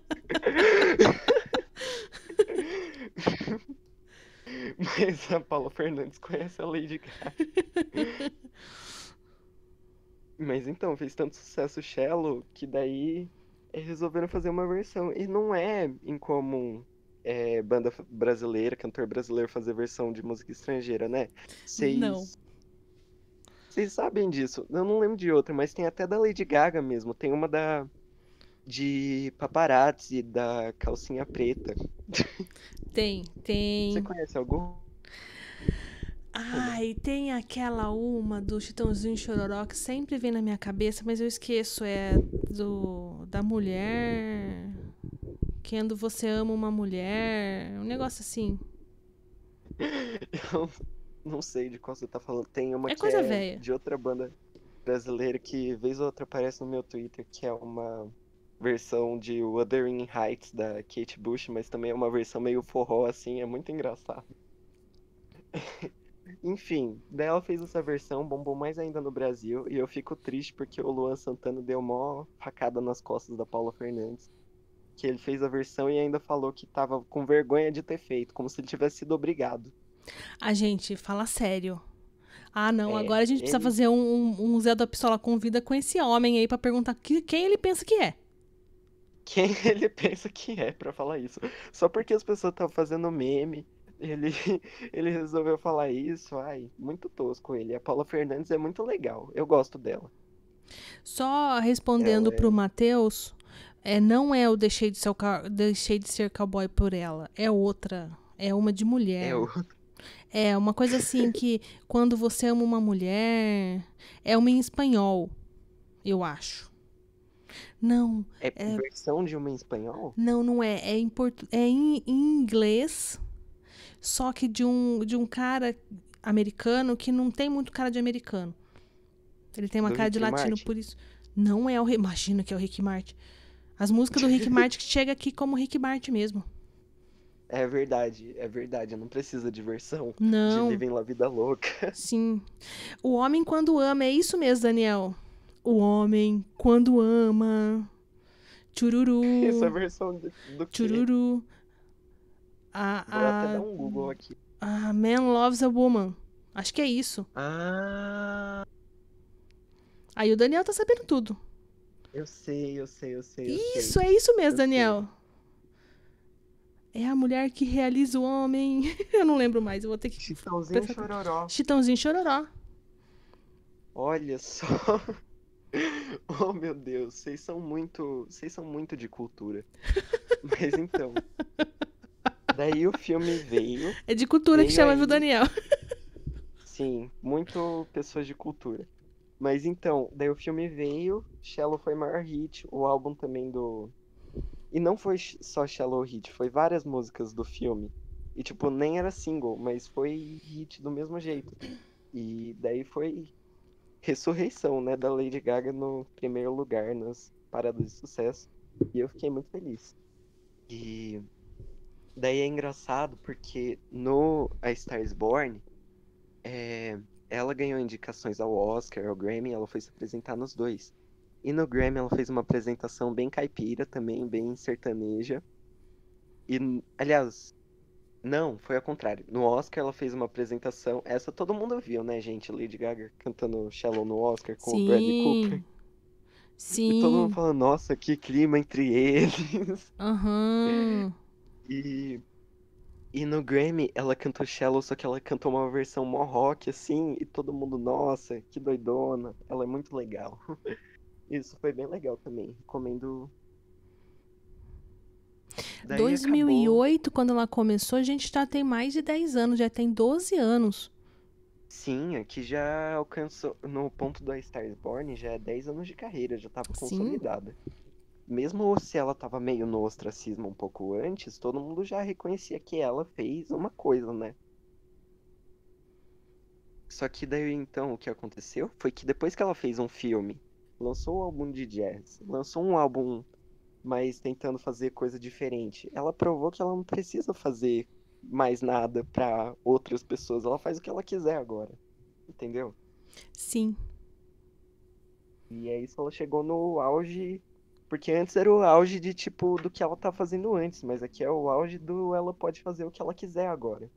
Mas a Paula Fernandes conhece a Lady Gaga. Mas então, fez tanto sucesso o Shallow que daí eh, resolveram fazer uma versão. E não é incomum é, banda f- brasileira, cantor brasileiro fazer versão de música estrangeira, né? Não. Vocês vocês sabem disso. Eu não lembro de outra, mas tem até da Lady Gaga mesmo. Tem uma da de Paparazzi, da Calcinha Preta. Tem, Você tem. conhece alguma? Ai, tem aquela uma do Chitãozinho e Chororó que sempre vem na minha cabeça, mas eu esqueço. É do da mulher. Quando você ama uma mulher. Um negócio assim. Eu não sei de qual você tá falando. Tem uma É que coisa é velha. de outra banda brasileira que vez ou outra aparece no meu Twitter, que é uma versão de Wuthering Heights da Kate Bush, mas também é uma versão meio forró assim, é muito engraçado. Enfim, daí ela fez essa versão, bombou mais ainda no Brasil, e eu fico triste porque o Luan Santana deu mó facada nas costas da Paula Fernandes, que ele fez a versão e ainda falou que tava com vergonha de ter feito, como se ele tivesse sido obrigado. A gente, fala sério. Ah, não, É, agora a gente precisa ele. fazer um, um, um Zé da Pistola Convida com esse homem aí pra perguntar que- quem ele pensa que é. Quem ele pensa que é pra falar isso? Só porque as pessoas estavam fazendo meme, ele, ele resolveu falar isso. Ai, muito tosco ele. A Paula Fernandes é muito legal. Eu gosto dela. Só respondendo Ela pro é. Matheus, é, não é o deixei de, ser o ca- deixei de ser cowboy por ela. É outra. É uma de É o. mulher. É uma coisa assim que quando você ama uma mulher. É uma em espanhol, eu acho. Não, É versão de uma em espanhol? não, não é. É em, portu... é em, em inglês, só que de um, de um cara americano que não tem muito cara de americano. Ele tem uma Do cara de Rick latino, Martin? por isso. Não é o. Ri- Imagina que é o Rick Martin. As músicas do Rick Martin que chega aqui como Rick Martin mesmo. É verdade, é verdade. Não precisa de versão de Não, Vivem La Vida Louca. sim. O homem quando ama, é isso mesmo, Daniel. O homem quando ama. Isso é Chururu, versão do, do quê? chururu. Vou até A, dar um Google aqui. a, a Man Loves a Woman. Acho que é isso. Ah, Aí o Daniel tá sabendo tudo. eu sei, eu sei, eu sei, eu Isso, sei. é isso mesmo, Eu sei. Daniel. É a mulher que realiza o homem. Eu não lembro mais, eu vou ter que Chitãozinho e prestar atenção. Chororó. Chitãozinho Chororó. Olha só. Oh, meu Deus, vocês são muito, vocês são muito de cultura. Mas então, daí o filme veio, É de cultura que veio chama, viu, aí, Daniel? sim, muito pessoas de cultura. Mas então, daí o filme veio, Shallow foi maior hit, o álbum também do. E não foi sh- só Shallow hit, foi várias músicas do filme. E tipo, nem era single, mas foi hit do mesmo jeito. E daí foi ressurreição, né, da Lady Gaga no primeiro lugar nas paradas de sucesso. E eu fiquei muito feliz. E daí é engraçado porque no A Star is Born, é, ela ganhou indicações ao Oscar, ao Grammy, ela foi se apresentar nos dois. E no Grammy ela fez uma apresentação bem caipira também, bem sertaneja. E, aliás, não, foi ao contrário. No Oscar ela fez uma apresentação, essa todo mundo viu, né, gente? Lady Gaga cantando Shallow no Oscar com o Bradley Cooper. Sim, E todo mundo sim. falando, nossa, que clima entre eles. Aham. E, e no Grammy ela cantou Shallow, só que ela cantou uma versão mó rock, assim, e todo mundo, nossa, que doidona. Ela é muito legal. Isso foi bem legal também. Recomendo. Daí acabou. dois mil e oito, quando ela começou, a gente já tem mais de dez anos, já tem doze anos. Sim, aqui já alcançou. No ponto do A Star is Born, já é dez anos de carreira, já tava Sim, consolidada. Mesmo se ela tava meio no ostracismo um pouco antes, todo mundo já reconhecia que ela fez uma coisa, né? Só que daí então o que aconteceu foi que depois que ela fez um filme, lançou um álbum de jazz, lançou um álbum mais tentando fazer coisa diferente, ela provou que ela não precisa fazer mais nada pra outras pessoas, ela faz o que ela quiser agora, entendeu? Sim. E é isso, ela chegou no auge, porque antes era o auge de tipo do que ela tá fazendo antes, mas aqui é o auge do ela pode fazer o que ela quiser agora.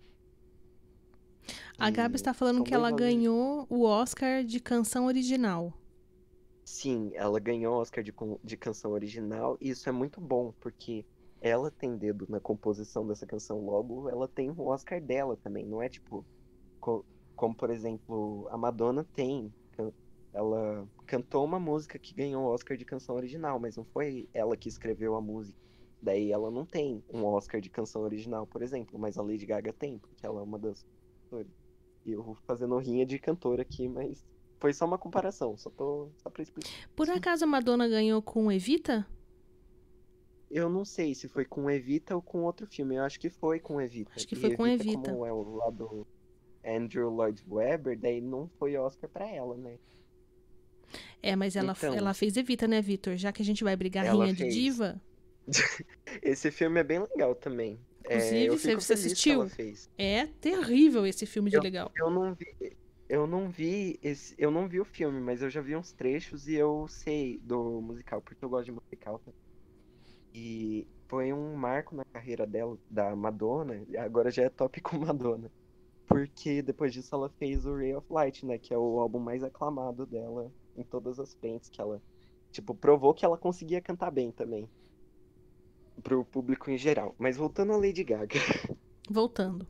A Gabi E está falando são que dois ela auges. ganhou o Oscar de canção original. Sim, ela ganhou o Oscar de, con- de canção original, e isso é muito bom, porque ela tem dedo na composição dessa canção, logo ela tem o Oscar dela também, não é tipo, co- como por exemplo, a Madonna tem, can- ela cantou uma música que ganhou o Oscar de canção original, mas não foi ela que escreveu a música. Daí ela não tem um Oscar de canção original, por exemplo, mas a Lady Gaga tem, porque ela é uma das cantoras. E eu vou fazendo rinha de cantora aqui, mas foi só uma comparação, só tô só pra explicar. Por acaso a Madonna ganhou com Evita? Eu não sei se foi com Evita ou com outro filme. Eu acho que foi com Evita. Acho que E foi com Evita, Evita. como é o lado Andrew Lloyd Webber, daí não foi Oscar pra ela, né? É, mas ela, Então, ela fez Evita, né, Vitor? Já que a gente vai brigar ela rinha de fez. diva. Esse filme é bem legal também. É, eu Inclusive, você fico você feliz que ela assistiu? fez. É terrível esse filme de Eu, legal. eu não vi, eu não vi esse, eu não vi o filme, mas eu já vi uns trechos e eu sei do musical, porque eu gosto de musical também. E foi um marco na carreira dela, da Madonna, e agora já é top com Madonna. Porque depois disso ela fez o Ray of Light, né? Que é o álbum mais aclamado dela em todas as frentes, que ela, tipo, provou que ela conseguia cantar bem também, pro público em geral. Mas voltando a Lady Gaga. Voltando.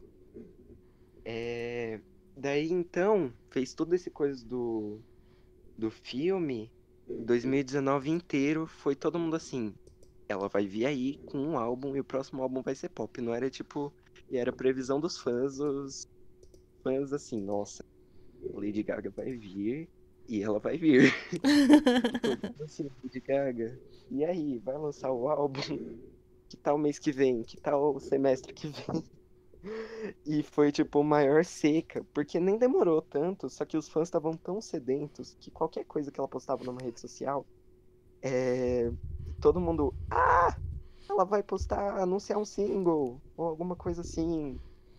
É... Daí então, fez todo esse coisa do, do filme, dois mil e dezenove inteiro, foi todo mundo assim, ela vai vir aí com um álbum e o próximo álbum vai ser pop. Não era tipo, e era previsão dos fãs, os fãs assim, nossa, Lady Gaga vai vir e ela vai vir. E todo mundo assim, Lady Gaga, e aí, vai lançar o álbum? Que tal mês que vem? Que tal semestre que vem? E foi tipo o maior seca, porque nem demorou tanto, só que os fãs estavam tão sedentos que qualquer coisa que ela postava numa rede social, é... todo mundo, ah, ela vai postar, anunciar um single, ou alguma coisa assim.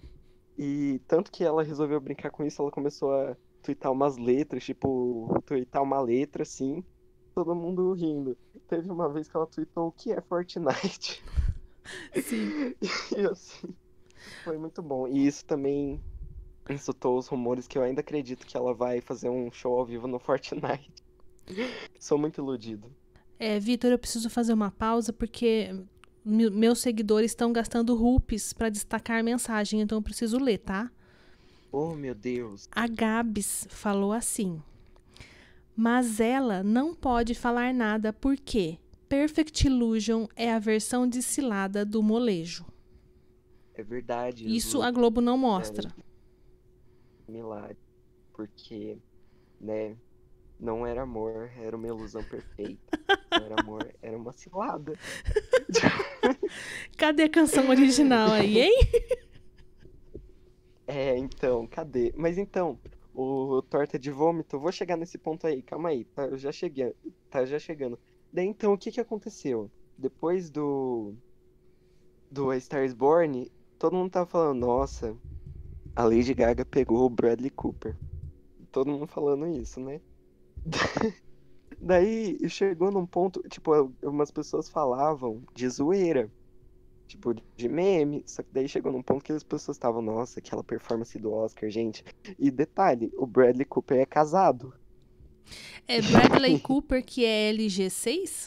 E tanto que ela resolveu brincar com isso, ela começou a twittar umas letras, tipo, twittar uma letra assim, todo mundo rindo. Teve uma vez que ela tweetou o que é Fortnite. Sim. E assim, foi muito bom. E isso também incitou os rumores que eu ainda acredito que ela vai fazer um show ao vivo no Fortnite. Sou muito iludido. É, Vitor, eu preciso fazer uma pausa porque me- meus seguidores estão gastando rupees para destacar a mensagem, então eu preciso ler, tá? Oh, meu Deus. A Gabs falou assim: mas ela não pode falar nada porque Perfect Illusion é a versão destilada do molejo. É verdade, Isso Lu. a Globo não É mostra. milagre. Porque, né? Não era amor, era uma ilusão perfeita. Não era amor, era uma cilada. Cadê a canção original aí, hein? É, então, cadê? Mas então, o Torta de Vômito, eu vou chegar nesse ponto aí, calma aí, tá, eu já cheguei, tá já chegando. Daí então, o que que aconteceu? Depois do, do A Star is Born, todo mundo tava falando, nossa, a Lady Gaga pegou o Bradley Cooper. Todo mundo falando isso, né? Daí chegou num ponto, tipo, umas pessoas falavam de zoeira. Tipo, de meme. Só que daí chegou num ponto que as pessoas estavam, nossa, aquela performance do Oscar, gente. E detalhe, o Bradley Cooper é casado. É Bradley Cooper, que é L G seis?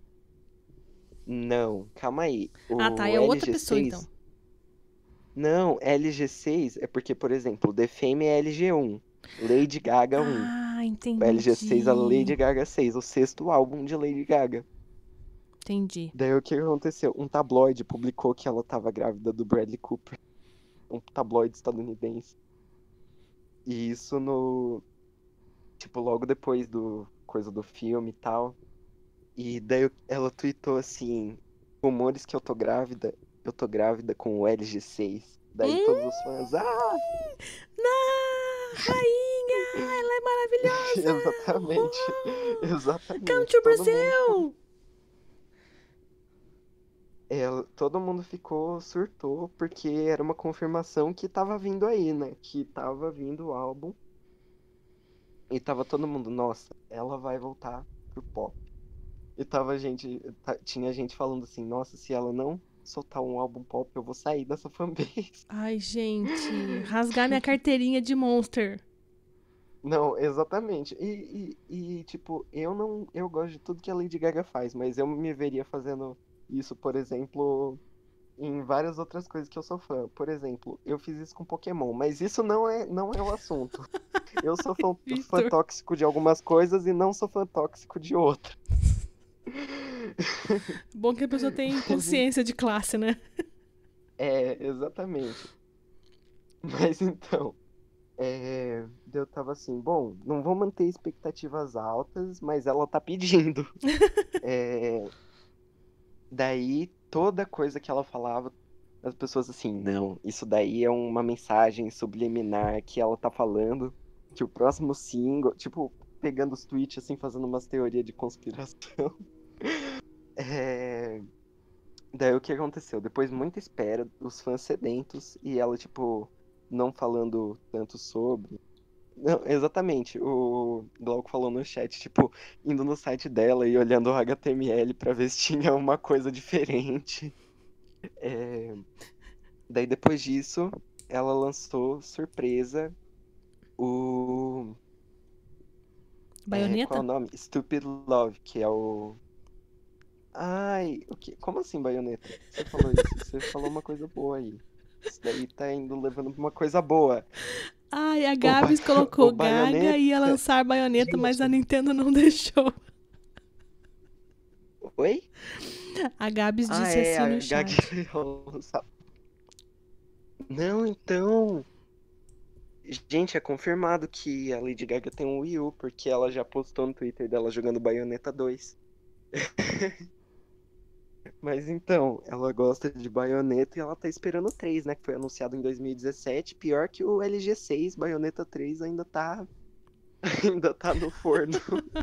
Não, calma aí. Ah, tá. O É outra pessoa, então. L G seis. Não, L G seis é porque, por exemplo, The Fame é L G um, Lady Gaga um. Ah, O L G seis é Lady entendi. Gaga seis, o sexto álbum de Lady Gaga. Entendi. Daí o que aconteceu? Um tabloide publicou que ela tava grávida do Bradley Cooper. Um tabloide estadunidense. E isso no, tipo, logo depois do coisa do filme e tal. E daí eu- ela tweetou assim, rumores que eu tô grávida, eu tô grávida com o L G seis. Daí Hum, todos os fãs, ah, não! Rainha! maravilhosa! Exatamente. Come Exatamente. to Todo mundo Brazil! Ela, todo mundo ficou, surtou, porque era uma confirmação que tava vindo aí, né? Que tava vindo o álbum. E tava todo mundo, nossa, ela vai voltar pro pop. E tava gente, ta- tinha gente falando assim, nossa, se ela não soltar um álbum pop, eu vou sair dessa fanbase. Ai, gente, rasgar minha carteirinha de Monster. Não, exatamente. E, e, e, tipo, eu não, eu gosto de tudo que a Lady Gaga faz, mas eu me veria fazendo isso, por exemplo, em várias outras coisas que eu sou fã. Por exemplo, eu fiz isso com Pokémon, mas isso não é, não é o assunto. Eu sou fã, fã Vitor. tóxico de algumas coisas e não sou fã tóxico de outras. Bom que a pessoa tem Mas, en- consciência de classe, né? é, exatamente. Mas então, é, eu tava assim, bom, não vou manter expectativas altas, mas ela tá pedindo. É, daí, toda coisa que ela falava, as pessoas assim, não, isso daí é uma mensagem subliminar que ela tá falando, que o próximo single, tipo, pegando os tweets assim, fazendo umas teorias de conspiração. É, daí o que aconteceu? Depois de muita espera, os fãs sedentos e ela, tipo, não falando tanto sobre. Não, exatamente, o Glauco falou no chat, tipo, indo no site dela e olhando o H T M L pra ver se tinha uma coisa diferente. É, daí depois disso, ela lançou, surpresa, o. É, qual é Baioneta? o nome? Stupid Love, que é o. Ai, o que... como assim, baioneta? Você falou isso? Você falou uma coisa boa aí. Isso daí tá indo levando pra uma coisa boa. Ai, a O, ba... Gabs o colocou Gaga baioneta. ia lançar baioneta, mas a Gente, Nintendo não deixou. oi? A Gabs Ah, disse é, assim no a Gag. chat. Não, então. Gente, é confirmado que a Lady Gaga tem um Wii U, porque ela já postou no Twitter dela jogando Bayonetta dois. Mas então, ela gosta de Bayonetta e ela tá esperando o três, né? Que foi anunciado em dois mil e dezessete. Pior que o L G seis, Bayonetta três ainda tá, ainda tá no forno.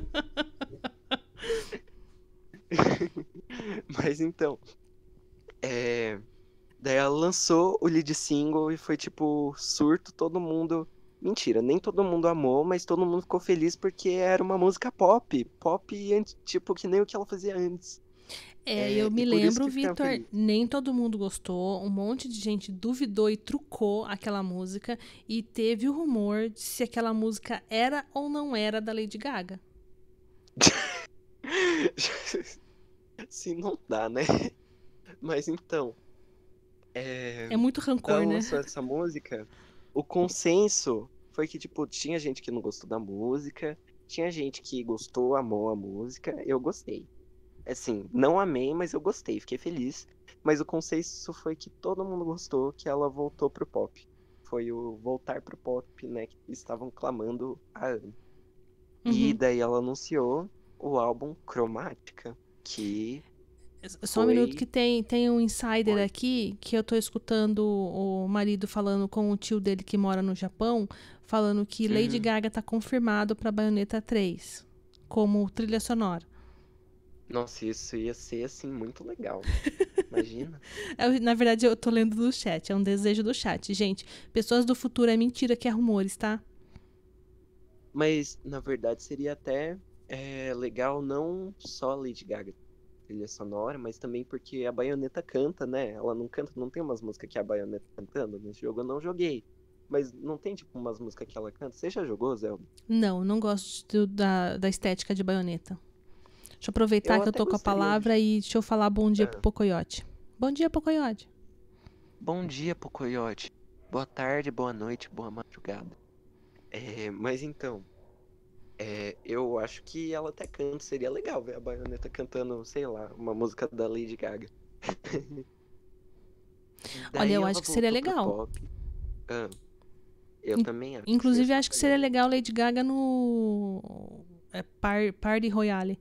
Mas então, é... daí ela lançou o lead single e foi tipo surto, todo mundo. Mentira, nem todo mundo amou, mas todo mundo ficou feliz porque era uma música pop. Pop, anti- tipo, que nem o que ela fazia antes. É, eu É, e me por isso lembro, que ficamos Vitor, felizes. nem todo mundo gostou. Um monte de gente duvidou e trucou aquela música. E teve o rumor de se aquela música era ou não era da Lady Gaga. Se não dá, né? Mas então, é, É muito ela rancor, né? lançou essa música, o consenso foi que, tipo, tinha gente que não gostou da música, tinha gente que gostou, amou a música, eu gostei. Assim, não amei, mas eu gostei, fiquei feliz. Mas o consenso foi que todo mundo gostou, que ela voltou pro pop. Foi o voltar pro pop, né, que estavam clamando há anos. E Uhum. daí ela anunciou o álbum Cromática, que Só um minuto que foi. tem, tem um insider Foi. aqui que eu tô escutando o marido falando com o tio dele que mora no Japão, falando que Lady Uhum. Gaga tá confirmado pra Bayonetta três como trilha sonora. Nossa, isso ia ser assim muito legal. Imagina. Eu, na verdade, eu tô lendo do chat, é um desejo do chat. Gente, pessoas do futuro é mentira que é rumores, tá? Mas na verdade seria até é, legal não só a Lady Gaga trilha sonora, mas também porque a Bayonetta canta, né? Ela não canta, não tem umas músicas que é a Bayonetta cantando nesse jogo, eu não joguei. Mas não tem tipo umas músicas que ela canta. Você já jogou, Zelda? Não, não gosto do- da, da estética de Bayonetta. Deixa eu aproveitar Eu que eu até tô com a gostaria de. palavra e deixa eu falar bom dia pro Ah, Pocoyote. Bom dia, Pocoyote. bom dia, Pocoyote. Boa tarde, boa noite, boa madrugada. É, mas então, é, eu acho que ela até canta. Seria legal ver a Bayonetta cantando, sei lá, uma música da Lady Gaga. Olha, Daí eu ela acho que seria voltou pro legal. pop. Ah, eu In- também acho que seria Inclusive, acho que super seria legal. legal Lady Gaga no é, par, Party Royale.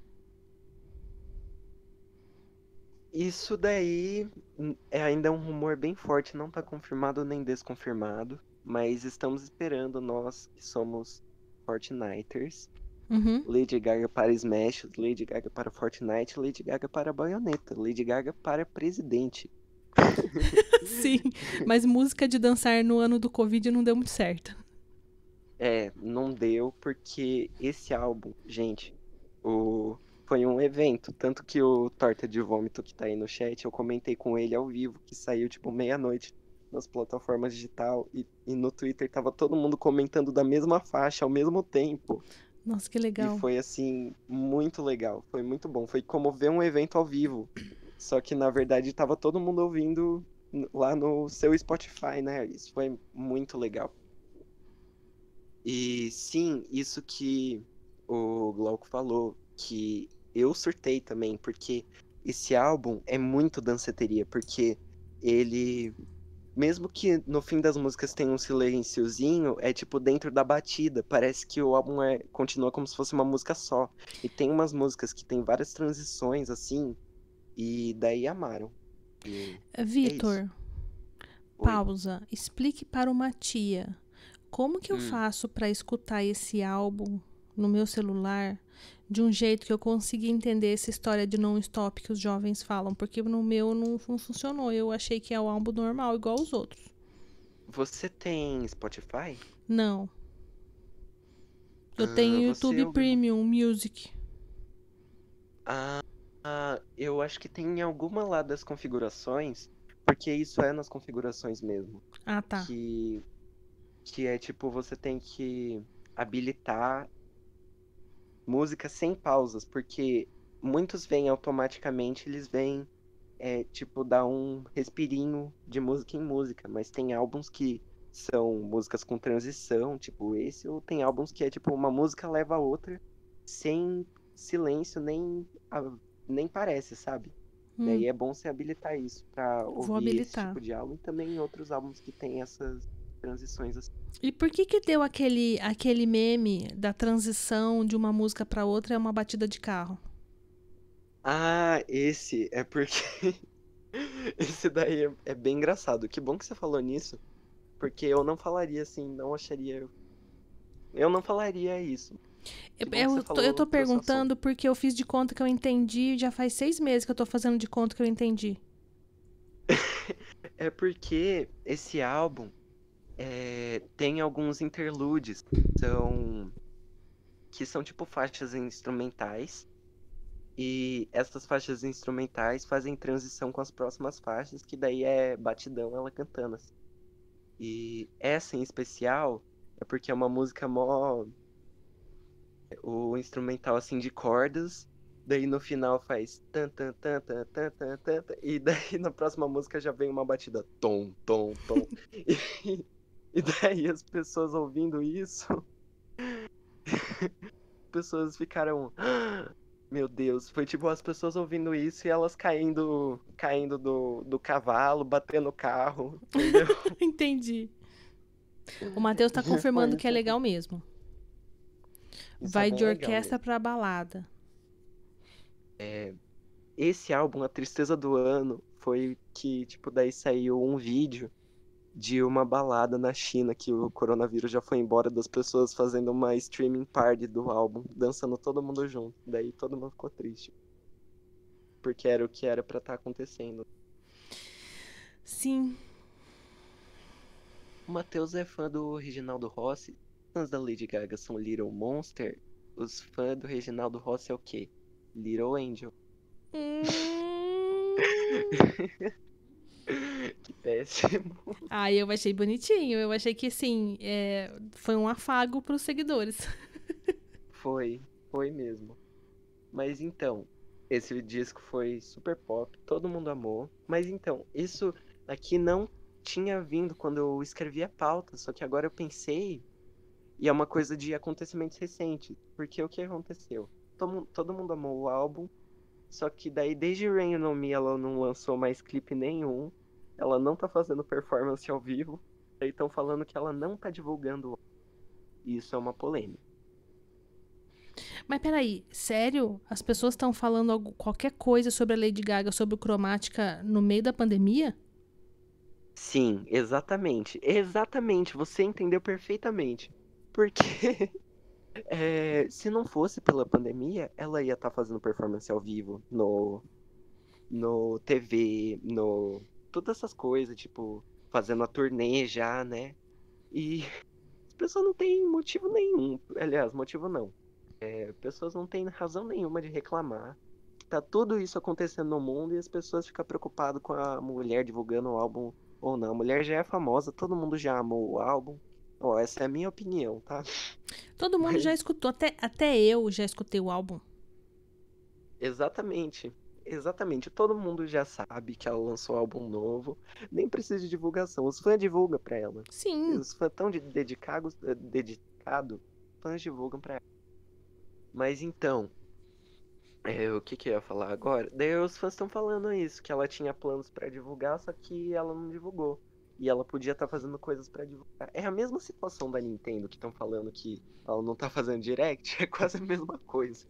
Isso daí hum, é ainda um rumor bem forte, não tá confirmado nem desconfirmado, mas estamos esperando nós que somos Fortniters, Uhum. Lady Gaga para Smash, Lady Gaga para Fortnite, Lady Gaga para Bayonetta, Lady Gaga para presidente. Sim, mas música de dançar no ano do Covid não deu muito certo. É, não deu porque esse álbum, gente, o... foi um evento. Tanto que o Torta de Vômito que tá aí no chat, eu comentei com ele ao vivo, que saiu tipo meia-noite nas plataformas digital e, e no Twitter tava todo mundo comentando da mesma faixa ao mesmo tempo. Nossa, que E legal. foi assim, muito legal. Foi muito bom. Foi como ver um evento ao vivo. Só que na verdade tava todo mundo ouvindo n- lá no seu Spotify, né? Isso foi muito legal. E sim, isso que o Glauco falou, que eu surtei também, porque esse álbum é muito danceteria, porque ele, mesmo que no fim das músicas tenha um silenciozinho, é tipo dentro da batida, parece que o álbum é, continua como se fosse uma música só. E tem umas músicas que tem várias transições assim, e daí amaram. E é isso. Vitor, Oi. pausa. Explique para uma tia como que eu Hum. faço para escutar esse álbum no meu celular de um jeito que eu consiga entender essa história de non-stop que os jovens falam, porque no meu não, não funcionou. Eu achei que é o álbum normal, igual os outros. Você tem Spotify? Não. Eu Ah, tenho você YouTube ouviu. Premium Music. Ah, ah, eu acho que tem em alguma lá das configurações, porque isso é nas configurações mesmo, Ah, tá. que, que é tipo, você tem que habilitar música sem pausas, porque muitos vêm automaticamente, eles vêm, é, tipo, dar um respirinho de música em música, mas tem álbuns que são músicas com transição, tipo esse, ou tem álbuns que é tipo, uma música leva a outra, sem silêncio, nem, a- nem parece, sabe? Hum, Daí é bom você habilitar isso pra vou ouvir esse habilitar. tipo de álbum e também em outros álbuns que tem essas transições assim. E por que que deu aquele, aquele meme da transição de uma música para outra é uma batida de carro? Ah, esse é porque esse daí é, é bem engraçado. Que bom que você falou nisso, porque eu não falaria assim, não acharia. Eu não falaria isso. Eu, Que bom que você eu, tô, eu falou, tô trouxe o assunto. perguntando porque eu fiz de conta que eu entendi. Já faz seis meses que eu tô fazendo de conta que eu entendi. É porque esse álbum é, tem alguns interludes são, que são tipo faixas instrumentais. E essas faixas instrumentais fazem transição com as próximas faixas, que daí é batidão ela cantando assim. E essa em especial é porque é uma música mó. O instrumental assim de cordas. Daí no final faz tan tan tan tan tan tan tan, tan, e daí na próxima música já vem uma batida tom tom tom. E, e daí as pessoas ouvindo isso, pessoas ficaram, "Ah, meu Deus, foi tipo as pessoas ouvindo isso e elas caindo, caindo do, do cavalo, batendo o carro, entendeu? Entendi. O Matheus tá E foi confirmando que é isso, legal mesmo. isso é Vai bem de legal orquestra mesmo. pra balada. É, esse álbum, A Tristeza do Ano, foi que, tipo, daí saiu um vídeo de uma balada na China que o coronavírus já foi embora das pessoas fazendo uma streaming party do álbum, dançando todo mundo junto. Daí todo mundo ficou triste, porque era o que era pra estar acontecendo. Sim. O Matheus é fã do Reginaldo Rossi. Os fãs da Lady Gaga são Little Monster. Os fãs do Reginaldo Rossi é o quê? Little Angel. Hum... Que péssimo. Ah, eu achei bonitinho. Eu achei que, assim, é, foi um afago pros seguidores. Foi, foi mesmo. Mas então, esse disco foi super pop, todo mundo amou. Mas então, isso aqui não tinha vindo quando eu escrevi a pauta, só que agora eu pensei, e é uma coisa de acontecimentos recentes. Porque o que aconteceu? Todo, mu- todo mundo amou o álbum, só que daí desde Rain On Me ela não lançou mais clipe nenhum, ela não tá fazendo performance ao vivo, daí estão falando que ela não tá divulgando o álbum. E isso é uma polêmica. Mas peraí, sério? As pessoas estão falando algo- qualquer coisa sobre a Lady Gaga, sobre o Cromática no meio da pandemia? Sim, exatamente. Exatamente, você entendeu perfeitamente. Porque É, se não fosse pela pandemia, ela ia estar fazendo performance ao vivo no, no T V, no. Todas essas coisas, tipo, fazendo a turnê já, né? E as pessoas não têm motivo nenhum. Aliás, motivo não. É, pessoas não têm razão nenhuma de reclamar. Tá tudo isso acontecendo no mundo e as pessoas ficam preocupadas com a mulher divulgando o álbum ou não. A mulher já é famosa, todo mundo já amou o álbum. Ó, essa é a minha opinião, tá? Todo mundo já Mas escutou, até, até eu já escutei o álbum. exatamente. Exatamente. Todo mundo já sabe que ela lançou álbum novo. Nem precisa de divulgação. Os fãs divulgam pra ela. Sim. Os fãs tão de- dedicados, eh, dedicado, fãs divulgam pra ela. Mas então, é, o que que eu ia falar agora? Daí os fãs estão falando isso, que ela tinha planos pra divulgar, só que ela não divulgou. E ela podia estar fazendo coisas pra divulgar. É a mesma situação da Nintendo, que estão falando que ela não tá fazendo direct, é quase a mesma coisa.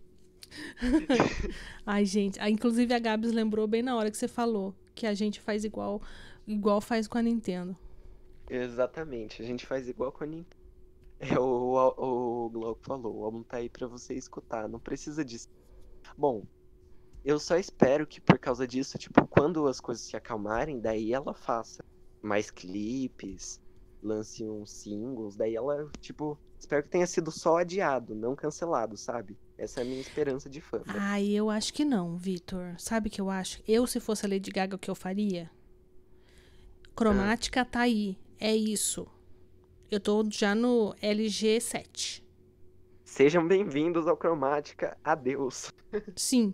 Ai, gente. Ah, inclusive a Gabs lembrou bem na hora que você falou que a gente faz igual, igual faz com a Nintendo. Exatamente, a gente faz igual com a Nintendo. É o, o, o Glauco falou, o álbum tá aí pra você escutar, não precisa disso. Bom, eu só espero que por causa disso, tipo, quando as coisas se acalmarem, daí ela faça mais clipes, lance uns singles, daí ela, tipo, espero que tenha sido só adiado, não cancelado, sabe? Essa é a minha esperança de fã. Mas, Ai, eu acho que não, Vitor. Sabe o que eu acho? Eu, se fosse a Lady Gaga, o que eu faria? ah, Cromática tá aí. É isso. Eu tô já no L G sete. sejam bem-vindos ao Cromática, adeus. Sim.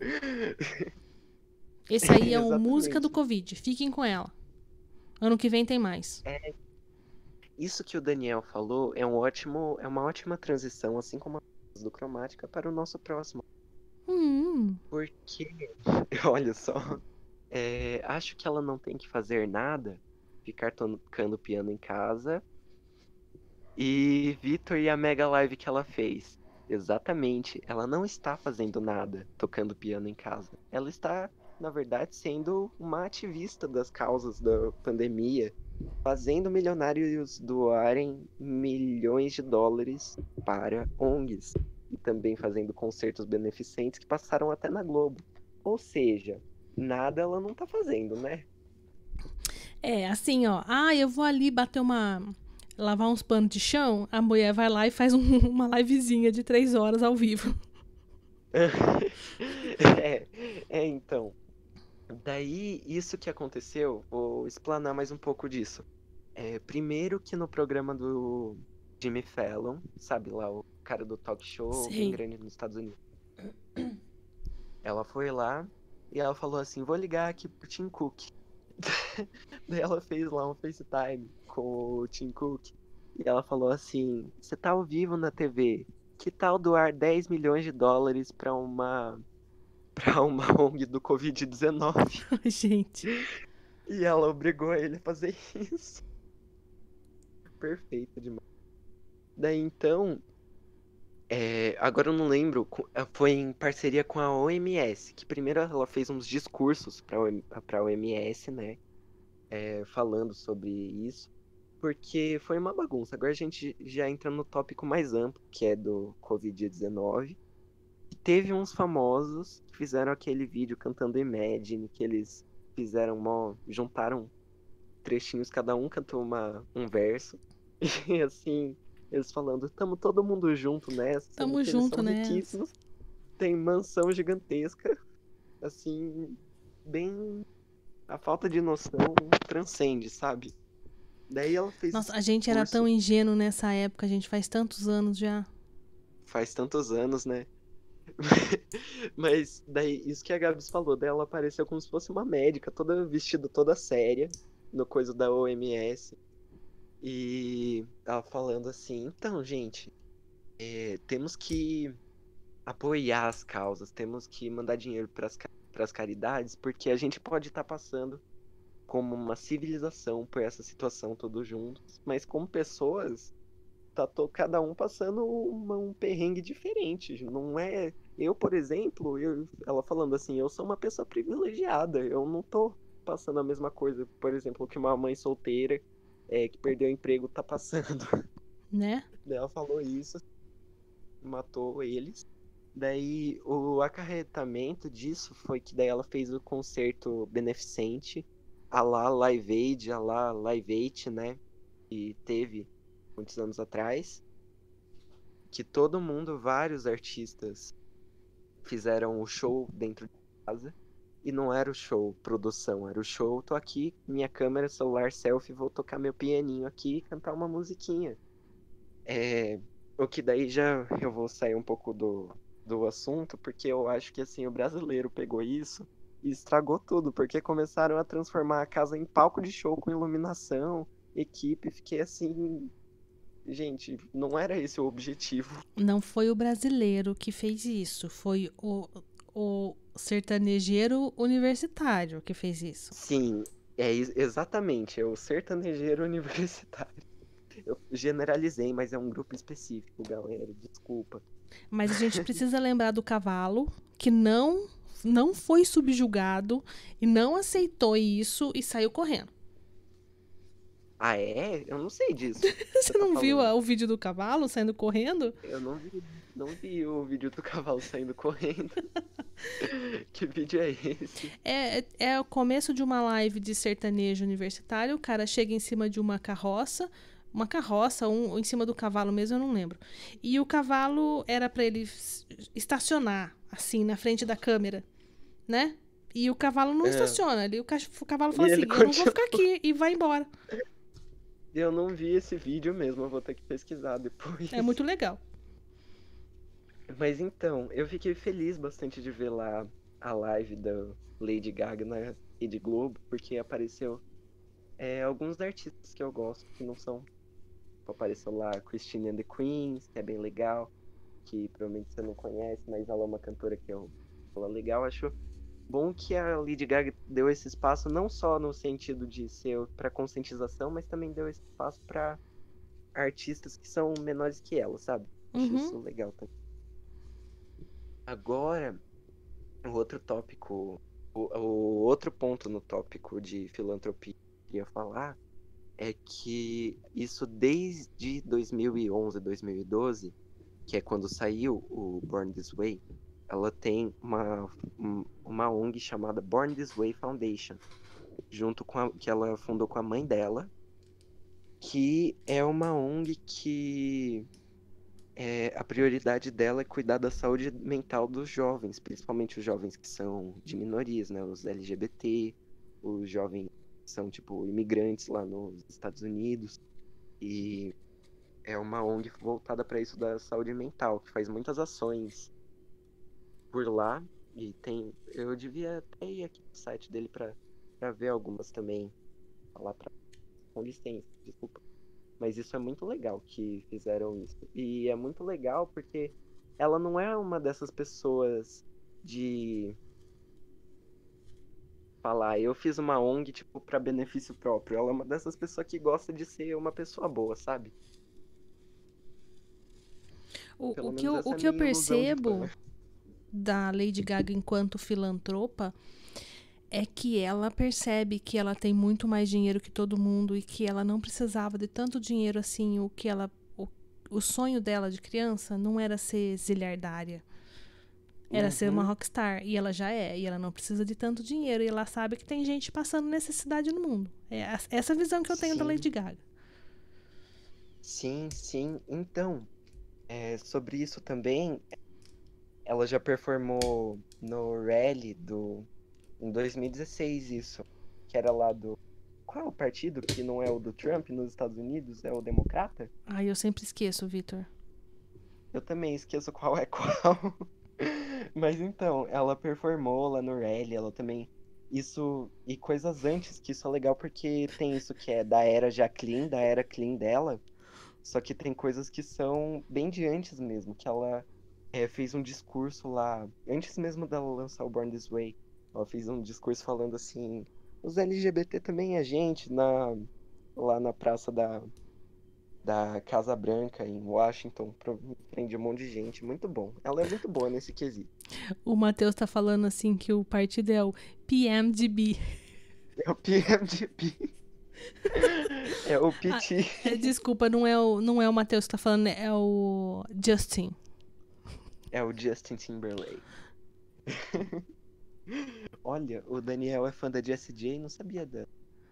Esse aí é uma música do Exatamente. Covid. Fiquem com ela. Ano que vem tem mais. É, isso que o Daniel falou é um ótimo, é uma ótima transição, assim como a do Cromática, para o nosso próximo. Hum. Porque, olha só, é, acho que ela não tem que fazer nada, ficar tocando piano em casa. E Vitor e a mega live que ela fez. Exatamente, ela não está fazendo nada tocando piano em casa. Ela está, na verdade, sendo uma ativista das causas da pandemia, fazendo milionários doarem milhões de dólares para O N Gs. E também fazendo concertos beneficentes que passaram até na Globo. Ou seja, nada ela não tá fazendo, né? É, assim, ó. Ah, eu vou ali bater uma. Lavar uns panos de chão. A mulher vai lá e faz um- uma livezinha de três horas ao vivo. É, é, então. Daí, isso que aconteceu, vou explanar mais um pouco disso. É, primeiro que no programa do Jimmy Fallon, sabe lá, o cara do talk show bem Sei. grande nos Estados Unidos. Ela foi lá e ela falou assim, vou ligar aqui pro Tim Cook. Daí ela fez lá um FaceTime com o Tim Cook. E ela falou assim, você tá ao vivo na T V, que tal doar dez milhões de dólares pra uma, pra uma O N G do covid dezenove? Gente. E ela obrigou ele a fazer isso. Perfeito demais. Daí então, é, agora eu não lembro, co- eh, foi em parceria com a O M S, que primeiro ela fez uns discursos para para a O M S, né, é, falando sobre isso, porque foi uma bagunça. Agora a gente já entra no tópico mais amplo, que é do covid dezenove. E teve uns famosos que fizeram aquele vídeo cantando Imagine, que eles fizeram mó, juntaram trechinhos, cada um cantou uma, um verso. E assim, eles falando, tamo todo mundo junto nessa, sendo Tamo que eles são junto nessa. riquíssimos, tem mansão gigantesca, assim, bem. A falta de noção transcende, sabe? Daí ela fez Nossa, esse a gente era tão discurso ingênuo nessa época, a gente faz tantos anos já. faz tantos anos, né? Mas daí, isso que a Gabs falou, daí ela apareceu como se fosse uma médica, toda vestida, toda séria, no coisa da O M S. E ela falando assim, então, gente, é, temos que apoiar as causas, temos que mandar dinheiro para as caridades, porque a gente pode estar passando como uma civilização por essa situação todos juntos, mas como pessoas, tá to- cada um passando uma- um perrengue diferente. Não é. Eu, por exemplo, eu- ela falando assim, eu sou uma pessoa privilegiada, eu não tô passando a mesma coisa, por exemplo, que uma mãe solteira é, que perdeu o emprego tá passando. Né? Daí ela falou isso. matou eles. Daí o acarretamento disso foi que daí ela fez o concerto beneficente a lá Live Aid, a lá Live Aid, né? Que teve muitos anos atrás. Que todo mundo, vários artistas fizeram o show dentro de casa. E não era o show produção, era o show, tô aqui, minha câmera, celular, selfie, vou tocar meu pianinho aqui e cantar uma musiquinha. É, o que daí já eu vou sair um pouco do, do assunto, porque eu acho que assim, o brasileiro pegou isso e estragou tudo, porque começaram a transformar a casa em palco de show com iluminação, equipe, fiquei assim, gente, não era esse o objetivo. Não foi o brasileiro que fez isso, foi o, o sertanejeiro universitário que fez isso. Sim, é ex- exatamente, é o sertanejeiro universitário. Eu generalizei, mas é um grupo específico, galera, desculpa. Mas a gente precisa lembrar do cavalo, que não, não foi subjugado e não aceitou isso e saiu correndo. Ah, é? Eu não sei disso. Você tá não viu falando? a- o vídeo do cavalo saindo correndo? Eu não vi, não vi o vídeo do cavalo saindo correndo. Que vídeo é esse? É, é, é o começo de uma live de sertanejo universitário. O cara chega em cima de uma carroça, uma carroça, um, em cima do cavalo mesmo, eu não lembro. E o cavalo era pra ele s- estacionar, assim, na frente da câmera, né? E o cavalo não É. estaciona. Ele, o, cach- o cavalo E fala assim: ele eu não vou continua. ficar aqui, e vai embora. Eu não vi esse vídeo mesmo, eu vou ter que pesquisar depois. É muito legal. Mas então, eu fiquei feliz bastante de ver lá a live da Lady Gaga na Rede Globo, porque apareceu é, alguns artistas que eu gosto, que não são. Apareceu lá Christine and the Queens, que é bem legal, que provavelmente você não conhece, mas ela é uma cantora que eu ela é legal. Acho bom que a Lady Gaga deu esse espaço não só no sentido de ser para conscientização, mas também deu esse espaço para artistas que são menores que ela, sabe? Acho Uhum. isso legal também. Agora, o outro tópico, o, o outro ponto no tópico de filantropia que eu queria falar é que isso desde dois mil e onze, dois mil e doze, que é quando saiu o Born This Way, ela tem uma, um- uma O N G chamada Born This Way Foundation, junto com a, que ela fundou com a mãe dela, que é uma O N G que é, a prioridade dela é cuidar da saúde mental dos jovens, principalmente os jovens que são de minorias, né? Os L G B T, os jovens que são, tipo, imigrantes lá nos Estados Unidos. E é uma O N G voltada para isso da saúde mental, que faz muitas ações por lá. E tem. Eu devia até ir aqui no site dele para para ver algumas também. Falar pra, com licença, desculpa. Mas isso é muito legal que fizeram isso. E é muito legal porque ela não é uma dessas pessoas de falar, eu fiz uma O N G, tipo, para benefício próprio. Ela é uma dessas pessoas que gosta de ser uma pessoa boa, sabe? O, Pelo o que menos eu, essa o é a que eu minha ilusão de percebo fã. da Lady Gaga enquanto filantropa é que ela percebe que ela tem muito mais dinheiro que todo mundo e que ela não precisava de tanto dinheiro assim. O que ela, o, o sonho dela de criança não era ser zilhardária, era ser uma Uhum, rockstar. E ela já é, e ela não precisa de tanto dinheiro. E ela sabe que tem gente passando necessidade no mundo. É a- essa visão que eu tenho da sim, Lady Gaga. sim, sim. Então, é, sobre isso também, ela já performou no rally do em dois mil e dezesseis isso, que era lá do qual é o partido que não é o do Trump nos Estados Unidos, é o Democrata? Ai, eu sempre esqueço, Vitor. Eu também esqueço qual é qual. Mas então, ela performou lá no rally, ela também isso e coisas antes que isso é legal porque tem isso que é da era já clean, da era clean dela. Só que tem coisas que são bem de antes mesmo, que ela é, fez um discurso lá, antes mesmo dela lançar o Born This Way, ela fez um discurso falando assim, os L G B T também é gente, na, lá na praça da, da Casa Branca, em Washington, pro- prende um monte de gente, muito bom. Ela é muito boa nesse quesito. O Matheus tá falando assim que o partido é o P M D B. É o P M D B, é o Ah, P T. é, desculpa, não é o, não é o Matheus que tá falando, é o Justin. É o Justin Timberlake. Olha, o Daniel é fã da Jessie J e não sabia dela.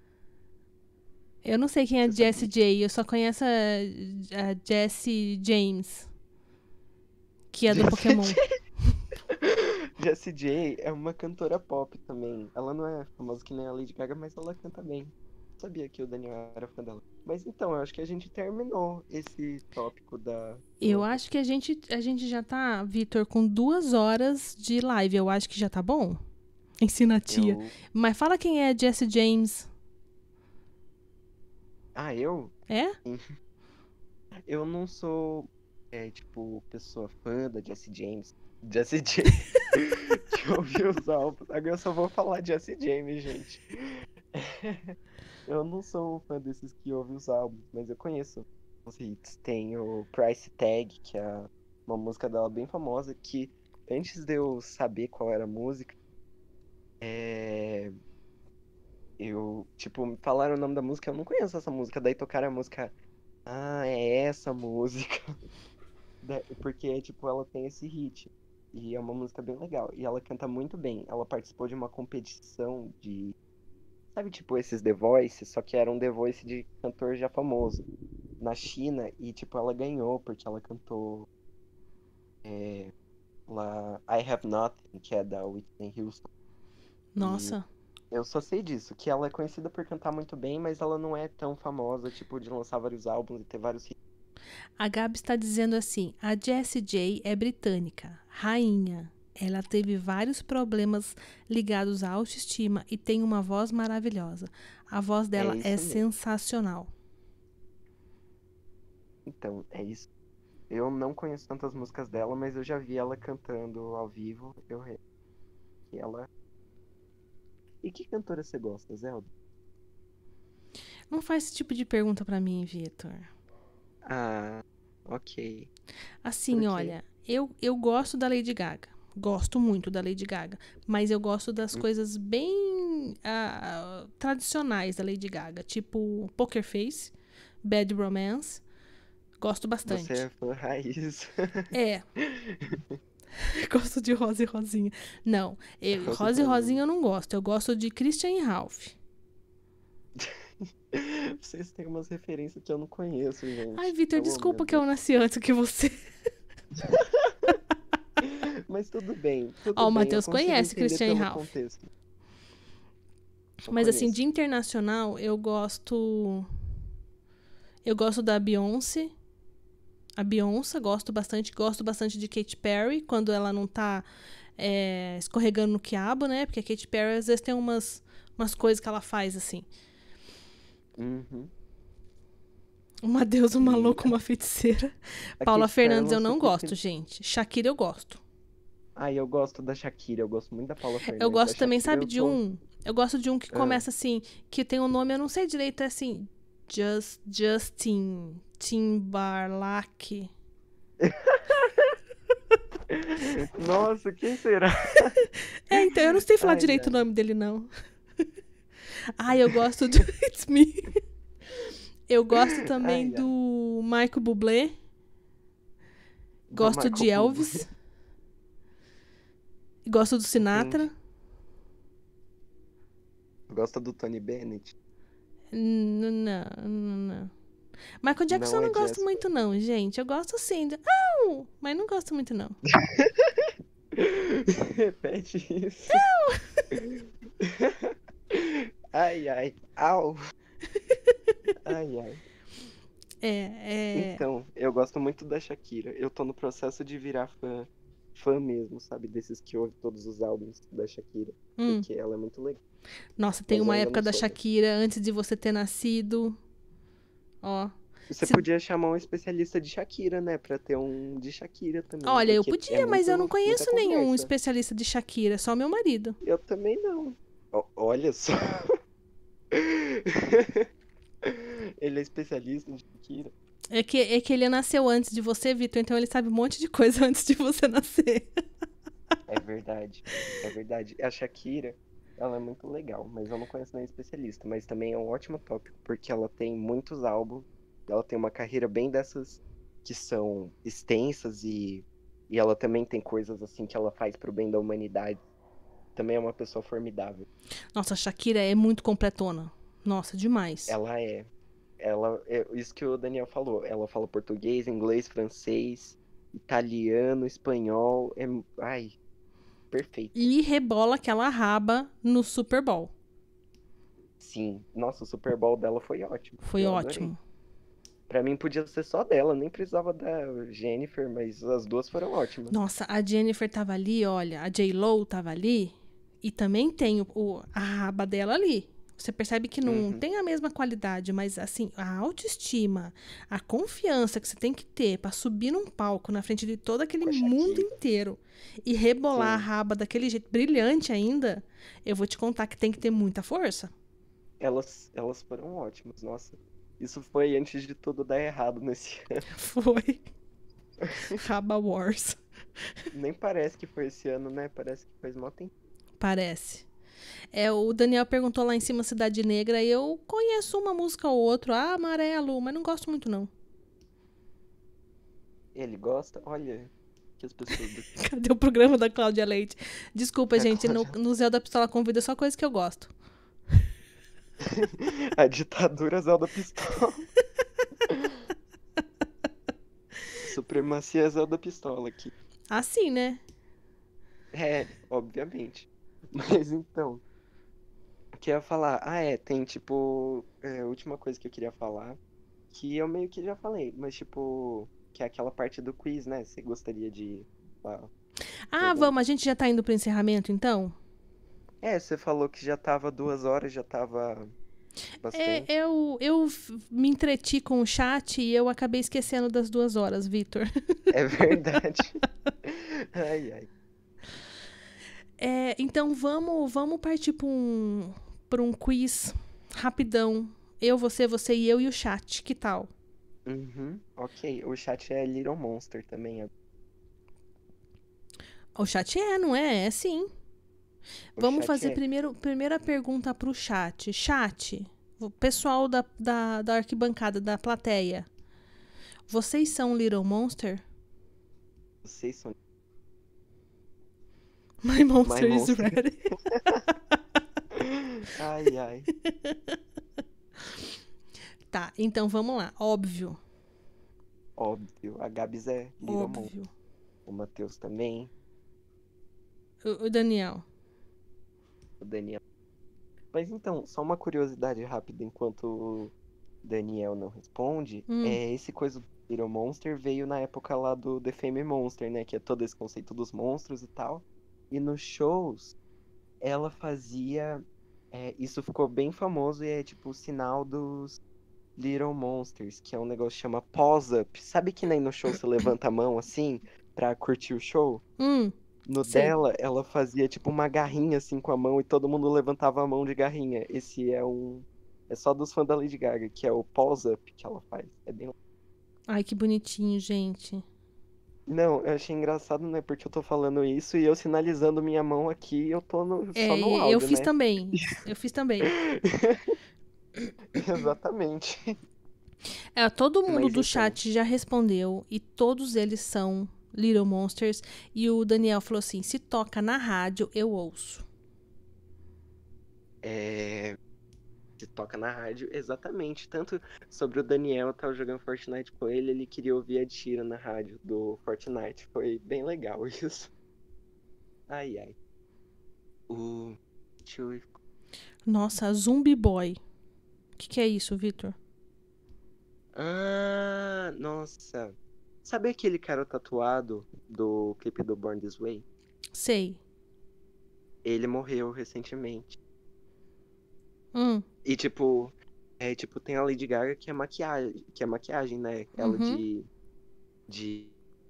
Eu não sei quem é Você Jessie sabia? J, eu só conheço a, a Jessie James, que é do Jessie Pokémon. J. Jessie J é uma cantora pop também. Ela não é famosa que nem a Lady Gaga, mas ela canta bem. Não sabia que o Daniel era fã dela. Mas então, eu acho que a gente terminou esse tópico da Eu filosofia. acho que a gente, a gente já tá, Vitor, com duas horas de live. Eu acho que já tá bom. Ensina a tia. Eu. Mas fala quem é Jessie James. Ah, eu? É? Eu não sou, é, tipo, pessoa fã da Jessie James. Jessie J. Que ouviu os álbuns. Agora eu só vou falar Jessie James, gente. Eu não sou um fã desses que ouvem os álbuns, mas eu conheço os hits. Tem o Price Tag, que é uma música dela bem famosa, que antes de eu saber qual era a música, é... eu, tipo, me falaram o nome da música, eu não conheço essa música, daí tocaram a música, ah, é essa música. Da- Porque, tipo, ela tem esse hit. E é uma música bem legal. E ela canta muito bem. Ela participou de uma competição de. Sabe, tipo, esses The Voice, só que era um The Voice de cantor já famoso. Na China. E, tipo, ela ganhou porque ela cantou é, lá I Have Nothing, que é da Whitney Houston. E Nossa. eu só sei disso, que ela é conhecida por cantar muito bem, mas ela não é tão famosa, tipo, de lançar vários álbuns e ter vários hits. A Gabi está dizendo assim: a Jessie J é britânica, rainha. Ela teve vários problemas ligados à autoestima e tem uma voz maravilhosa. A voz É dela é isso mesmo. sensacional. Então, é isso. Eu não conheço tantas músicas dela, mas eu já vi ela cantando ao vivo. Eu re- que ela. E que cantora você gosta, Zelda? Não faz esse tipo de pergunta pra mim, Vitor. Ah, ok. Por Assim, quê? olha, eu, eu gosto da Lady Gaga. Gosto muito da Lady Gaga. Mas eu gosto das Hum, coisas bem ah, tradicionais da Lady Gaga. Tipo Poker Face, Bad Romance. Gosto Você é bastante. fã raiz. É, gosto de Rosa e Rosinha. Não, eu, Rosa e Rosa e Rosinha Rosinha. eu não gosto. Eu gosto de Christian e Ralph. Vocês têm umas referências que eu não conheço, Ai, gente. Vitor, Pelo desculpa que eu menos. nasci antes que você. Mas tudo bem, tudo Ó, o bem. Eu Matheus consigo conhece entender Christian e pelo Ralph. contexto. Eu Mas assim, de conheço. internacional, eu gosto. Eu gosto da Beyoncé. A Beyoncé, gosto bastante. Gosto bastante de Katy Perry, quando ela não tá é, escorregando no quiabo, né? Porque a Katy Perry às vezes tem umas, umas coisas que ela faz assim. Uhum. Uma deusa, uma E louca, uma feiticeira. a Paula Katy Perry Fernandes eu lançou não clipe. gosto, gente. Shakira eu gosto. Ah, eu gosto da Shakira, eu gosto muito da Paula Eu Fernandes. Da gosto também, Shakira sabe, eu de tô. um. Eu gosto de um que Ah. começa assim, que tem um nome, eu não sei direito, é assim. Just, Justin Timberlake. Nossa, quem será? É, então, eu não sei falar Ai, direito o ai. nome dele, não. Ah, eu gosto de It's Me. Eu gosto também Ai, ai. do Michael Bublé. Do Gosto Michael de Bublé. Elvis. Gosto do Sinatra. Entendi. Gosta do Tony Bennett? N- Não, não, não. Michael Jackson Não eu é não gosto jazz muito, funk. não, gente. Eu gosto sim. De... Au! Mas não gosto muito, não. Repete isso. Ai, ai. Au. Ai, ai. É, é. Então, eu gosto muito da Shakira. Eu tô no processo de virar fã, fã mesmo, sabe? Desses que ouvem todos os álbuns da Shakira. Hum. Porque ela é muito legal. Nossa, tem Mas eu uma ainda época não da sou, né? Shakira antes de você ter nascido. Ó. Você Se- podia chamar um especialista de Shakira, né? Pra ter um de Shakira também. Olha, eu Porque é podia, mas eu não muito, muita conheço nenhum conversa. especialista de Shakira, só meu marido. Eu também não. Ó, olha só. Ele é especialista em Shakira. É que, é que ele nasceu antes de você, Vitor, então ele sabe um monte de coisa antes de você nascer. É verdade. É verdade. A Shakira, ela é muito legal, mas eu não conheço nenhum especialista. Mas também é um ótimo tópico, porque ela tem muitos álbuns. Ela tem uma carreira bem dessas que são extensas e E ela também tem coisas assim que ela faz pro bem da humanidade. Também é uma pessoa formidável. Nossa, a Shakira é muito completona. Nossa, demais. Ela é. Ela, é isso que o Daniel falou. Ela fala português, inglês, francês, italiano, espanhol. É, ai, perfeito. E rebola aquela raba no Super Bowl. Sim. Nossa, o Super Bowl dela foi ótimo. Foi Eu adorei. ótimo. Pra mim podia ser só dela, nem precisava da Jennifer, mas as duas foram ótimas. Nossa, a Jennifer tava ali, olha, a J-Lo tava ali. E também tem o, o- a raba dela ali. Você percebe que não Uhum, tem a mesma qualidade, mas assim, a autoestima, a confiança que você tem que ter pra subir num palco na frente de todo aquele com a mundo Shakira. inteiro e rebolar a Sim. raba daquele jeito brilhante ainda, eu vou te contar que tem que ter muita força. Elas, elas foram ótimas, nossa. Isso foi antes de tudo dar errado nesse ano. Foi. Raba Wars. Nem parece que foi esse ano, né? Parece que faz mó tempo. Parece. É, o Daniel perguntou lá em cima Cidade Negra e eu conheço uma música ou outra, ah, Amarelo, mas não gosto muito não. Ele gosta? Olha, que as pessoas do... Cadê o programa da Cláudia Leite? Desculpa, A gente, no, Cláudia... no Zé da Pistola Convida é só coisa que eu gosto. A ditadura Zelda Pistola. Supremacia Zelda Pistola aqui. Assim, né? É, obviamente. Mas então, o que eu ia falar? Ah, é, tem tipo. É, a última coisa que eu queria falar, que eu meio que já falei, mas tipo, que é aquela parte do quiz, né? Você gostaria de falar Ah, vamos, pergunta? a gente já tá indo pro encerramento, então? É, você falou que já tava duas horas, já tava É, bastante. eu, eu f- me entreti com o chat e eu acabei esquecendo das duas horas, Vitor. É verdade. Ai, ai. É, então vamos, vamos partir para um, pra um quiz rapidão. Eu, você, você e eu e o chat. Que tal? Uhum, ok. O chat é Little Monster também. é- O chat é, não é? É sim. O Vamos chat fazer é. primeiro, primeira pergunta pro chat. Chat, o pessoal da, da, da arquibancada, da plateia. Vocês são Little Monster? Vocês são My My Monster is Monster. ready. Ai, ai. Tá, então vamos lá. Óbvio. Óbvio. A Gabs é Little Monster. Óbvio. O Matheus também. O, o Daniel. O Daniel. Mas então, só uma curiosidade rápida enquanto o Daniel não responde. Hum, É, esse coisa do Little Monster veio na época lá do The Fame Monster, né? Que é todo esse conceito dos monstros e tal. E nos shows, ela fazia. É, isso ficou bem famoso e é tipo o sinal dos Little Monsters, que é um negócio que chama pause-up. Sabe que nem no show você levanta a mão assim pra curtir o show? hum, No sei. dela, ela fazia tipo uma garrinha assim com a mão e todo mundo levantava a mão de garrinha. Esse é um. É só dos fãs da Lady Gaga, que é o pause-up que ela faz. É bem. Ai, que bonitinho, gente. Não, eu achei engraçado, né? Porque eu tô falando isso e eu sinalizando minha mão aqui, eu tô no... só É, no e eu áudio, fiz né? também. Eu fiz também. Exatamente. É, todo mundo Mas do então, chat já respondeu e todos eles são Little Monsters. E o Daniel falou assim: se toca na rádio, eu ouço. é. Se toca na rádio, exatamente. Tanto sobre o Daniel, eu tava jogando Fortnite com ele, ele queria ouvir a Tira na rádio do Fortnite. Foi bem legal isso. Ai, ai. O. Deixa eu... Nossa, Zumbi Boy. O que, que é isso, Vitor? Ah, nossa. Sabe aquele cara tatuado do clipe do Born This Way? Sei. Ele morreu recentemente. Hum, E tipo, é tipo, tem a Lady Gaga que é maquiagem, que é maquiagem, né? Ela uhum. de, de,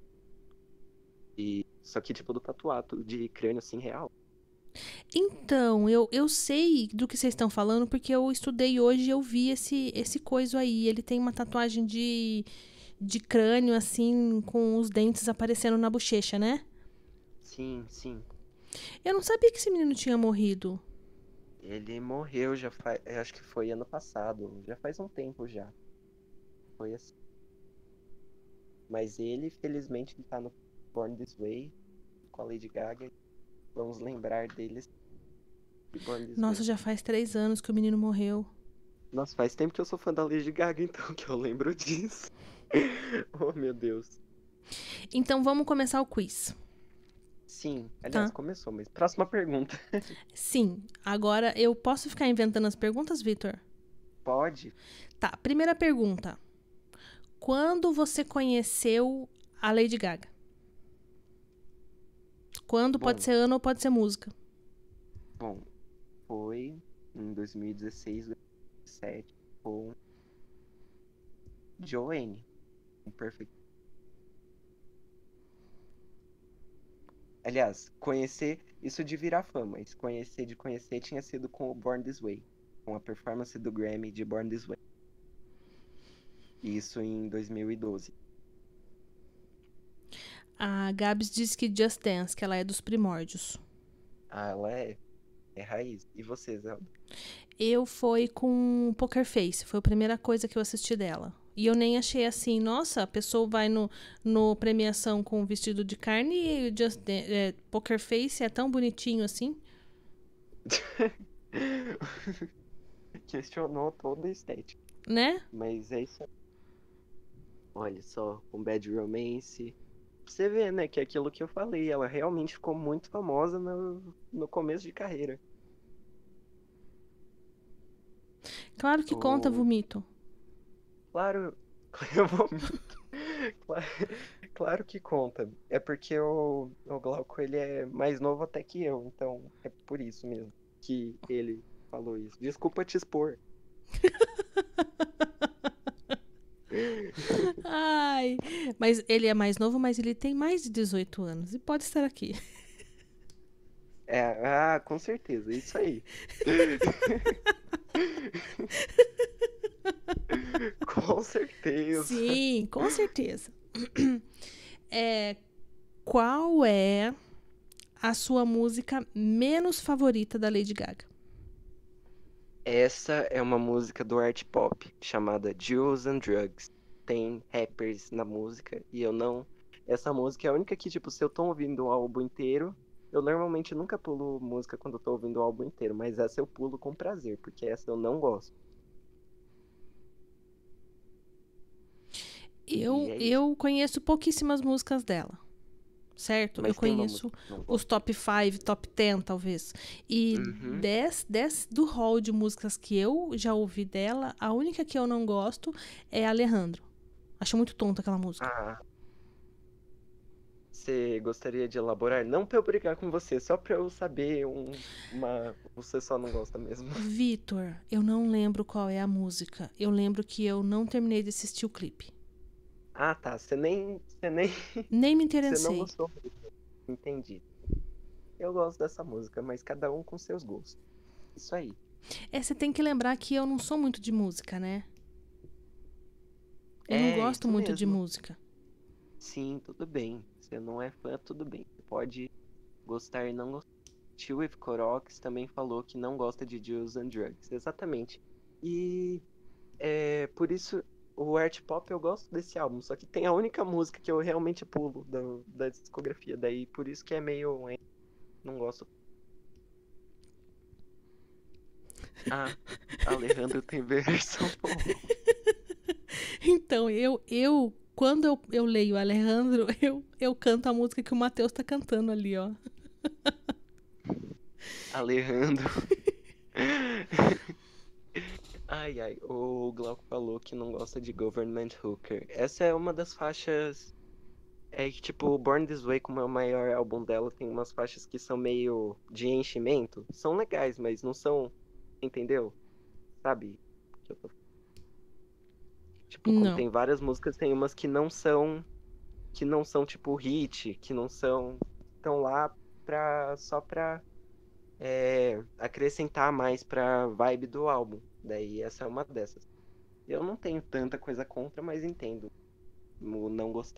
de- só que tipo do tatuado, de crânio assim real. Então, eu, eu sei do que vocês estão falando porque eu estudei hoje e eu vi esse, esse coisa aí. Ele tem uma tatuagem de, de crânio, assim, com os dentes aparecendo na bochecha, né? Sim, sim. Eu não sabia que esse menino tinha morrido. Ele morreu já faz, acho que foi ano passado, já faz um tempo já. Foi assim. Mas ele, felizmente, ele tá no. Born This Way com a Lady Gaga. Vamos lembrar deles de Born This Nossa, Way. já faz três anos que o menino morreu. Nossa, faz tempo que eu sou fã da Lady Gaga, então, que eu lembro disso. Oh, meu Deus. Então vamos começar o quiz. Sim, aliás, Tá. começou, mas próxima pergunta. Sim, agora eu posso ficar inventando as perguntas, Vitor? Pode? Tá, primeira pergunta. Quando você conheceu a Lady Gaga? Quando? Bom, Pode ser ano ou pode ser música. bom, foi em dois mil e dezesseis, dois mil e dezessete, com Joanne, um Perfect. Aliás, conhecer, isso de virar fã, mas conhecer de conhecer tinha sido com o Born This Way, com a performance do Grammy de Born This Way. Isso em dois mil e doze. A Gabs disse que Just Dance, que ela é dos primórdios. Ah, ela é, é raiz. E você, Zelda? Eu fui com Poker Face, foi a primeira coisa que eu assisti dela. E eu nem achei assim, nossa, a pessoa vai no, no premiação com vestido de carne e o Just Dan- é, Poker Face é tão bonitinho assim, Questionou toda a estética. né? Mas é isso aí. Olha só, com Bad Romance. Pra você ver, né, que é aquilo que eu falei, ela realmente ficou muito famosa no, no começo de carreira. Claro que conta, O... vomito. Claro, eu vomito. Claro, claro que conta. É porque o, o Glauco, ele é mais novo até que eu, então é por isso mesmo que ele falou isso. Desculpa te expor. Ai, mas ele é mais novo, mas ele tem mais de dezoito anos e pode estar aqui. É, ah, com certeza, isso aí. Com certeza. Sim, com certeza. É, qual é a sua música menos favorita da Lady Gaga? Essa é uma música do art pop chamada Jewels and Drugs. Tem rappers na música e eu não. Essa música é a única que, tipo, se eu tô ouvindo o álbum inteiro, eu normalmente nunca pulo música quando eu tô ouvindo o álbum inteiro, mas essa eu pulo com prazer, porque essa eu não gosto. E Eu, é isso. eu conheço pouquíssimas músicas dela, certo? Eu Mas tem uma conheço música que eu não os gosto. top cinco, top dez, talvez. E Uhum. dez, dez do hall de músicas que eu já ouvi dela, a única que eu não gosto é Alejandro. Acho muito tonta aquela música. Ah, você gostaria de elaborar? Não pra eu brigar com você, só pra eu saber um, uma. Você só não gosta mesmo. Vitor, eu não lembro qual é a música. Eu lembro que eu não terminei de assistir o clipe. Ah, tá. Você nem. Você nem. Nem me Você não interessei. gostou mesmo. Entendi. Eu gosto dessa música, mas cada um com seus gostos. Isso aí. É, você tem que lembrar que eu não sou muito de música, né? Eu não É, gosto isso muito de mesmo. música. Sim, tudo bem. Você não é fã, tudo bem. Você pode gostar e não gostar. Tio With Corox também falou que não gosta de Juice and Drugs. Exatamente. E é por isso o art pop eu gosto desse álbum. Só que tem a única música que eu realmente pulo da, da discografia. Daí por isso que é meio. eh, Não gosto. Ah, Alejandro tem versão. Então, eu, eu quando eu, eu leio Alejandro, eu, eu canto a música que o Matheus tá cantando ali, ó. Alejandro. Ai, ai, o Glauco falou que não gosta de Government Hooker. Essa é uma das faixas. É que, tipo, Born This Way, como é o maior álbum dela, tem umas faixas que são meio de enchimento. São legais, mas não são. Entendeu? Sabe? Que eu tô- Tipo, como Não. tem várias músicas, tem umas que não são. Que não são, tipo, hit, que não são. Estão lá pra, só pra é, acrescentar mais pra vibe do álbum. Daí essa é uma dessas. Eu não tenho tanta coisa contra, mas entendo o não gostar.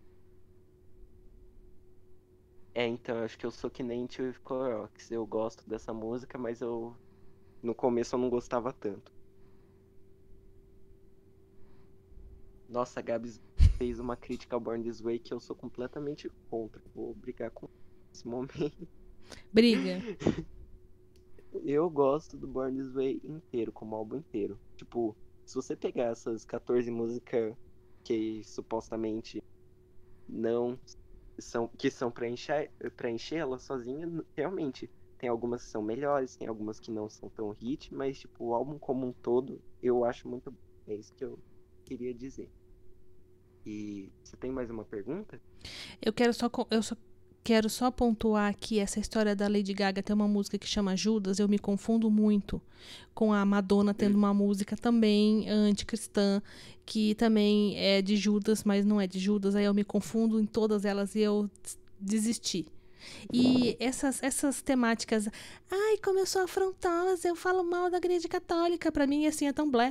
É, então, acho que eu sou que nem Tio Clorox. Eu gosto dessa música, mas eu no começo eu não gostava tanto. Nossa, Gabs, fez uma crítica ao Born This Way que eu sou completamente contra. Vou brigar com esse momento. Briga. Eu gosto do Born This Way inteiro, como álbum inteiro. Tipo, se você pegar essas quatorze músicas que supostamente não são, que são pra encher, pra encher ela sozinha, realmente tem algumas que são melhores, tem algumas que não são tão hit, mas tipo, o álbum como um todo eu acho muito bom. É isso que eu queria dizer. E você tem mais uma pergunta? Eu quero só, co- eu só quero só pontuar que essa história da Lady Gaga ter uma música que chama Judas, eu me confundo muito com a Madonna tendo Hum. uma música também anticristã, que também é de Judas, mas não é de Judas. Aí eu me confundo em todas elas e eu des- desisti. E essas, essas temáticas, ai, como eu sou afrontosa, eu falo mal da igreja católica, pra mim assim é tão blé.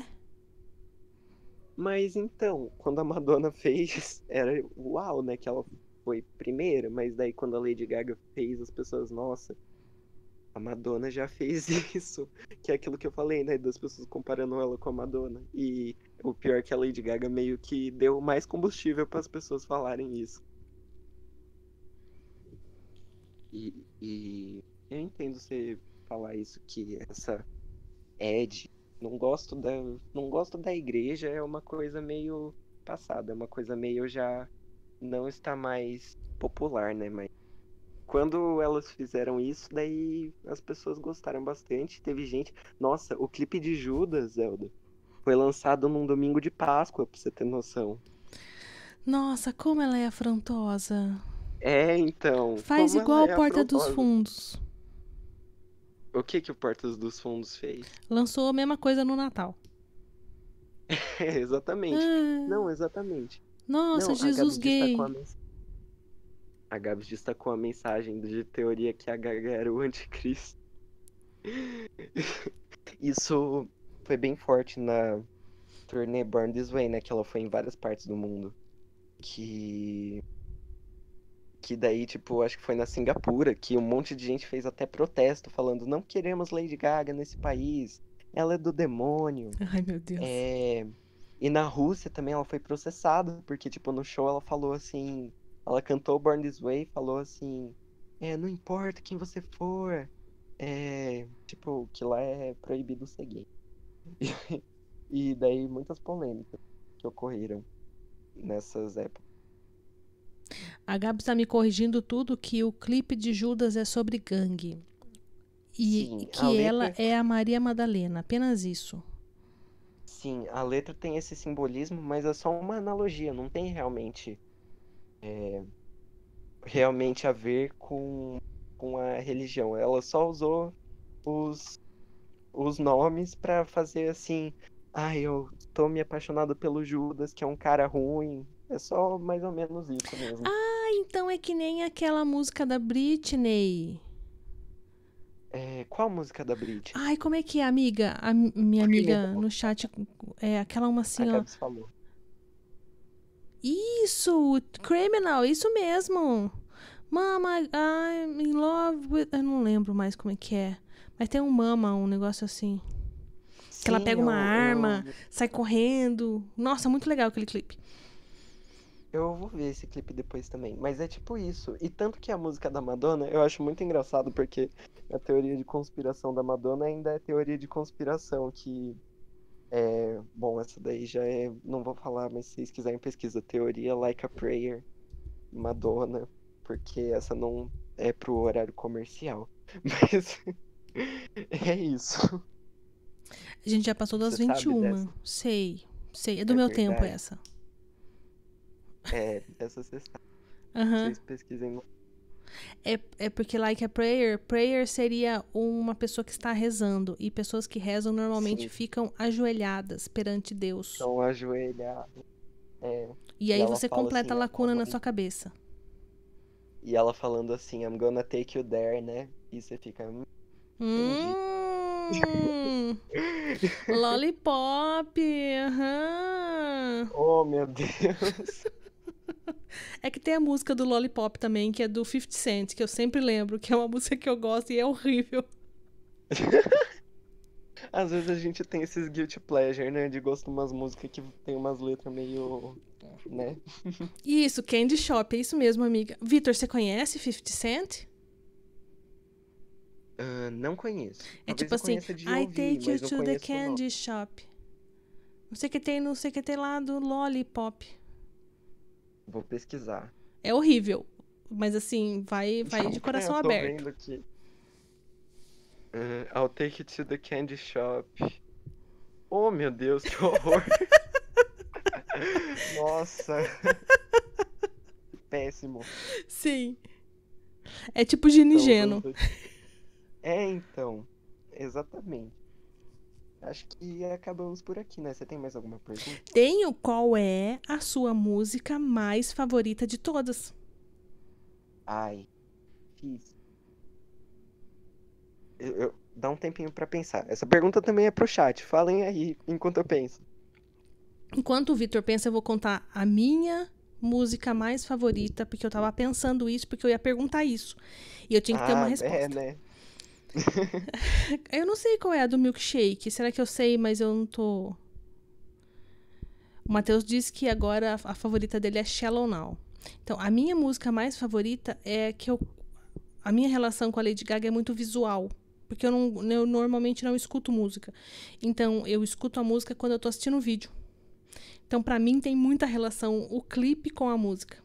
Mas então, quando a Madonna fez, era uau, né? Que ela foi primeira, mas daí quando a Lady Gaga fez, as pessoas, nossa, a Madonna já fez isso. Que é aquilo que eu falei, né? Das pessoas comparando ela com a Madonna. E o pior é que a Lady Gaga meio que deu mais combustível para as pessoas falarem isso. E, e eu entendo você falar isso, que essa Ed, não gosto da, não gosto da igreja, é uma coisa meio passada, é uma coisa meio já não está mais popular, né? Mas quando elas fizeram isso, daí as pessoas gostaram bastante. Teve gente. Nossa, o clipe de Judas, Zelda, foi lançado num domingo de Páscoa, pra você ter noção. Nossa, como ela é afrontosa. É, então, Faz como ela igual é Porta dos afrontosa. Fundos. O que que o Portas dos Fundos fez? Lançou a mesma coisa no Natal. É, exatamente. Ah, Não, exatamente. nossa, Não, a Jesus Gabs destacou a gay. mensagem. A Gabs destacou a mensagem de teoria que a Gaga era o anticristo. Isso foi bem forte na turnê Born This Way, né? Que ela foi em várias partes do mundo. Que. Que daí, tipo, acho que foi na Singapura, que um monte de gente fez até protesto, falando: não queremos Lady Gaga nesse país. Ela é do demônio. Ai, meu Deus. É... E na Rússia também ela foi processada, porque, tipo, no show ela falou assim. Ela cantou Born This Way e falou assim: é, não importa quem você for. É. Tipo, que lá é proibido ser gay. E daí muitas polêmicas que ocorreram nessas épocas. A Gabi está me corrigindo tudo que o clipe de Judas é sobre gangue. E Sim, a que ela letra, é a Maria Madalena. Apenas isso. sim, a letra tem esse simbolismo, mas é só uma analogia, não tem realmente realmente a ver com, com a religião. Ela só usou os, os nomes pra fazer assim, ai, eu tô me apaixonado pelo Judas, que é um cara ruim. É só mais ou menos isso mesmo. Ah, então é que nem aquela música da Britney. É, qual a música da Britney? Ai, como é que é, amiga? A mi- minha amiga Criminal, no chat é aquela uma a assim, ó. Gabs falou. Isso, Criminal, isso mesmo. Mama, I'm in love with. Eu não lembro mais como é que é. Mas tem um mama, um negócio assim. Que ela Sim, pega uma eu, arma, eu, sai correndo. Nossa, muito legal aquele clipe. eu vou ver esse clipe depois também. Mas é tipo isso. E tanto que a música da Madonna, eu acho muito engraçado, porque a teoria de conspiração da Madonna ainda é teoria de conspiração, que é. Bom, essa daí já é. Não vou falar, mas se vocês quiserem pesquisa. Teoria Like a Prayer, Madonna, porque essa não é pro horário comercial. Mas é isso. A gente já passou das Você sabe vinte e uma. dessa? Sei, sei. É do É meu tempo verdade. essa. É, essa você sabe. Aham. Vocês pesquisem. É, é porque like a prayer, prayer seria uma pessoa que está rezando. E pessoas que rezam normalmente Sim, ficam ajoelhadas perante Deus. estão ajoelhados. É, E e aí ela você fala completa a assim, lacuna na I'm- sua cabeça. e ela falando assim, I'm gonna take you there, né? E você fica, "Hum, entendi." Hum, lollipop. Aham. Oh, meu Deus. É que tem a música do Lollipop também, que é do fifty Cent, que eu sempre lembro, que é uma música que eu gosto e é horrível. Às vezes a gente tem esses guilty pleasure, né? De gosto de umas músicas que tem umas letras meio. né? Isso, Candy Shop, é isso mesmo, amiga. Vitor, você conhece fifty Cent? Ah, não conheço. É Talvez tipo eu assim, conheça de I ouvir, take you mas não to the conheço o nome. candy shop. Não sei o que tem, não sei o que tem lá do Lollipop. Vou pesquisar. É horrível, mas assim, vai, vai de É, coração eu tô aberto. vendo aqui. Ah, I'll take you to the candy shop. Oh, meu Deus, que horror. Nossa, péssimo. Sim. É tipo ginigeno. Estamos aqui. É, então. Exatamente. Acho que acabamos por aqui, né? Você tem mais alguma pergunta? Tenho qual é a sua música mais favorita de todas? Ai, fiz. Eu, eu- dá um tempinho pra pensar. Essa pergunta também é pro chat. Falem aí enquanto eu penso. Enquanto o Vitor pensa, eu vou contar a minha música mais favorita, porque eu tava pensando isso, porque eu ia perguntar isso. E eu tinha que ter uma Ah, é, resposta. né? Eu não sei qual é a do milkshake. Será que eu sei, mas eu não tô. O Matheus disse que agora a a favorita dele é Shallow Now. Então, a minha música mais favorita é que eu. A minha relação com a Lady Gaga é muito visual. Porque eu, não, eu normalmente não escuto música. Então, eu escuto a música quando eu tô assistindo um vídeo. Então, pra mim, tem muita relação o clipe com a música.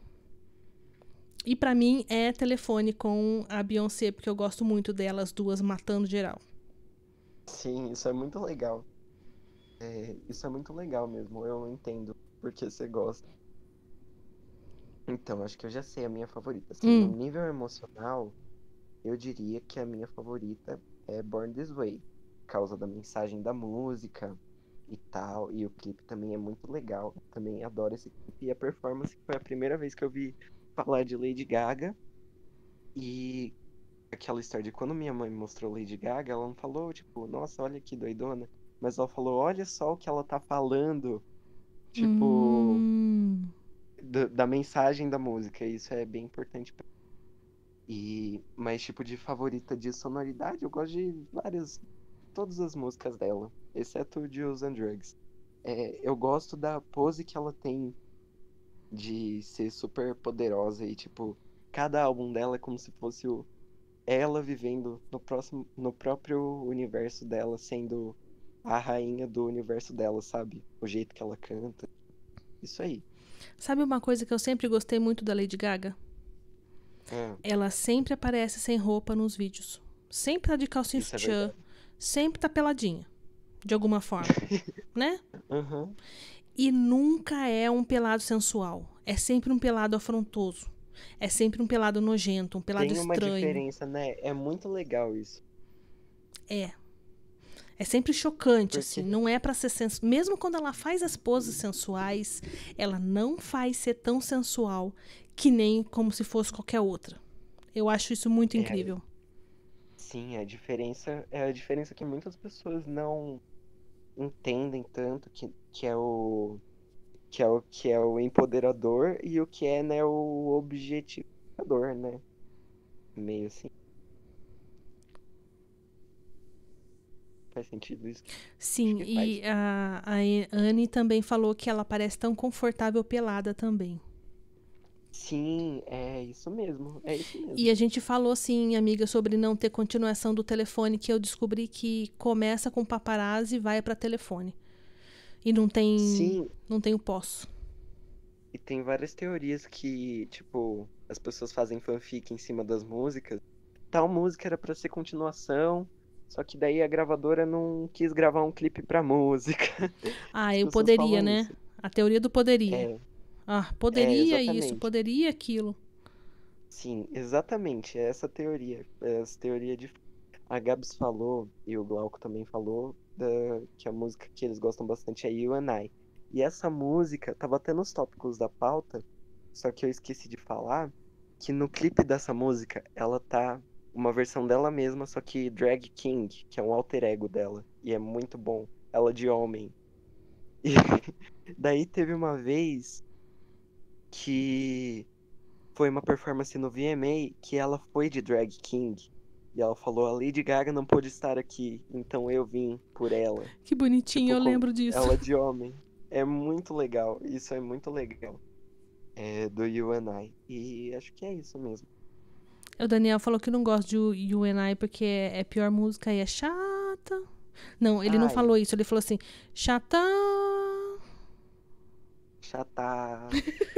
E pra mim é Telefone com a Beyoncé, porque eu gosto muito delas duas matando geral. Sim, isso é muito legal. É, isso é muito legal mesmo. Eu entendo porque você gosta. Então, acho que eu já sei a minha favorita. Assim, no Hum, nível emocional, eu diria que a minha favorita é Born This Way. Por causa da mensagem da música e tal. E o clipe também é muito legal. Eu também adoro esse clipe. E a performance foi a primeira vez que eu vi falar de Lady Gaga. E aquela história de quando minha mãe me mostrou Lady Gaga, ela não falou, tipo, nossa, olha que doidona. Mas ela falou, olha só o que ela tá falando. Tipo, hum, da, da mensagem da música. E isso é bem importante. E, mas tipo de favorita de sonoridade, eu gosto de várias, todas as músicas dela, exceto Juice and Drugs. É, eu gosto da pose que ela tem de ser super poderosa e tipo, cada álbum dela é como se fosse o, ela vivendo no próximo, no próprio universo dela, sendo a rainha do universo dela, sabe? O jeito que ela canta. Isso aí. Sabe uma coisa que eu sempre gostei muito da Lady Gaga? Ah, Ela sempre aparece sem roupa nos vídeos. Sempre tá de calcinha isso é sutiã. verdade. Sempre tá peladinha. De alguma forma. Né? Aham. E nunca é um pelado sensual. É sempre um pelado afrontoso. É sempre um pelado nojento, um pelado Tem uma estranho. diferença, né? É muito legal isso. É. É sempre chocante, assim. Porque Não é pra ser sensual. Mesmo quando ela faz as poses sensuais, ela não faz ser tão sensual que nem como se fosse qualquer outra. Eu acho isso muito é, incrível. sim, a diferença é a diferença que muitas pessoas não entendem tanto que, que é o que é o que é o empoderador e o que é, né, o objetificador, né? Meio assim, faz sentido isso? Acho Sim, que faz. e a, a Anne também falou que ela parece tão confortável pelada também. Sim, é isso mesmo, é isso E a mesmo. gente falou, sim, amiga, sobre não ter continuação do telefone, que eu descobri que começa com paparazzi e vai pra telefone. E não tem. Sim, Não tem o pós. e tem várias teorias que, tipo, as pessoas fazem fanfic em cima das músicas. Tal música era pra ser continuação, só que daí a gravadora não quis gravar um clipe pra música. Ah, As eu pessoas poderia, falam né? isso. A teoria do poderia. É, Ah, é, poderia isso, exatamente. poderia aquilo. Sim, exatamente. É essa teoria. É essa teoria de. A Gabs falou, e o Glauco também falou, da... que a música que eles gostam bastante é You and I. E essa música tava até nos tópicos da pauta, só que eu esqueci de falar que no clipe dessa música ela tá uma versão dela mesma, só que Drag King, que é um alter ego dela. E é muito bom. Ela de homem. E daí teve uma vez que foi uma performance no V M A que ela foi de Drag King. E ela falou, a Lady Gaga não pôde estar aqui, então eu vim por ela. Que bonitinho, Tipo, eu com lembro disso. ela de homem. É muito legal. Isso é muito legal. É do You and I. E acho que é isso mesmo. O Daniel falou que não gosta de You and I porque é é pior música e é chata. Não, ele não Ai, falou isso. Ele falou assim, chata. chata.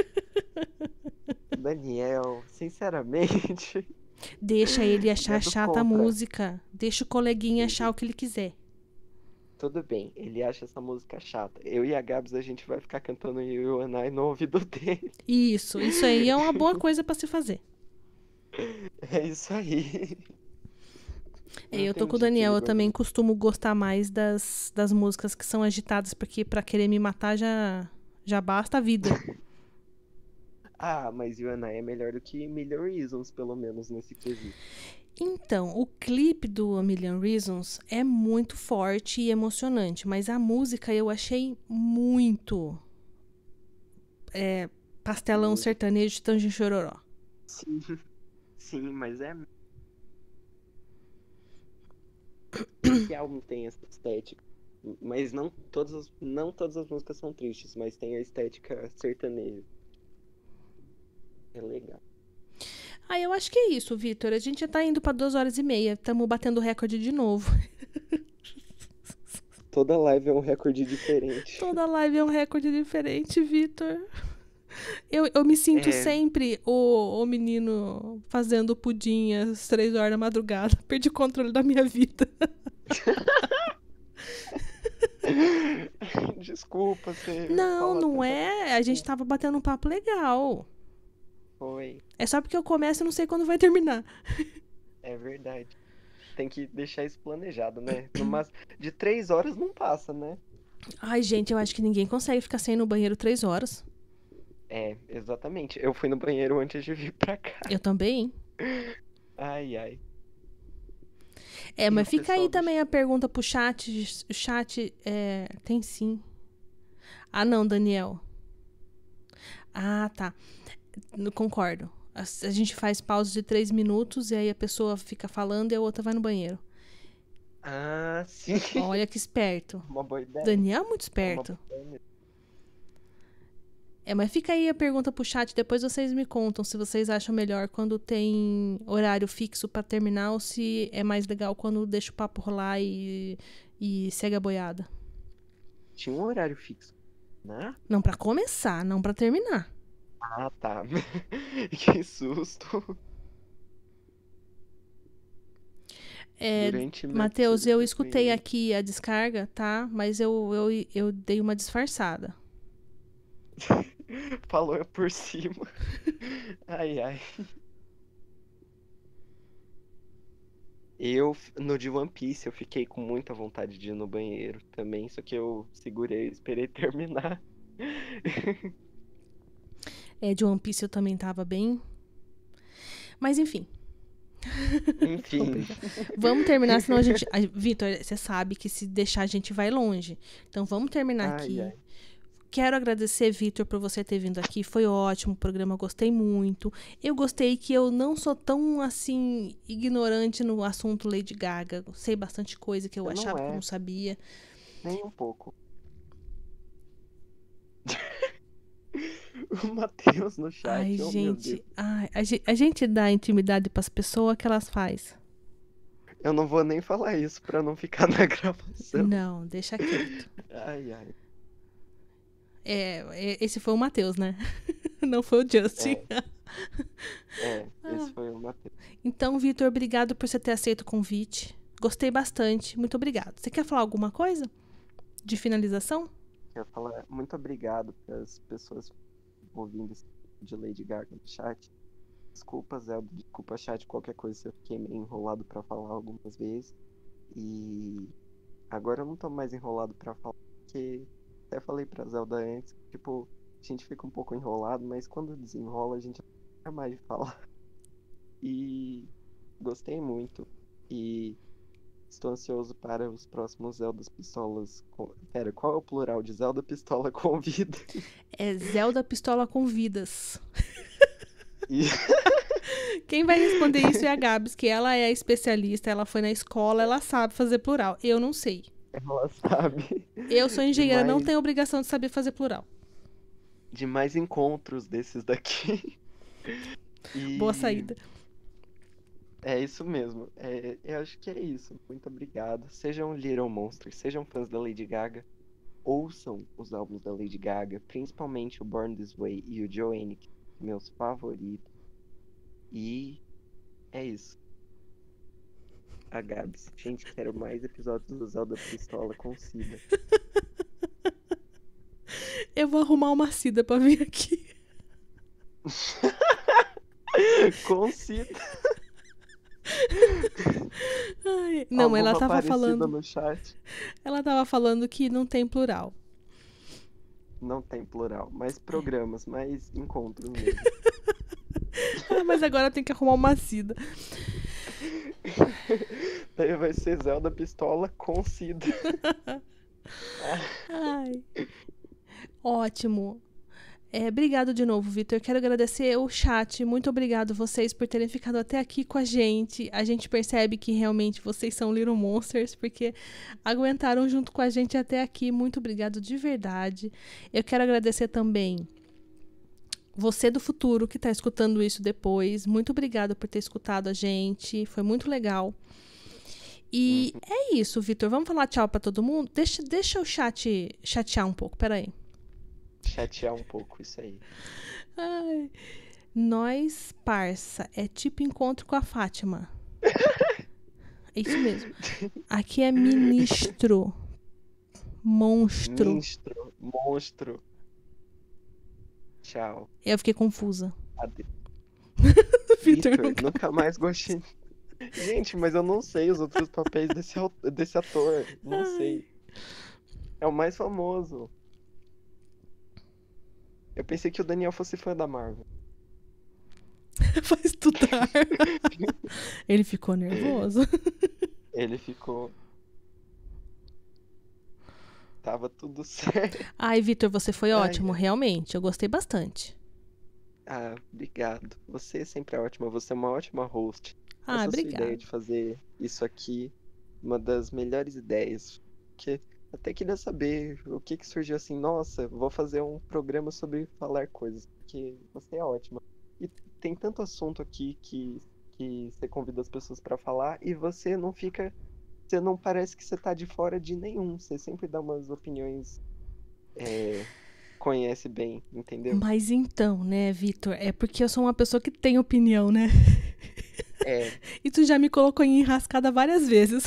Daniel, sinceramente, Deixa ele é achar do chata a contra. música. Deixa o coleguinha achar Ele, o que ele quiser. tudo bem, ele acha essa música chata. Eu e a Gabs, a gente vai ficar cantando You and I no ouvido dele. Isso, isso aí é uma boa coisa pra se fazer. É isso aí. É, Não eu tô com o entendi que Daniel, ele eu também gosta. costumo gostar mais das, das músicas que são agitadas, porque pra querer me matar já, já basta a vida. Ah, mas You and I é melhor do que Million Reasons, pelo menos nesse quesito. Então, o clipe do A Million Reasons é muito forte e emocionante, mas a música eu achei muito é, pastelão Música. sertanejo de Tanjin Chororó. Sim, sim, mas é. Esse álbum tem essa estética. Mas não todas as, não todas as músicas são tristes, mas tem a estética sertaneja. É legal. Ah, eu acho que é isso, Vitor. A gente já tá indo pra duas horas e meia. Estamos batendo recorde de novo. Toda live é um recorde diferente. Toda live é um recorde diferente, Vitor. Eu, eu me sinto É, sempre o, o menino fazendo pudim às três horas da madrugada. Perdi o controle da minha vida. desculpa você Não, falar não tanta é. A gente tava batendo um papo legal. coisa. É só porque eu começo e não sei quando vai terminar. É verdade. Tem que deixar isso planejado, né? No máximo, de três horas não passa, né? Ai, gente, eu acho que ninguém consegue ficar sem ir no banheiro três horas. É, exatamente. Eu fui no banheiro antes de vir pra cá. Eu também. Ai, ai. É, E mas o fica aí pessoal do também a pergunta pro chat. O chat é, tem sim. Ah, não, Daniel. Ah, tá. Não concordo. A, a gente faz pausa de três minutos e aí a pessoa fica falando e a outra vai no banheiro. Ah, sim. Olha que esperto. Uma boa ideia. Daniel é muito É uma esperto. boa ideia. É, mas fica aí a pergunta pro chat, depois vocês me contam se vocês acham melhor quando tem horário fixo pra terminar ou se é mais legal quando deixa o papo rolar e, e segue a boiada. Tinha um horário fixo, né? Não pra começar, não pra terminar. Ah, tá. Que susto. É, Durante meu Matheus, episódio eu de escutei banheiro. aqui a descarga, tá? Mas eu, eu, eu dei uma disfarçada. Falou por cima. Ai, ai. Eu, no de One Piece, eu fiquei com muita vontade de ir no banheiro também, só que eu segurei, esperei terminar. É, de One Piece eu também tava bem. Mas enfim. Enfim. Vamos terminar, senão a gente. a- Vitor, você sabe que se deixar a gente vai longe. Então vamos terminar Ai, aqui. ai. Quero agradecer, Vitor, por você ter vindo aqui. Foi ótimo o programa, eu gostei muito. Eu gostei que eu não sou tão, assim, ignorante no assunto Lady Gaga. Sei bastante coisa que eu Você não achava que eu é, não sabia. nem um pouco. O Matheus no Ai, chat, oh meu Deus. gente. Ai, a, ge- a gente dá intimidade pras pessoas que elas faz. Eu não vou nem falar isso pra não ficar na gravação. Não, deixa quieto. Ai, ai. É, é, esse foi o Matheus, né? Não foi o Justin. É, esse foi o Matheus. Então, Vitor, obrigado por você ter aceito o convite. Gostei bastante. Muito obrigado. Você quer falar alguma coisa de finalização? Quero falar muito obrigado para as pessoas ouvindo esse de Lady Gaga no chat. Desculpa, Zelda, desculpa, chat, qualquer coisa se eu fiquei meio enrolado pra falar algumas vezes. E agora eu não tô mais enrolado pra falar, porque até falei pra Zelda antes, tipo, a gente fica um pouco enrolado, mas quando desenrola a gente não quer mais de falar. E gostei muito. E estou ansioso para os próximos Zeldas Pistolas. Com... Pera, qual é o plural de Zelda Pistola com vida? É Zelda Pistola com Vidas. E... Quem vai responder isso é a Gabs, que ela é a especialista, ela foi na escola, ela sabe fazer plural. Eu não sei. Ela sabe Eu sou engenheira, não demais, tenho obrigação de saber fazer plural. de mais encontros desses daqui. Boa E saída. é isso mesmo. É, eu acho que é isso. Muito obrigado. Sejam Little Monsters, sejam fãs da Lady Gaga. Ouçam os álbuns da Lady Gaga, principalmente o Born This Way e o Joanne, que são meus favoritos. E é isso. A Gabs. Gente, quero mais episódios do Zelda Pistola com Cida. Eu vou arrumar uma Cida pra vir aqui. Com Cida. Ai, não, ela Alguma tava parecida falando. no chat. Ela tava falando que não tem plural. Não tem plural, mais programas, mais encontros mesmo. Ah, mas agora tem que arrumar uma Cida. Daí vai ser Zelda Pistola com Cida. Ai. Ótimo. É, obrigado de novo, Vitor. Quero agradecer o chat. Muito obrigado vocês por terem ficado até aqui com a gente. A gente percebe que realmente vocês são Little Monsters, porque aguentaram junto com a gente até aqui. Muito obrigado de verdade. Eu quero agradecer também você do futuro que está escutando isso depois. Muito obrigado por ter escutado a gente. Foi muito legal. E Uhum. é isso, Vitor. Vamos falar tchau para todo mundo? Deixa, deixa o chat chatear um pouco. Peraí. Chatear um pouco, isso aí. Ai. Nós, parça, é tipo encontro com a Fátima. É isso mesmo. Aqui é ministro. Monstro. Monstro, monstro. Tchau. Eu fiquei confusa. Adeus. Vitor Vitor, nunca... nunca mais gostei. Gente, mas eu não sei os outros papéis desse, au- desse ator. Não Ai. sei. É o mais famoso. Eu pensei que o Daniel fosse fã da Marvel. Vai estudar. Ele ficou nervoso. Ele ficou. Tava tudo certo. Ai, Vitor, você foi Ai, ótimo, ai. realmente. Eu gostei bastante. Ah, obrigado. Você sempre é ótima. Você é uma ótima host. Ah, Essa sua obrigada. ideia de fazer isso aqui, uma das melhores ideias. Porque até queria saber o que que surgiu assim. Nossa, vou fazer um programa sobre falar coisas. Porque você é ótima. E tem tanto assunto aqui que, que você convida as pessoas pra falar e você não fica. Você não parece que você tá de fora de nenhum. Você sempre dá umas opiniões. É, conhece bem, entendeu? Mas então, né, Vitor? É porque eu sou uma pessoa que tem opinião, né? É. E tu já me colocou em enrascada várias vezes.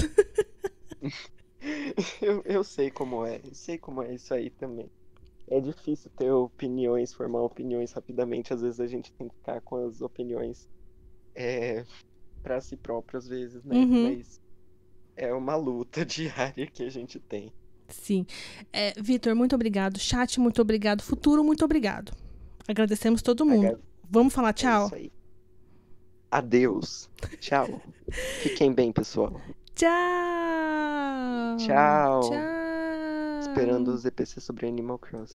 Eu, eu sei como é, eu sei como é isso aí também. É difícil ter opiniões, formar opiniões rapidamente. Às vezes a gente tem que ficar com as opiniões é, para si próprio, às vezes, né? Uhum. Mas é uma luta diária que a gente tem. Sim. É, Vitor, muito obrigado. Chat, muito obrigado. Futuro, muito obrigado. Agradecemos todo mundo. Aga- Vamos falar É tchau? isso aí. Adeus. Tchau. Fiquem bem, pessoal. Tchau! Tchau. Tchau! Esperando os E P C sobre Animal Crossing.